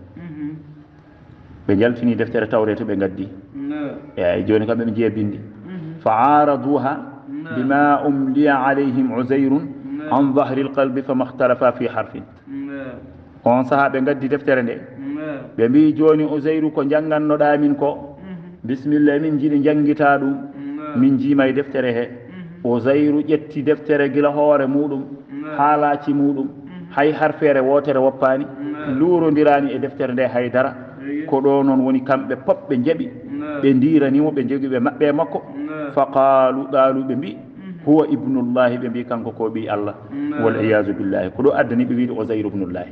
ɓe jaltini deftere tawrete ɓe gaddi eyi joni kam ɓe jeebindi fa araduha bima umliya alayhim uzayrun an dahri lqalbi fama ikhtalafa fi harfin on saaha ɓe gaddi deftere nde ɓe mbi joni usayru ko janggannoɗa min ko bisimilla min jiiɗi jangguita ɗum min jiima e deftere he usayru ƴetti deftere gila hoore muɗum haalaci muɗum hay harfere wotere woppani luurodirani e deftere nde haydara ko ɗo noon woni kamɓe pop ɓe jaaɓi ɓe ndiranimo ɓe jogui ɓe maɓɓe makko fa qaalu qaalu ɓe mbi huwa ibnullahi ɓe mbi kanko ko ɓi Allah wal iyasu billahi ko ɗo addani ɓe wiide usayru ibnullahi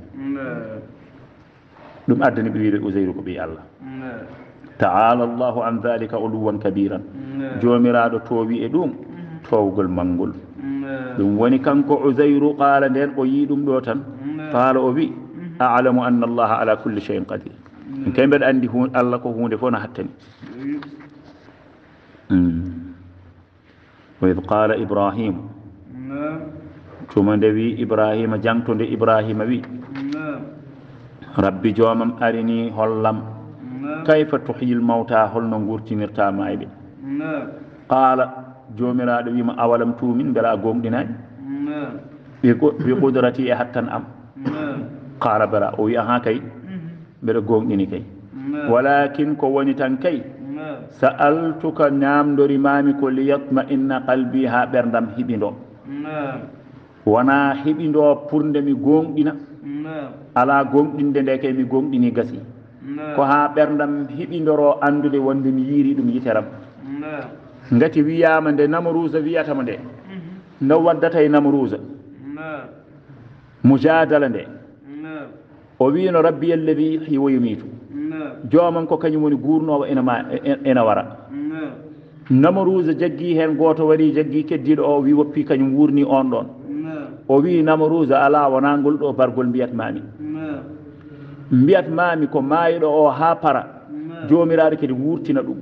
ɗum addani ɓe wiide usayru ko ɓi Allah ta'ala Allahu an dhalika uluwan kabiran jomiraɗo towi e ɗum towgol mangol ɗum woni kanko usayru qala nden o yi ɗum ɗo tan qala o wi a'lamu anna allaha ala kulli shay'in qadir min kay mbeɗa andi Allah ko hunde fof no hattani wa id qala ibrahim tuma nde wi ibrahima jangto nde ibrahima wi rabbi jomam arini hollam kayfa tuhyil mawta holno gurtinirta mayɓe qala jomiraɗo wima awalam tumin beela a gonɗinani wi qudrati e hattan am qala bala o wi aha kay mbeɗa gonɗini kay walakin ko woni tan kay sa'altuka namdorimami ko liyatma inna qalbi ha ɓerdam hiɓindo wona hiɓindo pour nde mi gonɗina ala gonɗinde nde kay mi gonɗini gasi ko ha ɓerdam hiɓindoro andude wonde mi yiiri ɗum yiteram ngati wiyama nde Namruusa wiyatama nde no waddata e Namruusa mujadala nde o wino rabbi alladi yuhyi wa yumitu jomam ko kañum woni gurnowo ena ma ena wara Namruusa jaggi hen goto waɗi jaggi keddiɗo o wi woppi kañum wurni on ɗon o wi Namruusa ala wona ngol ɗo bargol mbiyatmami mbiyatmami ko mayiɗo o ha para jomiraɗo kadi wurtina ɗum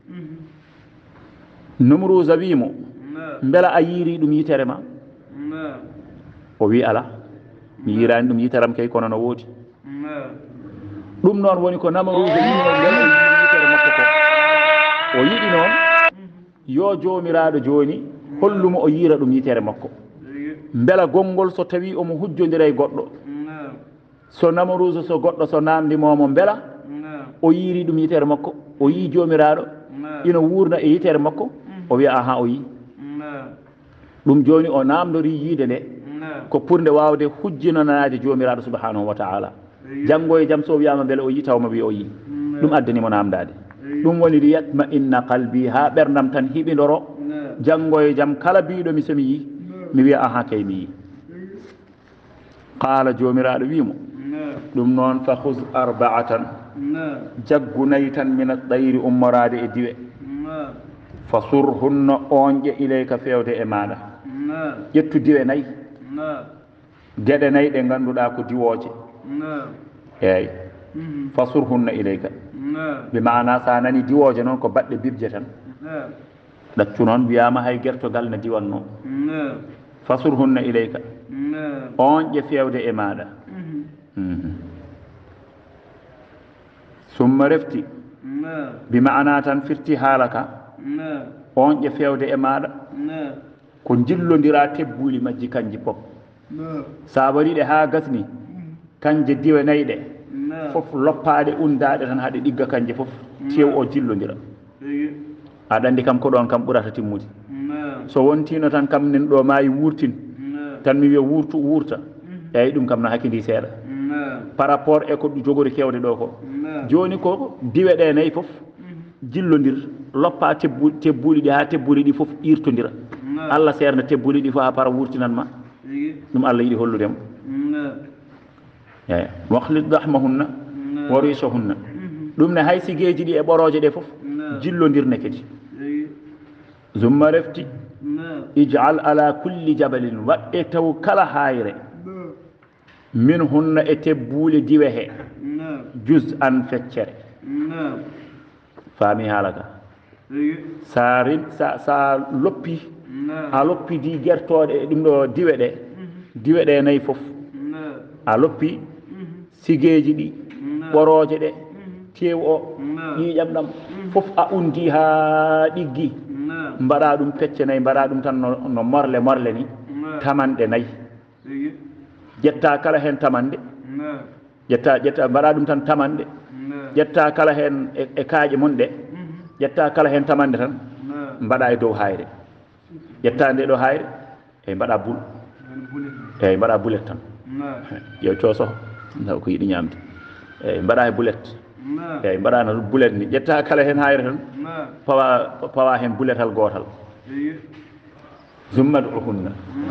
Namruusa wimo beela a yiiri ɗum yitere ma o wi ala mi yirani ɗum yiteram kay kono no woodi ɗum noon woni ko Namruusa wimo beela yiiri yitere makko ko o yiɗi noon yo jomiraɗo joni hollumo o yiira ɗum yitere makko beela gongol so tawi omo hujjodira e goɗɗo so Namruusa so goɗɗo so namdimomo beela o yiiri ɗum yitere makko o yi jomiraɗo ina wurna e yitere makko o wiya aha o yi ɗum joni o namdori yiide nde ko pour nde wawde hujjinanade jomiraɗo subhanahu wa ta'ala janggo e jaam so wiyama beele o yi tawma wi o yi ɗum addanimo namdade ɗum woni liyatma inna qalbi ha ɓerdam tan hiɓidoro janggo e jaam kala biɗomi somi yi mi wiya aha kay mi yi qala jomiraɗo wimo ɗum noon fa khuz arba'atan jaggu nayi tan min at-tayri ummorade e diwe fa surhunna onƴe ilayka fewde e maɗa ƴettu diwe nayyi geɗe nayyi ɗe ganduɗa ko diwoje eyyi fasurhunna ilayka bi maana sa nani diwoje noon ko baɗɗe bibje tan ɗaccu noon wiyama hay gertogal ne diwanno fasurhunna ilayka on ƴe fewde e maɗa summa refti bi maana tan firti haalaka on ƴe fewde e maɗa ko jillodira tebbuli majji kanji pop sa wariɗe ha gasni kanje diwe nayyi ɗe fof loppaɗe undaɗe tan haɗe ɗigga kanje fof tew o jillodira aɗa andi kam ko ɗon kam ɓurata timmude so wontino tan kam nen ɗo maayi wurtin tan mi wiya wurtu wurta eyi ɗum kam no hakkidi seeɗa par rapport e ko jogori kewde ɗo ko joni ko diwe ɗe nayyi fof jillodir loppa tebbu tebbuɗi ɗi ha tebbuɗi ɗi fof irtodira Allah serna tebbuɗi ɗi fof ha para wurtinanma ɗum Allah yiɗi holludemo eyi wahlid dahmahunna wa risahunna ɗum ne hay sigeji ɗi e ɓoroje ɗe fof jillodirne kadi zumma refti ij'al ala kulli jabalin waɗɗe taw kala hayre min hunna e tebbuule diwe he juz an feccere faami haala ka sa rin sa sa loppi a loppi di gertoɗe ɗum ɗo diwe ɗe diwe ɗe nayyi fof a loppi sigeji ɗi ɓoroje ɗe tew o ƴiƴam ɗam fof a undi ha ɗiggi mbaɗa ɗum pecce nayyi mbaɗa ɗum tan no, no morle morle ni tamanɗe nayyi ƴetta kala hen tamande ƴetta ƴetta mbaɗa ɗum tan tamanɗe ƴetta kala hen e kaaƴe mon ɗe ƴetta kala hen tamande tan mbaɗa e dow hayre ƴetta nde ɗo hayre eyi mbaɗa bul eyi mbaɗa bulet tan yo cooso daw ko yiɗi ñamde eyi mbaɗa e bulet eyi mbaɗano bulet ni ƴetta kala hen hayre tan pawa pawa hen buletal gotal zumma du'uhunna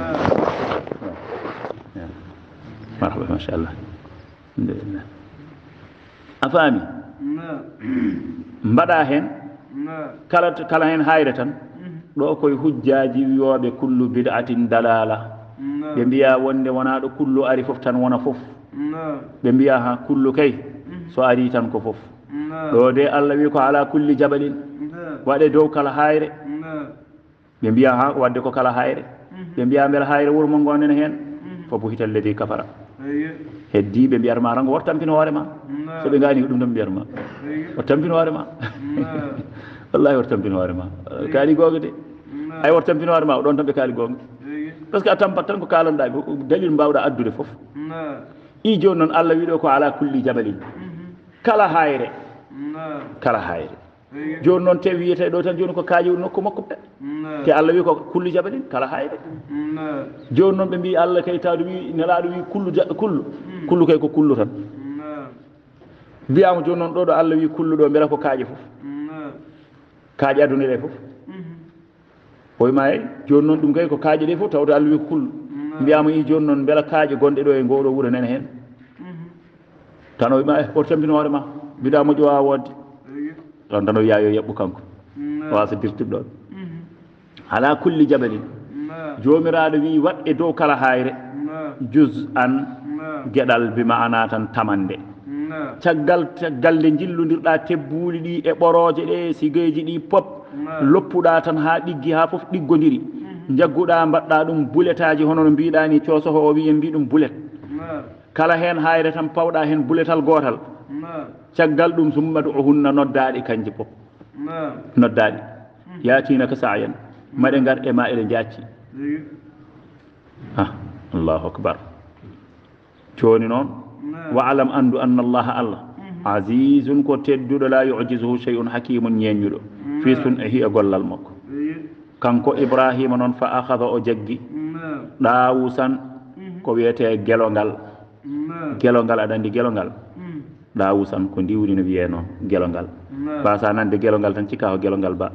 marhaba machallah alhamdulillah a faami mbaɗa hen kala kala hen hayre tan ɗo koye hujjaji wiyoɓe kullu bid'atin dalala ɓe mbiya wonde wona ɗo kullu ari fof tan wona fof ɓe mbiya ha kullu kay so ari tan ko fof ɗo de Allah wi ko ala kulli jabalin waɗe dow kala hayre ɓe mbiya ha wadde ko kala hayre ɓe mbiya beela hayre wuuro mo gonen hen fo buhital ledi kafara heddi ɓe mbiyata ma rango wot tampino hoore ma so ɓe gani ko ɗum tan mbiyata ma o tampino hoore ma wallahi wot tampino hoore ma kaali gonga de ay wot tampino hoore ma o ɗon tan ɓe kaali gonga par ce que a tampat tan ko kalanɗa dalil mbawɗa addude foof i joni noon Allah wiɗo ko ala kulli jabalin kala hayre kala hayre joni noon te wiyete ɗo tan joni ko kaaji nokku makko ɓe te Allah wi ko kulli jabalin kala hayre joni noon ɓe mbi Allah kay tawde wi nelaɗo wi kullu kullu kullu kay ko kullu tan mbiyama joni noon ɗo ɗo Allah wi kullu ɗo beela ko kaaƴe foof kaaƴe aduna ɗe foof oyma e joni noon ɗum kay ko kaaƴe ɗe foof tawde Allah wi ko kullu mbiyama i joni noon beela kaaƴe gonɗe ɗo e ngoɗo wuuro nene hen tan o wima e oto tampino hoore ma mbiɗa moƴƴo wawa wodde ɗon tan o wiya yo yeɓɓu kanko o wasa dirtude ɗon ala kulli jabalin jomiraɗo wi waɗe dow kala hayre juz an gueɗal bi ma'ana tan tamande caggal caggal nde jillodirɗa tebbuuli ɗi e ɓoroje ɗe sigeji ɗi pop loppuɗa tan ha ɗiggi ha foof ɗiggodiri jagguɗa mbaɗɗa ɗum buletaji hono no mbiɗa ni cosoho o wi en mbi ɗum bulet kala hen hayre tan pawɗa hen buletal gotal caggal ɗum summadu o hunna noddaɗe kanji pop noddaɗe yatina ko sayan maɗe gar e ma eɗe jacci ah allahu akbar joni noon wa alam andu anna allaha allah azizun ko tedduɗo la yujizuhu shay'un hakimun ñeññuɗo fi sun'ihi e gollal makko kanko ibrahima noon fa akhadha o jaggi ɗawusan ko wiyete gelongal gelongal aɗa andi gelongal ɗawusan ko ndiwri no wiye noon gelongal basa nande gelongal tan cikka ko gelongal ba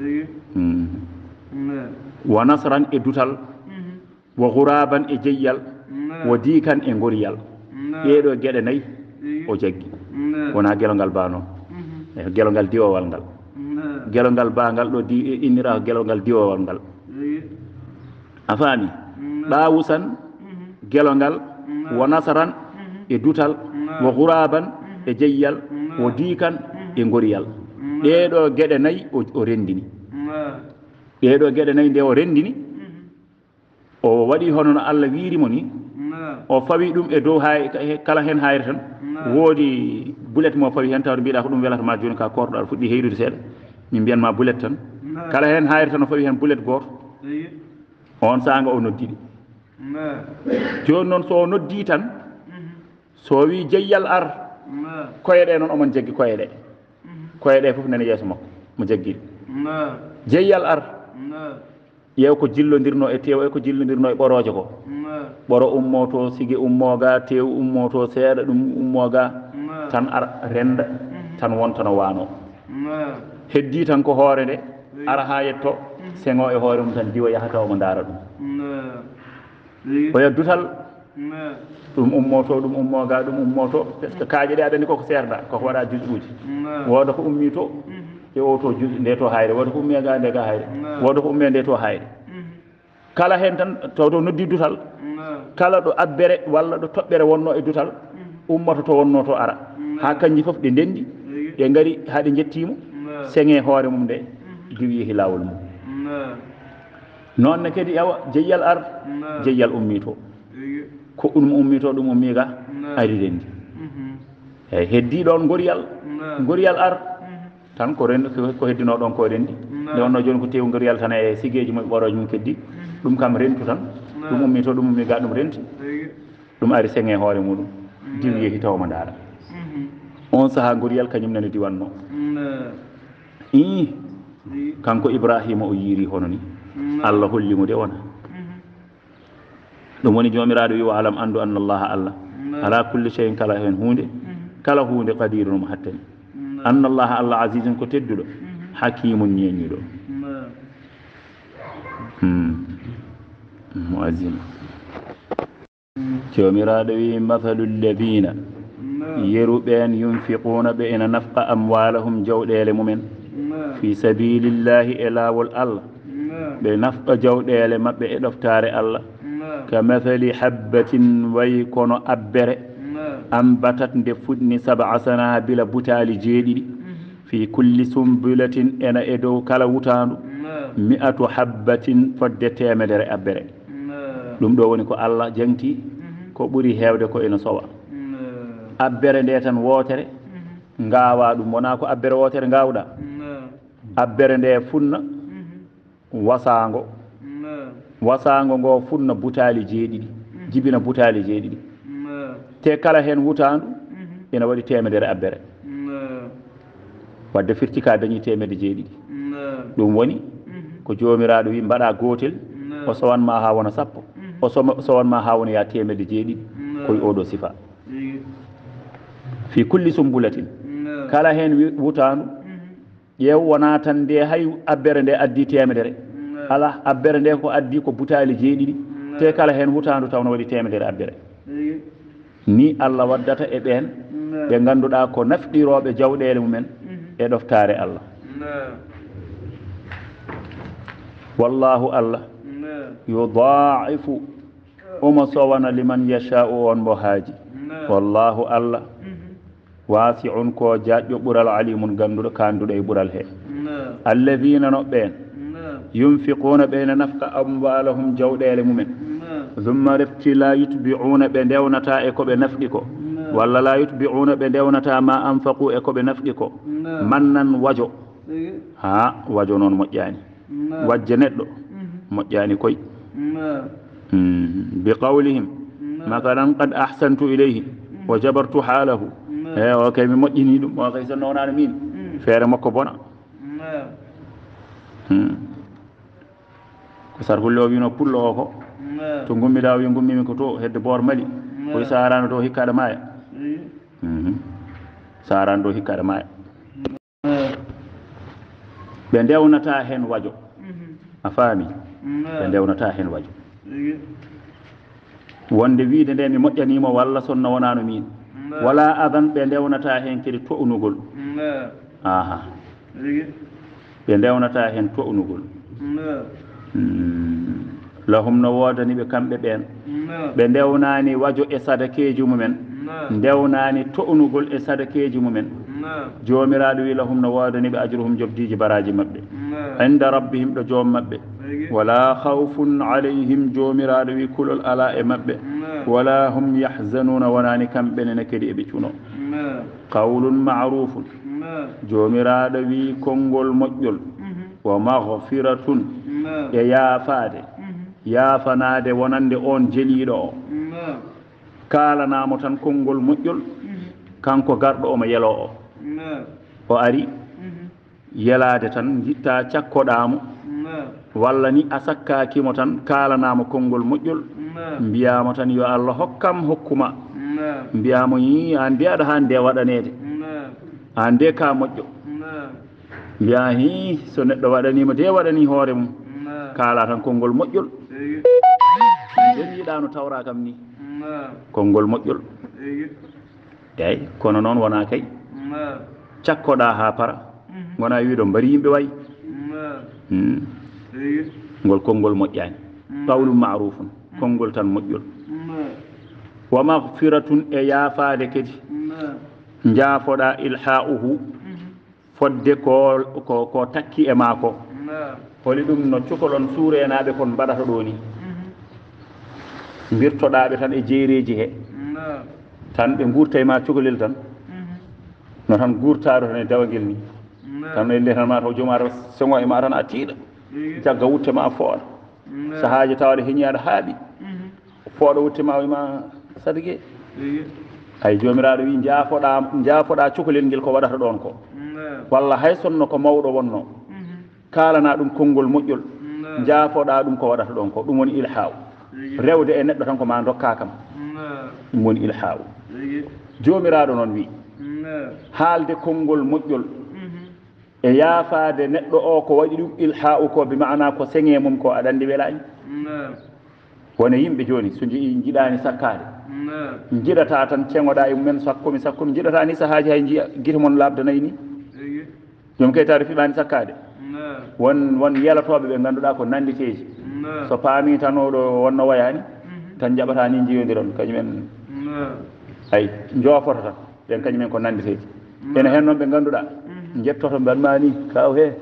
wa nasran e dutal wa ghuraban e jeyyal wa dikan e goriyal ɗeɗo gueɗe nayyi o jaggi wona gelongal ba noon e gelongal diwowal ngal gelongal ba ngal ɗo di innira ko gelongal diwowal ngal a faami ɗawusan gelongal wa nasran e dutal wa ghuraban e jeyyal o diikan e ngoriyal ɗeɗo geɗe nayyi o rendini ɗeɗo geɗe nayyi nde o rendini o waɗi hono no Allah wiirimo ni o fawi ɗum e dow hay kala hen hayre tan woodi bulet mo fawi hen tawde mbiɗa ko ɗum welata ma joni ka korɗo aɗa fuɗɗi heyrude seeɗa min mbiyanma bulet tan kala hen hayre tan o fawi hen bulet goto on sanga o noddiɗi joni noon so noddi tan so wi jeyyal ar koye ɗe noon omon jaggi koye ɗe koye ɗe fof nene yeeso makko mo jaggiɗi jeyyal ar ƴeew ko jillodirno e tew e ko jillodirno e ɓoroje ko ɓoro ummo to sigue ummoga tew ummo to seeɗa ɗum ummoga tan ar renda tan wontano wano heddi tan ko hoore nde ara ha yetto sengo e hoore mum tan diwa yahata omo daara ɗum oya dutal ɗum ummoto ɗum ummoga ɗum ummoto par ce que kaaƴe ɗe aɗani koko serda koko waɗa jus uji wooda ko ummi to e o to jus nde to hayre wooda ko ummi ga nde ga hayre wooda ko ummi nde to hayre kala hen tan taw to noddi dutal kala ɗo abbere walla ɗo toɓɓere wonno e dutal ummoto to wonno to ara ha kanji foof ɗe ndendi ɗe gaari haɗe jettimo seŋe hoore mum nde diwi yeehi lawol mum noonne kadi yawa jeyyal ar jeyyal ummi to ko ɗum ummi to ɗum ummi ga ari rendi eyyi heddi ɗon goriyal goriyal ar tan ko rendi ko heddino ɗon ko rendi nde wonno joni ko tew goriyal tan e sigueji mum ɓoroje mum keddi ɗum kam rentu tan ɗum ummi to ɗum ummi ga ɗum renti ɗum ari seŋe hoore muɗum diw yeehi tawma daara on saaha goriyal kañum nane diwanno i kanko Ibrahima o yiiri hono ni Allah hollimo de wona ɗum woni jomiraɗo wi wa alam andu anna allaha Allah ala kulli shay'in kala hen hunde kala hunde qadirun mo hattani anna allaha Allah azizun ko tedduɗo hakimun ñeñuɗo muazzin jomiraɗo wi mathalu lladina yeruɓen yunfiquna ɓe ena nafqa amwalahum jawɗele mumen fi sabilillahi e lawol Allah ɓe nafqa jawɗele mabɓe e ɗoftare Allah ka mathali habbatin wayi kono abbere ambatat nde fuɗni sab'a sanabila butali jeeɗiɗi fi kulli sumbulatin ena e dow kala wutandu mi'atu habbatin fodde temedere abbere ɗum ɗo woni ko Allah jangti ko ɓuri hewde ko ena sowa abbere nde tan wotere ngawa ɗum wona ko abbere wotere ngawɗa abbere nde funna wasago wasago ngo funna butali jeeɗiɗi jibina butali jeeɗiɗi te kala hen wutandu ina waɗi temedere abbere wadde firti ka dañi temedde jeeɗiɗi ɗum woni ko jomiraɗo wi mbaɗa gotel o sowanma ha wona sappo o sowanma ha wona ya temedde jeeɗiɗi koye oɗo sifa fi kulli sumbulatin kala hen wutandu ƴeew wona tan nde hay abbere nde addi temedere ala abbere nde ko addi ko butali jeeɗiɗi te kala hen wutandu tawno waɗi temedere abbere ni Allah waddata e ɓen ɓe ganduɗa ko nafɗiroɓe jawɗele mumen e ɗoftare Allah wallahu Allah yudaifu omo sowana liman yasha'u on mo haaji wallahu Allah wasi'un ko jaƴƴo ɓural alimun ganduɗo kanduɗo e ɓural he alladina no ɓen yunfiquna ɓene nafqa amwalahum jawɗele mumen thumma refti la yutbi'una ɓe ndewnata e koɓe nafɗi ko walla la yutbi'una ɓe ndewnata ma anfaqu e koɓe nafɗi ko mannan wajo ha wajo noon moƴƴani wajje neɗɗo moƴƴani koy bi qawlihim mathalan qad ahsantu ilayhi wa jabartu halahu e o kay mi moƴƴini ɗum o kay so nownano min feere makko bona ko sar hulle o wino pullo o ko to gummiɗa o wi gummimi ko to hedde boor mali koye sarano to hikkaɗe maaya sarano to hikkaɗe maaya ɓe ndewnata hen wajo a faami ɓe ndewnata hen wajo wonde wiide nde mi moƴƴanimo walla sonno wonano min wala adan ɓe ndewnata hen kadi to'nugol aha ɓe ndewnata hen to'nugol lahum no wodani ɓe kamɓe ɓen ɓe ndewnani wajo e sadakeji mumen ndewnani to'nugol e sadakeji mumen jomiraɗo wi lahum no wodani ɓe ajruhum jobdiji baraji mabɓe inda rabbihim ɗo joom mabɓe wala khawfun alayhim jomiraɗo wi kulol ala e mabɓe wala hum yahzanuna wonani kamɓenene kadi eɓe cuuno qawlun ma'rufun jomiraɗo wi konngol moƴƴol wa maghfiratun e yaafade yaafanade wonande on jeliɗo o kalanamo tan konngol moƴƴol kanko garɗo omo yelo o o ari yelade tan jitta cakkoɗamo walla ni a sakkakimo tan kalanamo konngol moƴƴol mbiyamo tan yo Allah hokkam hokkuma mbiyamo yi an de aɗa ha nde waɗanede an de ka moƴƴo mbiya hi so neɗɗo waɗanima de waɗani hoore mum kala tan konngol moƴƴol den yiɗano tawra kam ni konngol moƴƴol eyyi kono noon wona kay cakkoɗa ha para gona wiiɗo mbari yimɓe wayi ngol konngol moƴƴani qawlum ma'rufun konngol tan moƴƴol wa maghfiratun e yaafade kadi jaafoɗa ilha'uhu fodde ko ko ko takki e maako holi ɗum no cukalon suurenaɓe kon mbaɗata ɗo ni mbirtoɗaɓe tan e jeereji he tan ɓe gurta e ma cukalel tan no tan gurtaɗo tan e dawagel ni tan no elle tan ma taw joomata sengo e ma tan a tiiɗa jagga wutte ma fooɗa sahaji tawde heñiyaɗo haaɓi fooɗa wutte ma wima sadgue hay jomiraɗo wi jaafoɗa jaafoɗa cukalel ngel ko waɗata ɗon ko walla hay sonno ko mawɗo wonno kalana ɗum konngol moƴƴol jaafoɗa ɗum ko waɗata ɗon ko ɗum woni ilhaw rewde e neɗɗo tan ko ma dokka kam ɗum woni ilhaw jomiraɗo noon wi haalde konngol moƴƴol e yaafade neɗɗo o ko waɗi ɗum ilhaw ko bi maana ko seŋe mum ko aɗa andi welani wona yimɓe joni so jiɗani sakkade jiɗata tan ceŋoɗa e mumen sakkumi sakkumi jiɗata ni sahaji hay jiya guite mon labdanayi ni joom kaytade fiɓani sakkade won won yelatoɓe ɓe ganduɗa ko nanditeji so paami tan oɗo wonno wayani tan jaɓata ni jiyodiron kañumen ay jofota tan ɓen kañumen ko nanditeji ene hen noon ɓe ganduɗa jettoto mbanma ni kaw he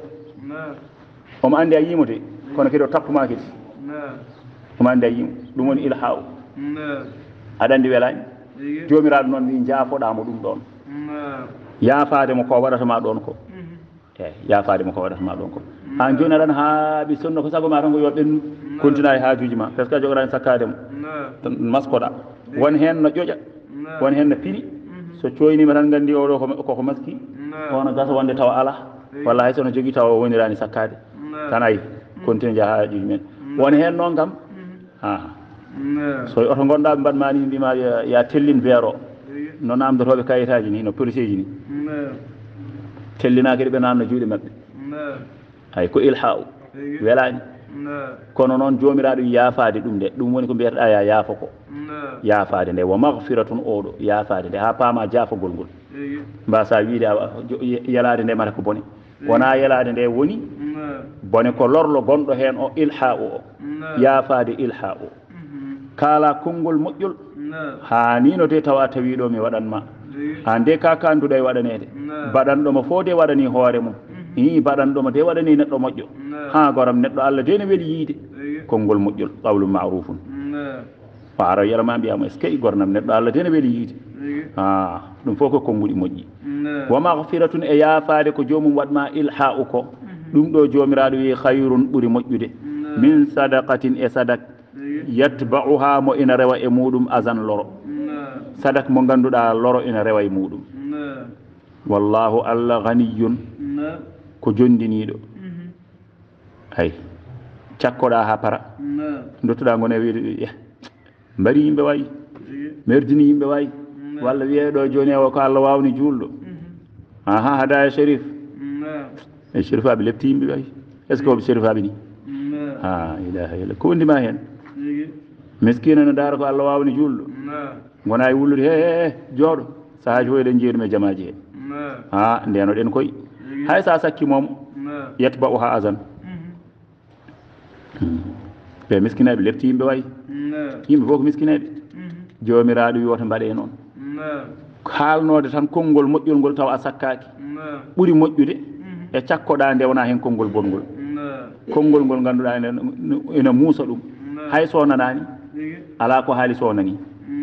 omo andi a yimo de kono kadi o tappuma kadi omo andi a yimo ɗum woni ilhaw aɗa andi welani jomiraɗo noon wi jaafoɗamo ɗum ɗon yaafademo ko waɗatama ɗon ko eyyi yaafademo ko waɗatama ɗon ko an joni aɗan haaɓi sonno ko sago ma tan ko yo ɓennu continue e haajuji ma par ce que a jogorani sakkademo maskoɗa won hen no ƴoƴa won hen no pini so coynima tan gandi oɗo koko maski ono gasa wonde tawa ala walla hay sono jogui tawa wonirani sakkade tan ayi continue jaa haajuji men won hen noon kam ha so oto gonɗa ɓe mbaɗma ni mbima ya tellin veer o no namdotoɓe kayitaji ni no police ji ni tellina kadi ɓe namno juuɗe mabɓe hay ko ilha u welani kono noon jomiraɗo yaafade ɗum nde ɗum woni ko mbiyataɗa ya yaafa ko yaafade nde wa maghfiratun oɗo yaafade nde ha paama jaafagol ngol mbasa wiide yalade nde mata ko bone wona yalade nde woni bone ko lorlo gonɗo hen o ilha u o yaafade ilha u kala konngol moƴƴol ha nino de tawa tawiɗo mi waɗanma an de ka kanduɗa e waɗanede baɗanɗomo fo de waɗani hoore mum i baɗanɗomo de waɗani neɗɗo moƴƴo ha goram neɗɗo Allah de ne weeli yiide konngol moƴƴol qawlu ma'rufun o ara yalama mbiyama est ce que gornam neɗɗo Allah de ne weeli yiide a ɗum fof ko konnguɗi moƴƴi wa maghfiratun e yaafade ko jomum waɗma ilha u ko ɗum ɗo jomiraɗo wi hayrun ɓuuri moƴƴude min sadaqatin e sadak yatba'uha mo ina rewa e muɗum azan loro sadak mo ganduɗa loro ina rewa e muɗum wallahu Allah ghaniyun ko jondiniɗo ay cakkoɗa ha para dottuɗa gone wiide mbari yimɓe wayi merdini yimɓe wayi walla wiyeɗo joni o ko Allah wawni julɗo aha hada e shérif e shérif aɓe lepti yimɓe wayi est ce que oɓe shérif aɓe ni ha ilaha illallah ko wondima hen miskina no daara ko Allah wawni julɗo gona e wullude he jooɗo sahaji fo eɗen jeeɗum e jamaji he ha ndeno ɗen koye hay sa sakkimomo yetba o ha asan ɓe miskinaɓe lepti yimɓe wayi yimɓe fof ko miskinaɓe jomiraɗo wi woto mbaɗe noon haalnode tan konngol moƴƴol ngol taw a sakkaki ɓuri moƴƴude e cakkoɗa nde wona hen konngol bongol konngol ngol ganduɗa ene muusa ɗum hay sonanani ala ko haali sonani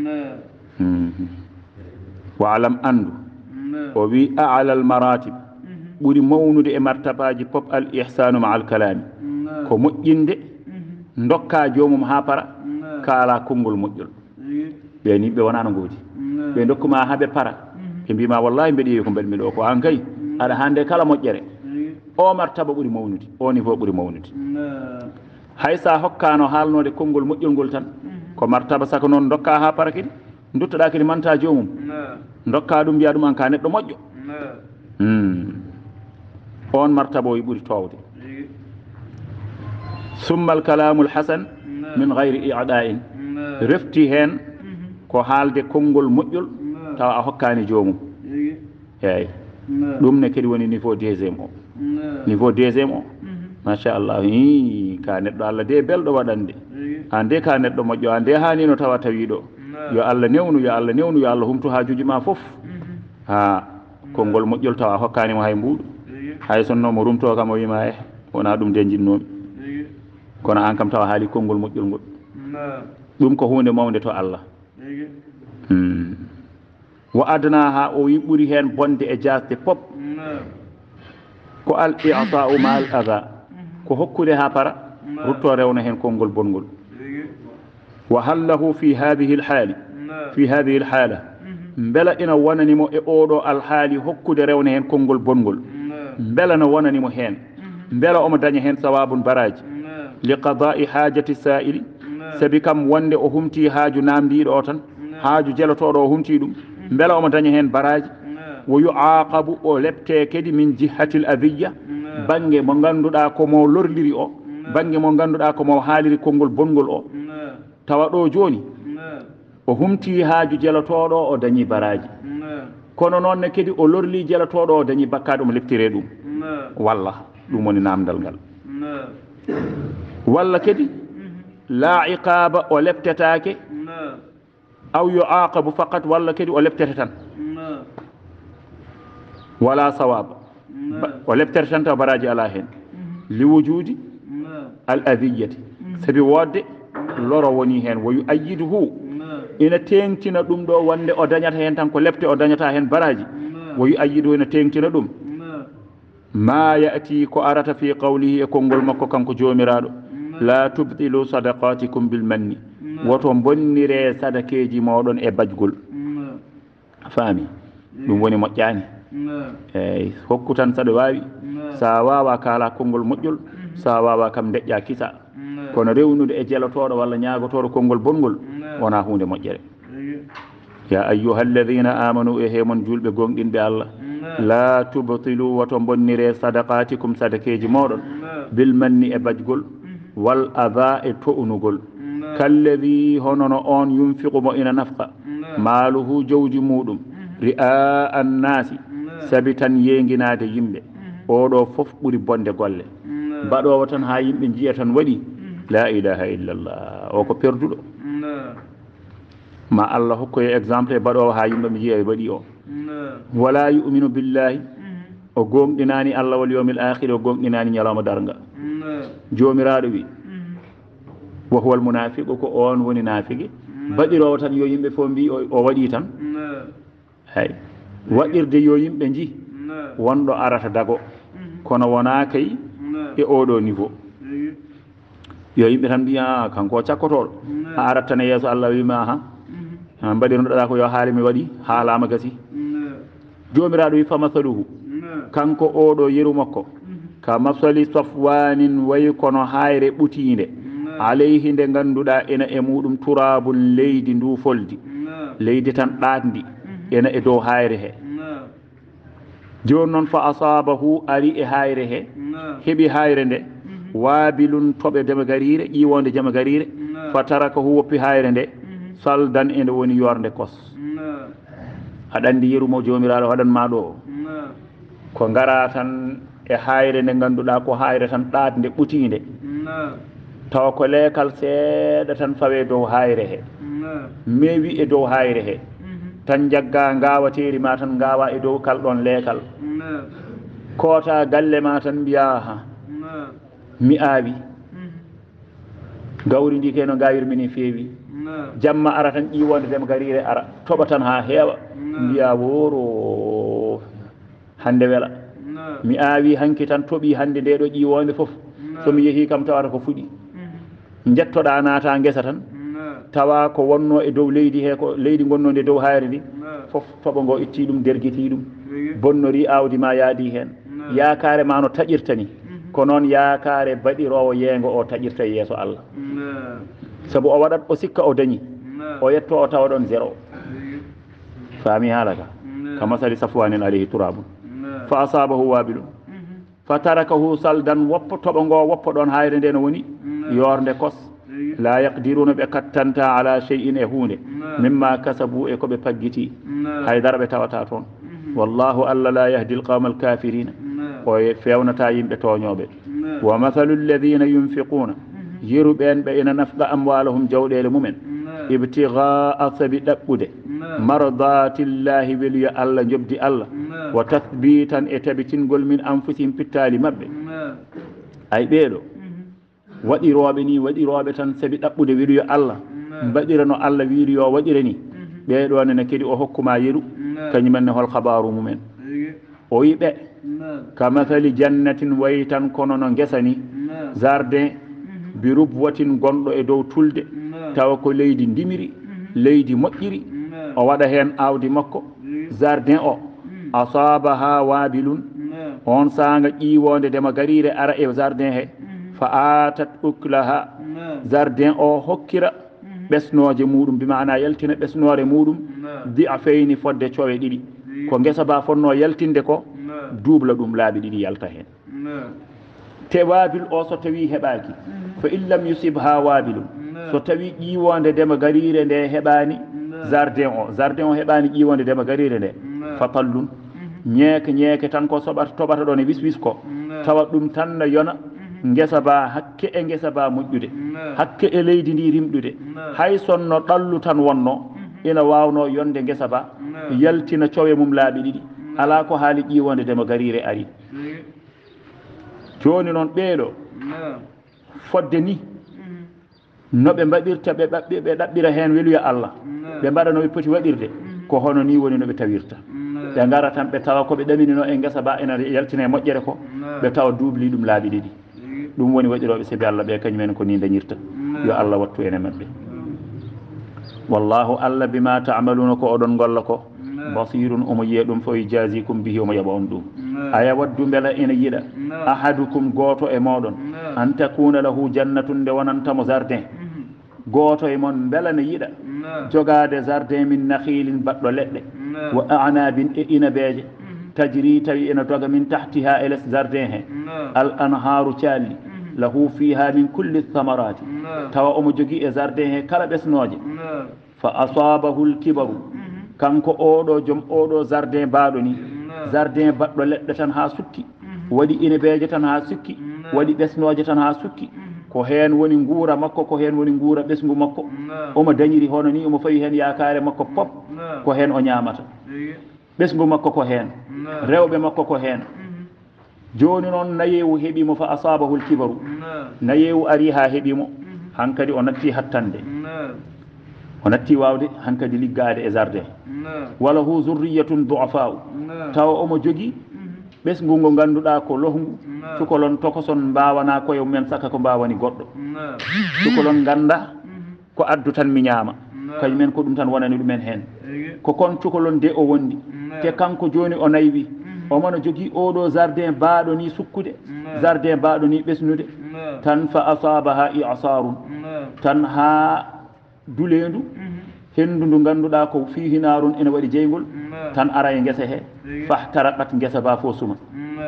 wa alam andu o wi a'la al maratib ɓuri mawnude e martabaji pop al ihsanu ma al kalami ko moƴƴinde dokka jomum ha para kaala konngol moƴƴol ɓeni ɓe wonano gooti ɓe dokkuma haaɓe para ɓe mbima wallahi mbeɗa yeewi ko mbeɗa miɗo ko an kay aɗa hande kala moƴƴere o martaba ɓuri mawnude o niveau ɓuri mawnude hay sa hokkano haalnode konngol moƴƴol ngol tan ko martaba saka noon dokka ha para kadi duttoɗa kadi manta jomum dokka ɗum mbiya ɗum an ka neɗɗo moƴƴo on martaba o yi ɓuri towde summa al kalamu l hasan min gayri i'da'in refti hen ko haalde konngol moƴƴol tawa a hokkani jomum eyyi ɗum ne kadi woni niveau deuxiéme o niveau deuxiéme o machallah i ka neɗɗo Allah de belɗo waɗande an de ka neɗɗo moƴƴo an de hanino tawa tawiɗo yo Allah newnu yo Allah newnu yo Allah humtu hajuji ma foof ha konngol moƴƴol tawa a hokkanimo hay mbuɗo hay sonno mo rumto kam o wima e wona ɗum de jinnomi kono an kam tawa haali konngol moƴƴol ngol ɗum ko hunde mawde to Allah wa adna ha o wi ɓuri hen bonde e jasde pop ko al i'ta'u ma al adha ko hokkude ha para rutto rewna hen konngol bongol wa hal lahu fi hadhihi al hali fi hadhihi al hala bela ina wonanimo e oɗo al haali hokkude rewna hen konngol bongol bela no wonanimo hen bela omo daña hen sawabun baraji li qada'i hajati sa'ili sabi kam wonde o humti haaju namdiɗo o tan haaju jelotoɗo o humti ɗum bela omo daña hen baraji wo yu'aqabu o lepte kadi min jihatil adhiya bange mo ganduɗa ko mo lorliri o bange mo ganduɗa ko mo haaliri konngol bongol o tawa ɗo joni o humti haaju jelotoɗo o dañi baraji kono noon ne kadi o lorli jelotoɗo o dañi bakkaɗo mo leptire ɗum walla ɗum woni namdal ngal walla kadi la iqaba o leptetake aw yuaqabu faqat walla kadi o leptete tan wala sawaba o leptete tan taw baraji ala hen li wujudi al adiyati sabi wodde loro woni hen wo yu'ayyiduhu ina tengtina ɗum ɗo wonde o dañata hen tan ko lepte o dañata hen baraji wo yu'ayyiduhu ina tengtina ɗum ma ya'ti ko arata fi qawlihi e konngol makko kanko jomiraɗo la tubtilu sadaqatikum bil manni woto bonnire sadakeji moɗon e bajgol faami ɗum woni moƴƴani eyyi hokku tan saɗa wawi sa wawa kala konngol moƴƴol sa wawa kam deƴƴa kisa kono rewnude e jelotoɗo walla ñagotoɗo konngol bongol wona hunde moƴƴere ya ayyuha alladina amanu e hemon julɓe gonɗinɓe Allah la tubtilu woto bonnire sadaqatikum sadakeji moɗon bil manni e bajgol wal adha e to'unugol kalladi honono on yunfiqu mo ina nafqa maaluhu jawdi muɗum ri'a annasi sabi tan yenginade yimɓe oɗo fof ɓuri bonde golle mbaɗowo tan ha yimɓe jiiya tan waɗi la ilaha illallah o ko perduɗo ma Allah hokkoye exemple e mbaɗowo ha yimɓe ɓe jiiya e waɗi o wala yuminu billahi o gonɗinani Allah wal yawmil akhir o gonɗinani ñalawma darga jomiraɗo wi wa huwa al munafiqu ko on woni nafiqi baɗirowo tan yo yimɓe fof mbi o waɗi tan hay waɗirde yo yimɓe ji wonɗo arata dago kono wona kay e oɗo niveau yo yimɓe tan mbiya kanko cakkotoɗo a arat tan e yeeso Allah wima ha mbaɗirnoɗa ko yo haali mi waɗi haalama gasi jomiraɗo wi famasaluhu kanko oɗo yeru makko ka masali safwanin wayi kono hayre ɓutinde alayhi nde ganduɗa ena e muɗum turabun leydi ndu foldi leydi tan ɗatdi ena e dow hayre he joni noon fa asabahu ari e hayre he heeɓi hayre nde waabilun toɓe jama garire ƴiwonde jama garire fa tarakahu woppi hayre nde saldan ende woni yorde kos aɗa andi yerumo jomiraɗo waɗanma ɗo ko gara tan e hayre nde ganduɗa ko hayre tan ɗatde ɓutinde tawa ko leekal seeɗa tan fawe dow hayre he mewi e dow hayre he tan jagga ngawateeri ma tan ngawa e dow kal ɗon leekal koota galle ma tan mbiya ha mi aawi gawri ndi keno gawirmi ni feewi jamma ara tan ƴiwonde dem garire ara toɓa tan ha heewa mbiya woro hande wela mi aawi hanki tan toɓi hande nde ɗo ƴiwonde foof somi yeehi kam tawata ko fuɗi jettoɗa naata ngesa tan tawa ko wonno e dow leydi he ko leydi gonnode dow hayre ndi fof toɓo ngo itti ɗum derguiti ɗum bonnori awdi ma yaadi hen yakare ma no taƴirta ni ko noon yakare baɗirowo yeengo o taƴirta e yeeso Allah saabu o waɗat o sikka o dañi o yetto o tawa ɗon zéro faami haalaka ka masali safwanin alayhi turabun fa asabahu wabilun fa tarakahu saldan woppo toɓo ngo woppo ɗon hayre nde no woni yorde kos la yaqdiruna ɓe kattanta ala shay'in e hunde mimma kasabu e koɓe paggiti haydara ɓe tawata toon wallahu allah la yahdi alqawma alkafirina o fewnata yimɓe toñoɓe wa mathalu alladhina yunfiquna yiruɓen ɓe ina nafɗa amwalahum jawɗele mumen ibtigaa sabi ɗaɓɓude mardatillahi weliya allah jobdi allah wa tathbitan e tabitingol min anfusihim pittali mabɓe ay ɓeeɗo waɗiroɓe ni waɗiroɓe tan sabi ɗaɓɓude wiruyo allah mbaɗira no allah wiiri yo waɗire ni ɓeɗo nene kadi o hokkuma yeru kañumenne hol habaru mumen o yiɓe ka mathali jannatin wayi tan kono no gesa ni jardin bi rubwatin gonɗo e dow tulde tawa ko leydi ndimiri leydi moƴƴiri o waɗa hen awdi makko jardin o asabaha wabilun on sanga ƴiwonde dema garire ara e jardin he fa atat uklaha jardin o hokkira ɓesnoje muɗum bimana yaltina ɓesnore muɗum di a feyni fodde cowe ɗiɗi ko gesa ba fonno yaltinde ko duubla ɗum laaɓi ɗiɗi yalta hen te wabil o so tawi heɓaki fa in lam yusibha wabilum so tawi ƴiwonde dema garire nde heɓani jardin o jardin o heɓani ƴiwonde dema garire nde fa tallun ñeeke ñeeke tan ko soɓata toɓata ɗon e wis wis ko tawa ɗum tan no yona ngesa ba hakke e ngesa ba moƴƴude hakke e leydi ndi rimɗude hay sonno ɗallu tan wonno ina wawno yonde ngesa ba yaltina cowe mum laaɓi ɗiɗi ala ko haali ƴiwonde dema garire ari joni noon ɓeeɗo fodde ni noɓe mbaɗirta ɓe ɓaɓɓi ɓe ɗaɓɓira hen weluya Allah ɓe mbaɗa noɓe poti waɗirde ko hono ni woni noɓe tawirta ɓe gara tan ɓe tawa koɓe ɗaminino e ngesa ba ena yaltina e moƴƴere ko ɓe tawa duubli ɗum laaɓi ɗiɗi ɗum woni waɗiroɓe sebi Allah ɓe kañumen ko ni dañirta yo Allah wattu ene mabɓe wallahu Allah bima ta'maluna ko oɗon golla ko basirun omo yiya ɗum fo jazikum bihi omo yaɓa on ɗum aya waddu beela ina yiɗa ahadukum gooto e moɗon an takuna lahu jannatun nde wonantamo jardin gooto e mon beela ne yiɗa jogade jardin min nakhilin baɗɗo leɗɗe wa anabin e inabeje tajri tawi ena doga min tahtiha e less jardin he al anharu calli lahu fiha min kulli thamarati tawa omo jogui e jardin he kala ɓesnoje fa asabahu lkibaru kanko oɗo joom oɗo jardin baɗo ni jardin baɗɗo leɗɗe tan ha sukki waɗi inabeje tan ha sukki waɗi ɓesnoje tan ha sukki ko hen woni guura makko ko hen woni guura ɓesgu makko omo dañiri hono ni omo fawi hen yakare makko pop ko hen o ñamata ɓesgu makko ko hen rewɓe makko ko hen joni noon nayewu heeɓimo fa asabahu lkibaru nayewu ari ha heeɓimo hankkadi o natti hattande o natti wawde hankkadi liggade e jardin wala hu zurriyatun du'afa'u tawa omo jogui ɓesgu ngo ganduɗa ko lohgu cukalon tokoson mbawana koye mumen saka ko mbawani goɗɗo cukalon ganda ko addu tan mi ñaama kañumen ko ɗum tan wonani ɗumen hen ko kon cukalon de o wondi te kanko joni o naywi omono jogui oɗo jardin baɗo ni sukkude jardin baɗo ni ɓesnude tan fa asabaha i'sarun tan ha dulendu hendu ndu ganduɗa ko fihinarun ene waɗi jeygol tan ara e guesa he fahtaraɓat guesa ba fo suma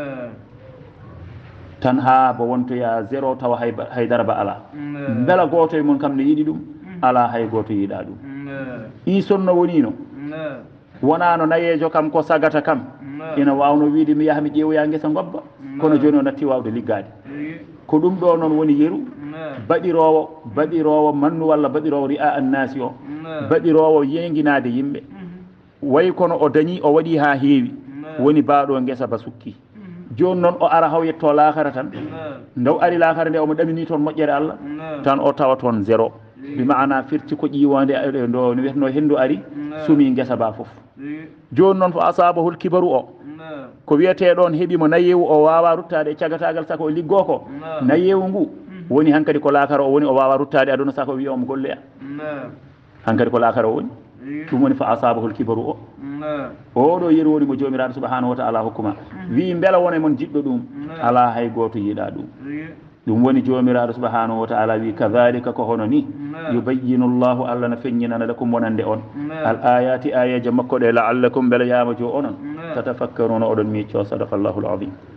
tan ha ba wontoya zéro tawa hay haydara ba ala beela goto e mon kam ne yiiɗi ɗum ala hay goto yiiɗa ɗum i sonno wonino wonano nayejo kam ko sagata kam ina wawno wiide mi yaha mi ƴeewoya guesa gobba kono joni o natti wawde liggade ko ɗum ɗo noon woni yeru baɗirowo baɗirowo mannu walla baɗirowo ri'a annasi o baɗirowo yenguinade yimɓe way kono o dañi o waɗi ha heewi woni baaɗo ngesa ba sukki joni noon o ara haw yetto laakara tan ndaw ari laakara nde omo ɗamini toon moƴƴere Allah tan o tawa toon zéro bi maana firti ko ƴiwonde ndo no wiyetno henndu ari sumi ngesa ba fof joni noon fo asabahul kibaru o ko wiyete ɗon heeɓimo nayewu o wawa ruttade e cagatagal sako o liggo ko nayewu ngu woni hankkadi ko laakara o woni o wawa ruttade aduna sako wiya omo golleya hankkadi ko laakara o woni ɗum woni fa asabahul kibaru o oɗo yeru woni mo jomiraɗo subhanahu wa taala hokkuma wi beela wona mon jiɗɗo ɗum ala hay goto yiiɗa ɗum ɗum woni jomiraɗo subhanahu wa taala wi kadhalika ko hono ni yubayyinu llahu allah no feññinana lakum wonande on al ayati ayaji makko ɗe laallakum beela yama jo onon tatafakkaruna oɗon micco sadaqa llahu l azim